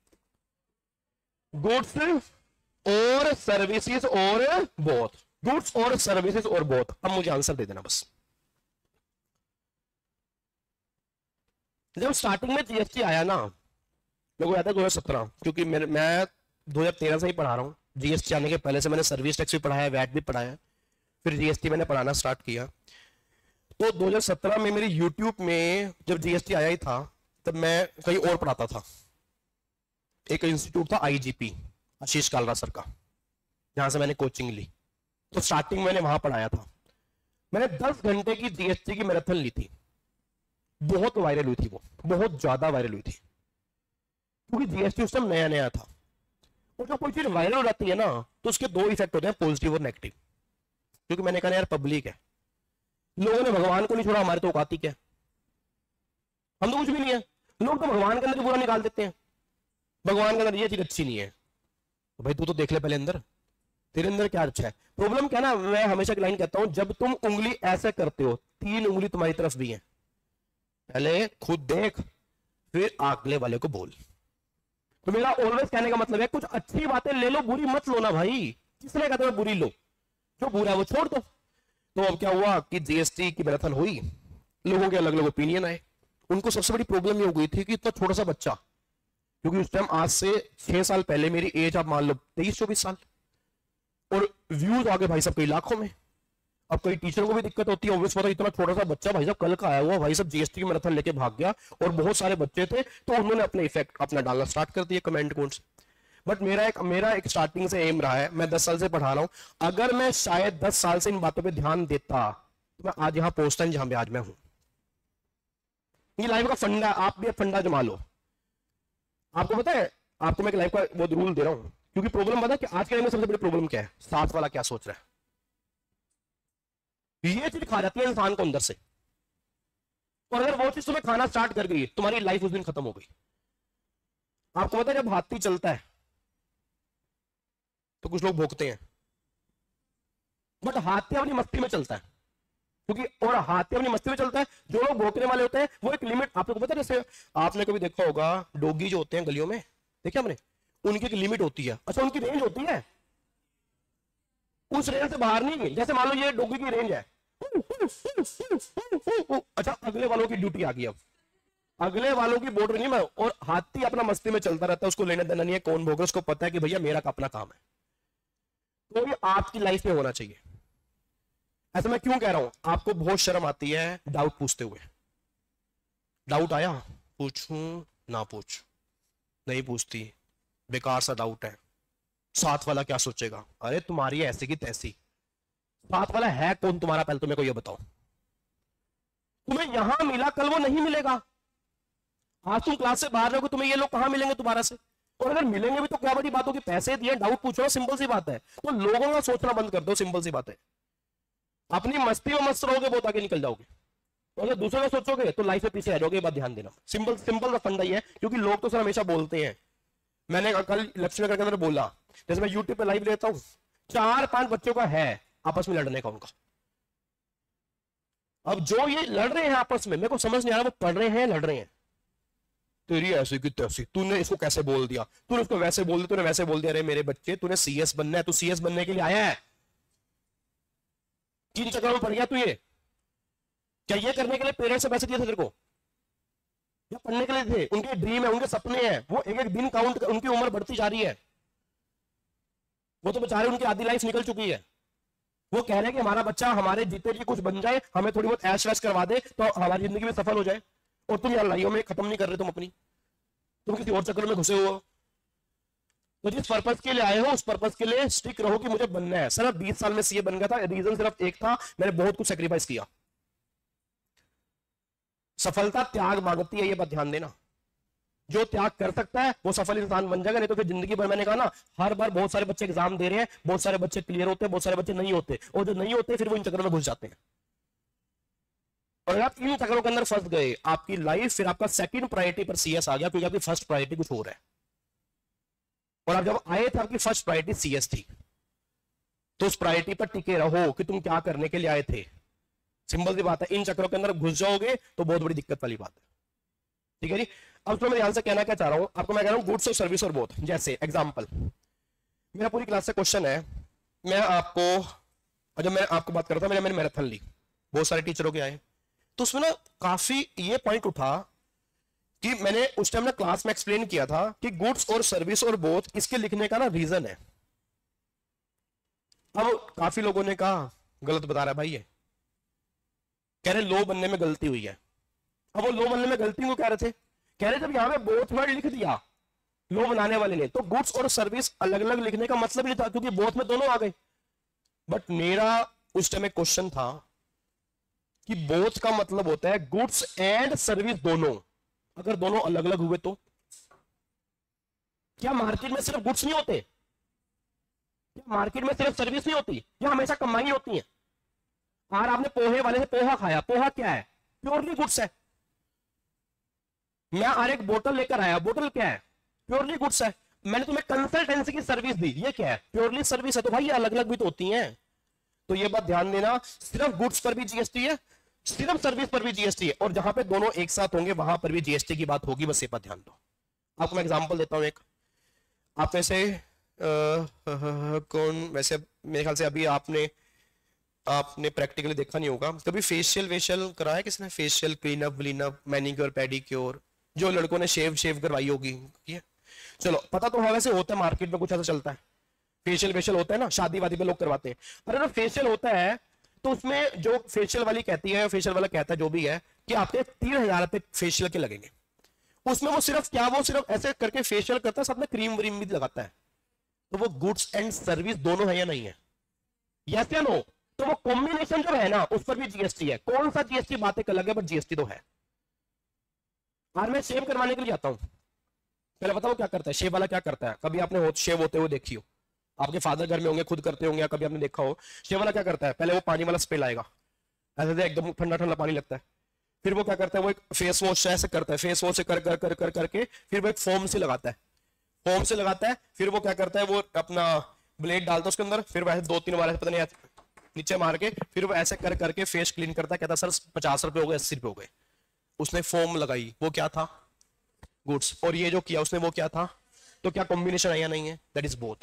गुड्स और सर्विसेज और बोथ, गुड्स और सर्विसेज और बोथ। अब मुझे आंसर दे देना बस। जब स्टार्टिंग में जीएसटी आया ना, मेरे को याद है दो हजार सत्रह, क्योंकि मैं मैं दो हजार तेरह से ही पढ़ा रहा हूँ। जीएसटी आने के पहले से मैंने सर्विस टैक्स भी पढ़ाया है, वैट भी पढ़ाया है, फिर जीएसटी मैंने पढ़ाना स्टार्ट किया। तो दो हजार सत्रह में मेरी यूट्यूब में जब जीएसटी आया ही था, तब मैं कहीं और पढ़ाता था। एक इंस्टीट्यूट था आईजीपी, आशीष कालरा सर का, जहां से मैंने कोचिंग ली। तो स्टार्टिंग मैंने वहां पढ़ाया था। मैंने दस घंटे की जीएसटी की मैराथन ली थी। बहुत वायरल हुई थी वो, बहुत ज्यादा वायरल हुई थी, क्योंकि जीएसटी उस टाइम नया नया था। और जब कोई चीज वायरल हो जाती है ना, तो उसके दो इफेक्ट होते हैं, पॉजिटिव और नेगेटिव। क्योंकि मैंने कहा यार पब्लिक है, लोगों ने भगवान को नहीं छोड़ा, हमारे तो औकाती क्या, हम तो कुछ भी नहीं है। लोग तो भगवान के अंदर बुरा निकाल देते हैं, भगवान के अंदर ये चीज अच्छी नहीं है। तो भाई तू तो देख ले पहले अंदर, तेरे अंदर क्या अच्छा है? प्रॉब्लम क्या ना, मैं हमेशा एक लाइन कहता हूं, जब तुम उंगली ऐसे करते हो, तीन उंगली तुम्हारी तरफ भी है, पहले खुद देख फिर अगले वाले को बोल। तो मेरा ऑलवेज कहने का मतलब है, कुछ अच्छी बातें ले लो, बुरी मत लो ना भाई। किसने कहता है बुरी लो? जो बुरा है वो छोड़ दो। तो अब क्या हुआ कि जीएसटी की मैराथन हुई, लोगों के अलग अलग ओपिनियन आए। उनको सबसे बड़ी प्रॉब्लम ये हो गई थी कि इतना छोटा सा बच्चा, क्योंकि उस टाइम आज से छह साल पहले मेरी एज आप मान लो तेईस चौबीस साल, और व्यूज आगे भाई साहब कई लाखों में। अब कई टीचरों को भी दिक्कत होती है, ऑब्वियस बात है, इतना छोटा सा बच्चा भाई साहब कल का आया हुआ भाई साहब जीएसटी की मैराथन लेके भाग गया, और बहुत सारे बच्चे थे तो उन्होंने अपने इफेक्ट अपना डालना स्टार्ट कर दिया कमेंट कोड्स। बट मेरा एक मेरा एक स्टार्टिंग से एम रहा है, मैं दस साल से पढ़ा रहा हूं, अगर मैं शायद दस साल से इन बातों पे ध्यान देता तो मैं आज यहां पहुंचता नहीं जहां पे आज मैं हूं। ये लाइफ का फंडा, आप भी फंडा जमा लो। आपको पता है, आपको मैं एक लाइफ का वो रूल दे रहा हूं, क्योंकि प्रॉब्लम पता है कि आज के टाइम में सबसे बड़ी प्रॉब्लम क्या है? साथ वाला क्या सोच रहा है, ये चीज खा जाती है इंसान को अंदर से। और अगर वो चीज तुम्हें खाना स्टार्ट कर गई, तुम्हारी लाइफ उस दिन खत्म हो गई। आपको पता है, जब हाथी चलता है तो कुछ लोग भोंकते हैं, बट हाथी अपनी मस्ती में चलता है, क्योंकि और हाथी अपनी मस्ती में चलता है। जो लोग भोंकने वाले होते हैं वो एक लिमिट, आपको पता है, जैसे आपने कभी देखा होगा डॉगी जो होते हैं गलियों में, देखिए हमने, उनकी एक लिमिट होती है। अच्छा, उनकी रेंज होती है, उस रेंज से बाहर नहीं। जैसे मान लो ये डॉगी की रेंज है, अच्छा अगले वालों की ड्यूटी आ गई, अब अगले वालों की बॉर्डर नहीं मैं, और हाथी अपना मस्ती में चलता रहता है, उसको लेने देना नहीं है कौन भोगे, उसको पता है कि भैया मेरा अपना काम है। तो ये आपकी लाइफ में होना चाहिए। ऐसा मैं क्यों कह रहा हूं? आपको बहुत शर्म आती है डाउट पूछते हुए। डाउट आया, पूछूं ना पूछ, नहीं पूछती, बेकार सा डाउट है, साथ वाला क्या सोचेगा, अरे तुम्हारी ऐसी की तैसी। साथ वाला है कौन तुम्हारा, पहले तुम्हें को ये बताओ। तुम्हें यहां मिला, कल वो नहीं मिलेगा। आज तुम क्लास से बाहर रहोगे, तुम्हें ये लोग कहां मिलेंगे दोबारा से? और अगर मिलेंगे भी तो क्या बड़ी बात होगी, पैसे दिए डाउट पूछो, सिंपल सी बात है। तो लोगों का सोचना बंद कर दो, सिंपल सी बात है। अपनी मस्ती में मस्त रहोगे, बहुत आगे निकल जाओगे। तो अगर दूसरों का सोचोगे तो लाइफ में पीछे रह जाओगे, ये बात ध्यान देना। सिंपल सिंपल का फंडा ही है, क्योंकि लोग तो सर हमेशा बोलते हैं। मैंने कल लक्ष्मी के अंदर बोला, जैसे मैं यूट्यूब पे लाइव लेता हूं, चार पांच बच्चों का है आपस में लड़ने का उनका। अब जो ये लड़ रहे हैं आपस में, मेरे को समझ नहीं आ रहा वो पढ़ रहे हैं लड़ रहे हैं। तेरी ऐसी की तैसी, तूने इसको कैसे बोल दिया, तूने उसको वैसे बोल दिया, तूने वैसे बोल दिया। अरे मेरे बच्चे, तूने सीएस बनना है, तू सीएस बनने के लिए आया है, किन चक्करों में पड़ गया तू? ये क्या ये करने के लिए पेरेंट्स से पैसे दिए थे तेरे को, या पढ़ने के लिए थे? उनके ड्रीम है, उनके सपने हैं, वो एक एक दिन काउंट, उनकी उम्र बढ़ती जा रही है। वो तो बेचारे उनकी आधी लाइफ निकल चुकी है। वो कह रहे हैं कि हमारा बच्चा हमारे जीते जी कुछ बन जाए, हमें थोड़ी बहुत ऐश वैश करवा दे तो हमारी जिंदगी में सफल हो जाए। और तुम यार लाइयों में खत्म नहीं कर रहे, तुम अपनी, तुम किसी और चक्कर में घुसे हो। तो जिस पर्पस के लिए आए हो उस पर्पस के लिए स्टिक रहो कि मुझे बनना है। सिर्फ बीस साल में सीए बन गया था, रीजन सिर्फ एक था, मैंने बहुत कुछ सेक्रीफाइस किया। सफलता त्याग मांगती है, ये बात ध्यान देना। जो त्याग कर सकता है वो सफल इंसान बन जाएगा, नहीं तो फिर जिंदगी भर, मैंने कहा ना, हर बार बहुत सारे बच्चे एग्जाम दे रहे हैं, बहुत सारे बच्चे क्लियर होते हैं, बहुत सारे बच्चे नहीं होते, और जो नहीं होते फिर वो इन चक्करों में घुस जाते हैं। और अगर आप इन चक्करों के अंदर फंस गए, आपकी लाइफ फिर आपका सेकंड प्रायोरिटी पर सीएस आ गया, क्योंकि आपकी फर्स्ट प्रायोरिटी कुछ और है। और आप जब आए थे आपकी फर्स्ट प्रायोरिटी सीएस थी, तो उस प्रायोरिटी पर टिके रहो कि तुम क्या करने के लिए आए थे। सिंपल सी बात है, इन चक्करों के अंदर घुस जाओगे तो बहुत बड़ी दिक्कत वाली बात है। ठीक है जी। अब तो मैं ध्यान से कहना क्या चाह रहा हूं आपको, मैं कह रहा हूं गुड्स और सर्विस और बोथ। जैसे एग्जांपल, मेरा पूरी क्लास से क्वेश्चन है, मैं आपको, जब मैं आपको बात कर रहा था, मैंने मैंने मैराथन ली, बहुत सारे टीचरों के आए, तो उसमें ना काफी ये पॉइंट उठा कि मैंने उस टाइम ना क्लास में एक्सप्लेन किया था कि गुड्स और सर्विस और बोथ, इसके लिखने का ना रीजन है। अब काफी लोगों ने कहा गलत बता रहा है भाई, ये कह रहे लो बनने में गलती हुई है। अब वो लो बनने में गलती को कह रहे थे, कह रहे जब यहां पे बोथ वर्ड लिख दिया लो बनाने वाले ने, तो गुड्स और सर्विस अलग अलग लिखने का मतलब ही था, क्योंकि बोथ में दोनों आ गए। बट मेरा उस टाइम एक क्वेश्चन था कि बोथ का मतलब होता है गुड्स एंड सर्विस दोनों। अगर दोनों अलग अलग हुए तो क्या मार्केट में सिर्फ गुड्स नहीं होते? क्या मार्केट में सिर्फ सर्विस नहीं होती? या हमेशा कमाई होती है? और आपने पोहे वाले से पोहा खाया, पोहा क्या है? प्योरली गुड्स है। मैं और एक बोतल लेकर आया, बोतल क्या है? प्योरली गुड्स है। मैंने तुम्हें कंसल्टेंसी की सर्विस दी, ये क्या है? प्योरली सर्विस है। तो भाई अलग अलग भी तो होती हैं, तो ये बात ध्यान देना। सिर्फ गुड्स पर भी जीएसटी है, सिर्फ सर्विस पर भी जीएसटी है, और जहां पे दोनों एक साथ होंगे वहां पर भी जीएसटी की बात होगी, बस ये बात ध्यान दो। आपको मैं एग्जांपल देता हूं एक। आप वैसे कौन, वैसे मेरे ख्याल से अभी आपने आपने प्रैक्टिकली देखा नहीं होगा, कभी फेशियल वेशियल कराया किसने? फेशियल, क्लीनअप व्लीनअप, मैनिक्योर पेडिक्योर, जो लड़कों ने शेव शेव करवाई होगी, ये चलो पता तो है। वैसे होता है मार्केट में कुछ ऐसा चलता है, फेशियल वेशियल होता है ना, शादी वादी पे लोग करवाते हैं। अरे ना फेशियल होता है तो उसमें जो फेशियल वाली कहती है, फेशियल वाला कहता है जो भी है कि आपके तीन हजार रुपए फेशियल के लगेंगे। उसमें वो सिर्फ क्या, वो सिर्फ ऐसे करके फेशियल करता है, साथ में क्रीम व्रीम भी लगाता है। तो वो गुड्स एंड सर्विस दोनों है या नहीं है? यस या नो? तो वो कॉम्बिनेशन जो है ना उस पर भी जीएसटी है। कौन सा जीएसटी बातें अलग है, बट जीएसटी तो है। और मैं शेव करवाने के लिए जाता हूं, पहले बताओ क्या करता है शेव वाला, क्या करता है? कभी आपने हो, शेव होते हुए देखी हो, आपके फादर घर में होंगे, खुद करते होंगे, या कभी आपने देखा हो। शेव वाला क्या करता है? पहले वो पानी वाला स्प्रे लाएगा, ऐसे एकदम ठंडा ठंडा पानी लगता है। फिर वो क्या करता है, वो एक फेस वॉश ऐसे करता है, फेस वॉश से कर कर कर कर करके फिर वो एक फोम से लगाता है, फोम से लगाता है। फिर वो क्या करता है, वो अपना ब्लेड डालता है उसके अंदर, फिर वैसे दो तीन बार पता नहीं नीचे मार के फिर वो ऐसे कर करके फेस क्लीन करता है। कहता सर पचास रुपए हो गए, अस्सी रुपए हो गए। उसने फोम लगाई, वो क्या था? गुड्स। और ये जो किया उसने वो क्या था? तो क्या कॉम्बिनेशन है या नहीं है? That is both.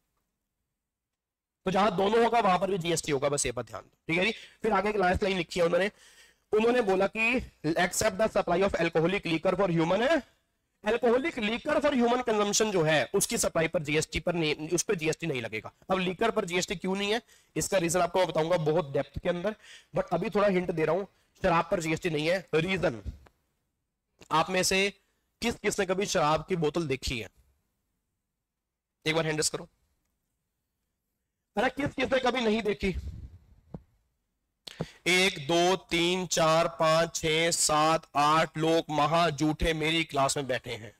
तो जहां दोनों होगा वहां पर भी जीएसटी होगा, बस ये पर ध्यान दो, ठीक है जी। फिर आगे एक लास्ट लाइन लिखी है उन्होंने, उन्होंने बोला कि except the supply of alcoholic liquor for human, alcoholic liquor for human consumption जो है उसकी सप्लाई पर जीएसटी पर नहीं, उस पर जीएसटी नहीं लगेगा। अब लीकर पर जीएसटी क्यों नहीं है, इसका रीजन आपको मैं बताऊंगा बहुत डेप्थ के अंदर, बट अभी थोड़ा हिंट दे रहा हूं। शराब पर जीएसटी नहीं है, रीजन, आप में से किस किसने कभी शराब की बोतल देखी है? एक बार हैंडस करो। अरे किस किसने कभी नहीं देखी? एक दो तीन चार पांच छह सात आठ लोग महा जूठे मेरी क्लास में बैठे हैं।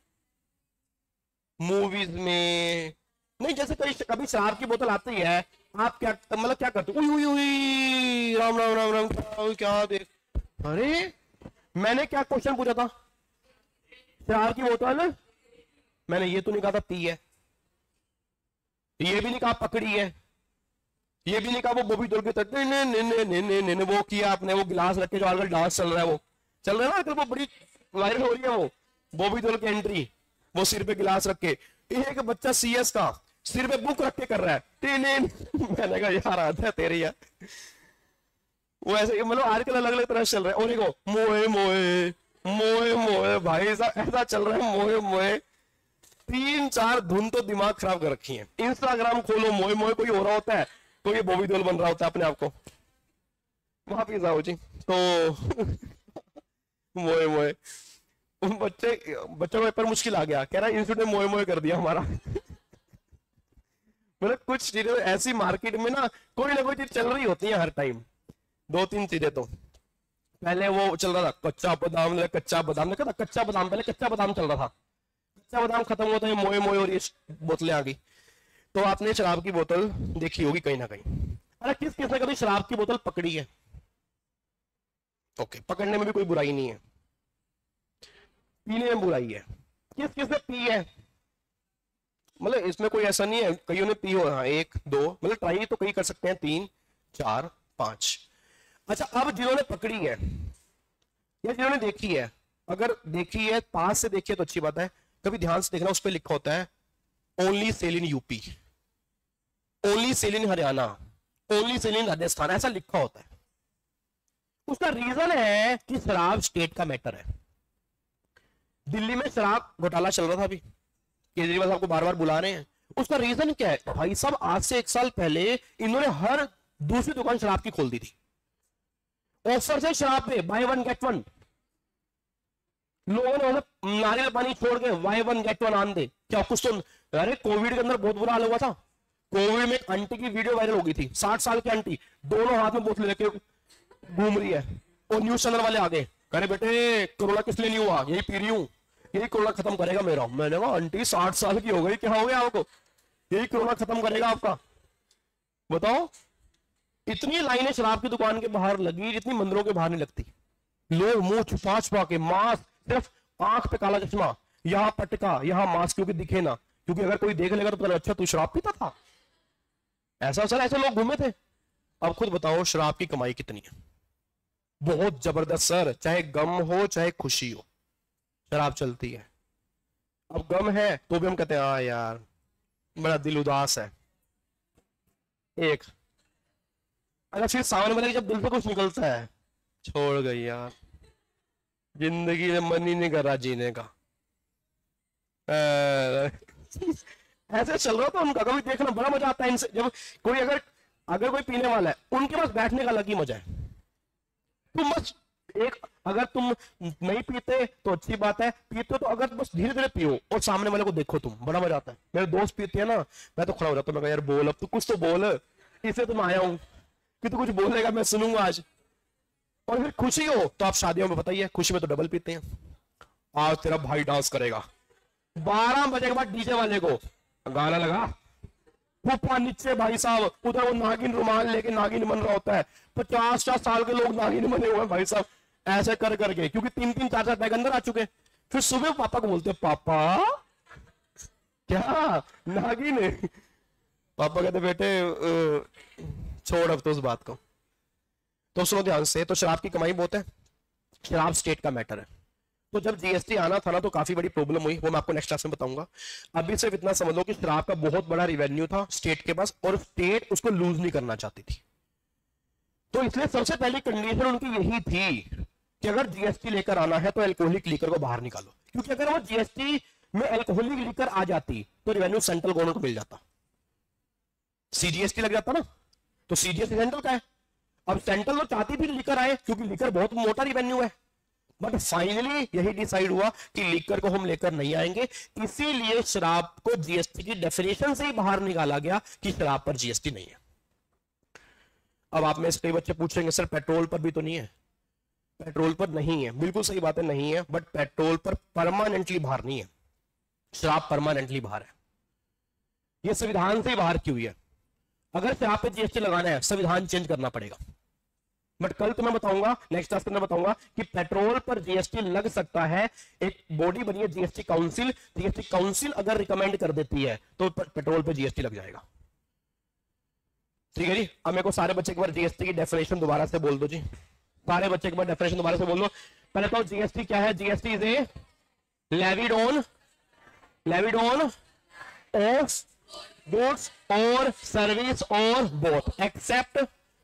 मूवीज में नहीं, जैसे कभी कभी शराब की बोतल आती है, आप क्या मतलब क्या करते? उई उई उई राम राम राम राम, क्या, क्या देख? अरे मैंने क्या क्वेश्चन पूछा था? शराब की बोतल, मैंने ये तो नहीं कहा था पी है, ये भी नहीं कहा पकड़ी है, ये भी नहीं कहा वो बॉबी डोल के तक ने ने ने ने ने ने ने वो किया आपने, वो गिलास रख के जो आजकल डांस चल रहा है, वो चल रहा है ना आजकल, वो बड़ी वायरल हो रही है वो बॉबी डोल की एंट्री, वो सिर पे गिलास रख के। एक बच्चा सीएस का सिर पे बुक रख के कर रहा है, टी ने मैंने कहा यार आता है तेरी यार, वो ऐसे मतलब आजकल अलग अलग तरह से चल रहा है। और देखो मोए मोए मोए मोए भाई साहब ऐसा चल रहा है, मोए मोए तीन चार धुन तो दिमाग खराब कर रखी है। इंस्टाग्राम खोलो, मोए मोए कोई हो रहा होता है तो ये बॉबी दोल बन रहा होता है अपने आप को, वहां पे जाओ जी तो मोए मोए बच्चे बच्चों को पेपर मुश्किल आ गया, कह रहा इंस्टीट्यूट ने मोए मोए कर दिया हमारा। मतलब कुछ चीजें ऐसी मार्केट में ना कोई ना कोई चीज चल रही होती है हर टाइम। दो तीन चीजें तो पहले वो चल रहा था कच्चा बादाम, कच्चा बादाम ने कहा कच्चा बादाम, पहले कच्चा बादाम चल रहा था, कच्चा बादाम खत्म होता है मोए मोए और ये बोतलें आ गई। तो आपने शराब की बोतल देखी होगी कहीं ना कहीं। अरे किस किसने कभी शराब की बोतल पकड़ी है? ओके, पकड़ने में भी कोई बुराई नहीं है, पीने में बुराई है। किस किसने पी है? मतलब इसमें कोई ऐसा नहीं है कईयों ने पी हो, हाँ एक दो, मतलब ट्राई तो कई कर सकते हैं, तीन चार पांच। अच्छा अब जिन्होंने पकड़ी है या जिन्होंने देखी है, अगर देखी है पास से देखी है तो अच्छी बात है, कभी ध्यान से देखना उस पर लिखा होता है only sale in UP, only sale in Haryana, only sale in Rajasthan, ऐसा लिखा होता है। उसका रीजन है कि शराब स्टेट का मैटर है। दिल्ली में शराब घोटाला चल रहा था, अभी केजरीवाल साहब को बार बार बुला रहे हैं, उसका रीजन क्या है? भाई साहब आज से एक साल पहले इन्होंने हर दूसरी दुकान शराब की खोल दी थी, ऑफर से शराब पे बाय वन गेट वन, लोगों ने नारियल पानी छोड़ के बाय वन गेट वन आन दे। क्या कुछ तो, अरे कोविड के अंदर बहुत बुरा हाल हुआ था, कोविड में एक आंटी की वीडियो वायरल हो गई थी, साठ साल की आंटी दोनों हाथ में बोतल लेके घूम रही है, और न्यूज चैनल वाले आगे कह रहे बेटे कोरोना किस लिए नहीं हुआ, यही पी रही हूं, यही कोरोना खत्म करेगा मेरा। मैंने कहा आंटी साठ साल की हो गई, क्या हो गया आपको, यही कोरोना खत्म करेगा आपका? बताओ, इतनी लाइनें शराब की दुकान के बाहर लगी जितनी मंदिरों के बाहर नहीं लगती। लोग मुंह छुपा छुपा के, मास्क, सिर्फ आंख पे काला चश्मा, यहां पटका, यहां मास्क, क्योंकि दिखे ना, क्योंकि अगर कोई देख लेगा तो पता अच्छा तू शराब पीता था, ऐसा सर ऐसे लोग घूमे थे। अब खुद बताओ शराब की कमाई कितनी है, बहुत जबरदस्त सर, चाहे गम हो चाहे खुशी हो शराब चलती है। अब गम है तो भी हम कहते हैं हाँ यार बड़ा दिल उदास है, एक अगर फिर सावन वाले जब दिल से कुछ निकलता है, छोड़ गई यार जिंदगी में मन ही नहीं कर रहा जीने का, ऐसे चल रहा था उनका। कभी देखना बड़ा मजा आता है इनसे, जब कोई अगर अगर कोई पीने वाला है उनके पास बैठने का अलग ही मजा है। तुम बस एक अगर तुम नहीं पीते तो अच्छी बात है, पीते तो अगर बस धीरे धीरे पियो और सामने वाले को देखो, तुम बड़ा मजा आता है। मेरे दोस्त पीते हैं ना, मैं तो खड़ा हो जाता हूँ, मैं यार बोल अब तू कुछ तो बोल, इससे तुम आया हूं कि तू कुछ बोलेगा मैं सुनूंगा आज। और फिर खुशी हो तो आप शादियों में बताइए, खुशी में तो डबल पीते हैं। आज तेरा भाई डांस करेगा, बारह बजे के बाद डीजे वाले को गाना लगा, फूफा नीचे भाई साहब, उधर वो नागिन रुमाल लेके नागिन बन रहा होता है, पचास पचास साल के लोग नागिन बने हुए हैं भाई साहब, ऐसे कर करके, क्योंकि तीन तीन चार चार पैक अंदर आ चुके। फिर सुबह पापा को बोलते पापा क्या नागिन है, पापा कहते बेटे छोड़ अब तो उस बात को। तो सुनो ध्यान से, तो शराब की कमाई बहुत है, शराब स्टेट का मैटर है। तो जब जीएसटी आना था ना तो काफी बड़ी प्रॉब्लम हुई, वो मैं आपको नेक्स्ट क्लास में बताऊंगा। अभी सिर्फ इतना समझ लो कि शराब का बहुत बड़ा रिवेन्यू था स्टेट के पास और स्टेट उसको लूज नहीं करना चाहती थी। तो इसलिए सबसे पहली कंडीशन उनकी यही थी कि अगर जीएसटी लेकर आना है तो अल्कोहलिक लीकर को बाहर निकालो, क्योंकि अगर वो जीएसटी में अल्कोहलिक लीकर आ जाती तो रिवेन्यू सेंट्रल गवर्नमेंट को मिल जाता, सीजीएसटी लग जाता ना, तो सीजीएसटी सेंट्रल का है। अब सेंट्रल तो चाहती भी लीकर आए क्योंकि लीकर बहुत मोटा रिवेन्यू है, बट फाइनली यही डिसाइड हुआ कि लीकर को हम लेकर नहीं आएंगे, इसीलिए शराब को जीएसटी की डेफिनेशन से ही बाहर निकाला गया कि शराब पर जीएसटी नहीं है। अब आप में से कई बच्चे पूछेंगे सर पेट्रोल पर भी तो नहीं है, पेट्रोल पर नहीं है, बिल्कुल सही बात है नहीं है, बट पेट्रोल पर परमानेंटली बाहर नहीं है, शराब परमानेंटली बाहर है। यह संविधान से ही बाहर की हुई है। अगर शराब पे जीएसटी लगाना है संविधान चेंज करना पड़ेगा, बट कल तो मैं बताऊंगा, नेक्स्ट क्लास में बताऊंगा कि पेट्रोल पर जीएसटी लग सकता है। एक बॉडी बनी है जीएसटी काउंसिल, जीएसटी काउंसिल अगर रिकमेंड कर देती है तो पेट्रोल पर जीएसटी लग जाएगा। ठीक है जी। अब मेरे को सारे बच्चे एक बार जीएसटी की डेफिनेशन दोबारा से बोल दो जी, सारे बच्चे एक बार डेफिनेशन दोबारा से बोल दो। पहले तो जीएसटी क्या है, GST is a levied on levied on of goods और सर्विस और both except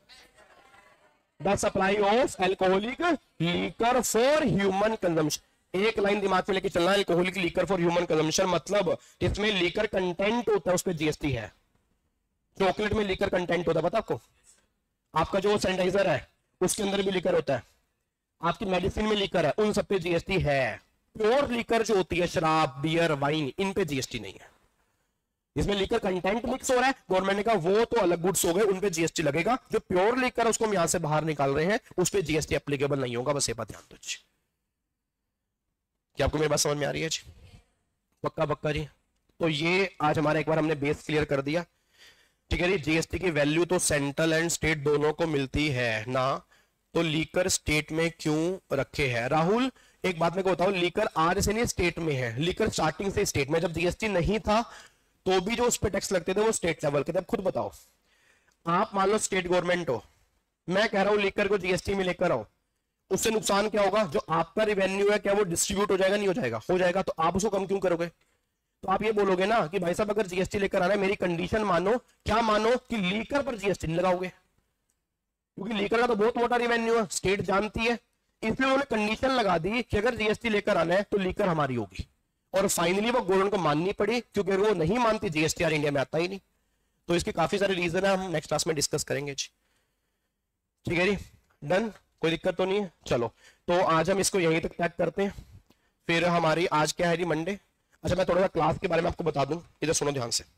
the supply of alcoholic liquor for human consumption. एक लाइन दिमाग में लेके चलना, alcoholic liquor for human consumption मतलब इसमें लीकर कंटेंट होता है, उस पर जीएसटी है। चॉकलेट में लीकर कंटेंट होता है, पता आपको? आपका जो सैनिटाइजर है उसके अंदर भी लीकर होता है, आपकी मेडिसिन में लीकर है, उन सब पे जीएसटी है। प्योर लीकर जो होती है शराब बियर वाइन, इन पे जीएसटी नहीं है। इसमें लीकर कंटेंट मिक्स हो रहा है, गवर्नमेंट ने कहा वो तो अलग गुड्स हो गए, उन पे जीएसटी लगेगा। जो प्योर लीकर उसको हम यहां से बाहर निकाल रहे हैं उस पे जीएसटी एप्लीकेबल नहीं होगा, बस ये बात ध्यान दो जी। क्या आपको मेरी बात समझ में आ रही है जी? पक्का पक्का जी। तो ये आज हमारा एक बार हमने बेस क्लियर कर दिया। ठीक है जी। जीएसटी की वैल्यू तो सेंट्रल एंड स्टेट दोनों को मिलती है ना, तो लीकर स्टेट में क्यों रखे हैं? राहुल एक बात मैं को बताऊं, लीकर आज से नहीं स्टेट में है, लीकर स्टार्टिंग से स्टेट में। जब जीएसटी नहीं था तो भी जो उस पर टैक्स लगते थे वो स्टेट लेवल के थे। अब खुद बताओ, आप मान लो स्टेट गवर्नमेंट हो, मैं कह रहा हूं लीकर को जीएसटी में लेकर आओ, उससे नुकसान क्या होगा? जो आपका रिवेन्यू है क्या वो डिस्ट्रीब्यूट हो जाएगा? नहीं हो जाएगा? हो जाएगा। तो आप उसको कम क्यों करोगे? तो आप ये बोलोगे ना कि भाई साहब अगर जीएसटी लेकर आना है, मेरी कंडीशन मानो, क्या मानो कि लीकर पर जीएसटी नहीं लगाओगे, क्योंकि लीकर का तो बहुत मोटा रिवेन्यू है, स्टेट जानती है। इसलिए उन्होंने कंडीशन लगा दी कि अगर जीएसटी लेकर आना है तो लीकर हमारी होगी, और फाइनली वो गवर्नमेंट को माननी पड़ी, क्योंकि अगर वो नहीं मानती जीएसटी यार इंडिया में आता ही नहीं। तो इसके काफी सारे रीजन है, हम नेक्स्ट क्लास में डिस्कस करेंगे जी। ठीक है जी, डन, कोई दिक्कत तो नहीं है? चलो, तो आज हम इसको यहीं तक टैग करते हैं। फिर हमारी आज क्या है जी, मंडे। अच्छा, मैं थोड़ा सा क्लास के बारे में आपको बता दूं, इधर सुनो ध्यान से।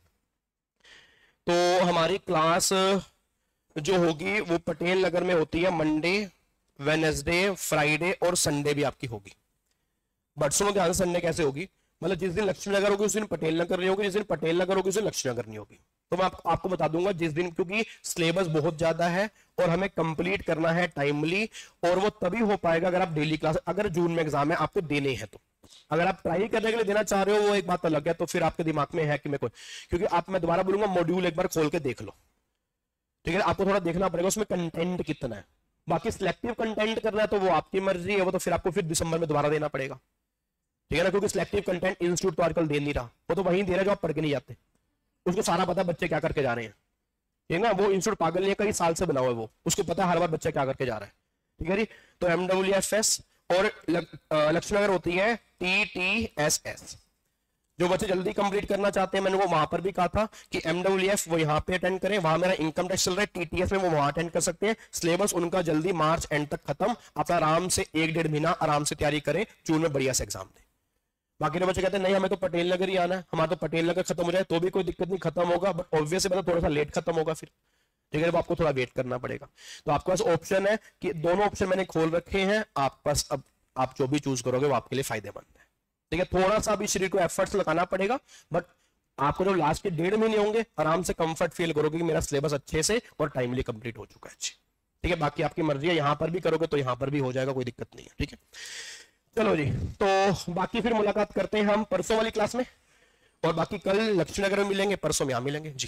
तो हमारी क्लास जो होगी वो पटेल नगर में होती है, मंडे, वेनेसडे, फ्राइडे और संडे भी आपकी होगी। बट सुनो ध्यान से, संडे कैसे होगी? मतलब जिस दिन लक्ष्मी नगर होगी उस दिन पटेल नगर नहीं होगी, जिस दिन पटेल नगर होगी उस दिन लक्ष्मी नगर नहीं होगी। तो मैं आप, आपको बता दूंगा जिस दिन, क्योंकि सिलेबस बहुत ज्यादा है और हमें कंप्लीट करना है टाइमली, और वो तभी हो पाएगा अगर आप डेली क्लास, अगर जून में एग्जाम है आपको देने हैं तो अगर आप ट्राई करने के लिए देना चाह रहे हो वो एक बात अलग है, तो फिर आपके दिमाग में है कि मैं कोई, क्योंकि आप, मैं दोबारा बोलूंगा, मॉड्यूल एक बार खोल के देख लो, ठीक है। आपको थोड़ा देखना पड़ेगा उसमें कंटेंट कितना है। बाकी सिलेक्टिव कंटेंट करना है तो वो आपकी मर्जी है, वो तो फिर आपको फिर दिसंबर में दोबारा देना पड़ेगा, ठीक है ना, क्योंकि सिलेक्टिव कंटेंट इंस्टीट्यूट तो आजकल दे नहीं रहा, वो तो वहीं दे रहा है जो आप पढ़ के नहीं जाते, उसको सारा पता है बच्चे क्या करके जा रहे हैं, ठीक है ना। वो इंस्टीट्यूट पागल नहीं है, कई साल से बना हुआ है वो, उसको पता है हर बार बच्चा क्या करके जा रहा है, ठीक है जी। तो एम डब्ल्यू एफ एस और लक्ष्य नगर होती है टी टी एस एस। जो बच्चे जल्दी कंप्लीट करना चाहते हैं, मैंने वो वहां पर भी कहा था कि एम डब्ल्यू एफ वो यहाँ पे अटेंड करें, वहां मेरा इनकम टैक्स चल रहा है, टीटीएस में वो वहां अटेंड कर सकते हैं। सिलेबस उनका जल्दी मार्च एंड तक खत्म, अपना आराम से एक डेढ़ महीना आराम से तैयारी करें, जून में बढ़िया से एग्जाम दें। बाकी के बच्चे कहते हैं नहीं हमें तो पटेल नगर ही आना है, हमारा तो पटेल नगर खत्म हो जाए तो भी कोई दिक्कत नहीं, खत्म होगा, बट ऑब्वियसली मतलब थोड़ा सा लेट खत्म होगा फिर, ठीक है, आपको थोड़ा वेट करना पड़ेगा। तो आपके पास ऑप्शन है कि दोनों ऑप्शन मैंने खोल रखे हैं, आप पास अब आप जो भी चूज करोगे वो आपके लिए फायदेमंद है, ठीक है। थोड़ा सा भी शरीर को एफर्ट्स लगाना पड़ेगा, बट आपको जो लास्ट के डेढ़ महीने होंगे आराम से कंफर्ट फील करोगे कि मेरा सिलेबस अच्छे से और टाइमली कंप्लीट हो चुका है, ठीक है। बाकी आपकी मर्जी है, यहां पर भी करोगे तो यहां पर भी हो जाएगा, कोई दिक्कत नहीं है, ठीक है। चलो जी, तो बाकी फिर मुलाकात करते हैं हम परसों वाली क्लास में, और बाकी कल लक्ष्मीनगर में मिलेंगे, परसों में यहां मिलेंगे जी।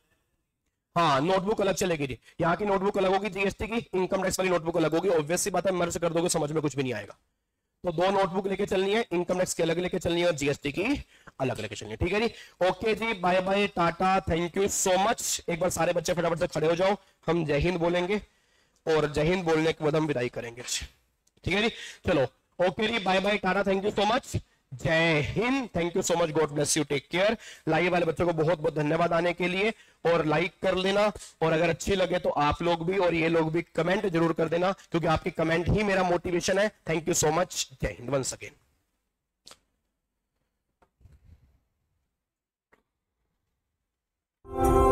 हाँ, नोटबुक अलग चलेगी जी, यहाँ की नोटबुक अलग होगी, जीएसटी की, इनकम टैक्स वाली नोटबुक अलग होगी। ऑब्वियसली बात है, मर्ज कर दोगे समझ में कुछ भी नहीं आएगा, तो दो नोटबुक लेके चलनी है, इनकम टैक्स की अलग लेके चलनी है और जीएसटी की अलग लेके चलनी है, ठीक है जी। ओके जी, bye bye, tata, thank you so much. एक बार सारे बच्चे फटाफट से खड़े हो जाओ, हम जय हिंद बोलेंगे और जय हिंद बोलने के बाद हम विदाई करेंगे, ठीक है जी। चलो ओके जी, bye bye, tata, thank you so much, जय हिंद, thank you so much, God bless you, take care. Live वाले बच्चों को बहुत बहुत धन्यवाद आने के लिए, और लाइक कर लेना, और अगर अच्छी लगे तो आप लोग भी और ये लोग भी कमेंट जरूर कर देना, क्योंकि आपके कमेंट ही मेरा मोटिवेशन है। थैंक यू सो मच, जय हिंद वंस अगेन।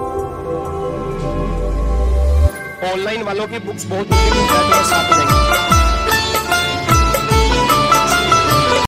ऑनलाइन वालों की बुक्स बहुत साथ देंगे।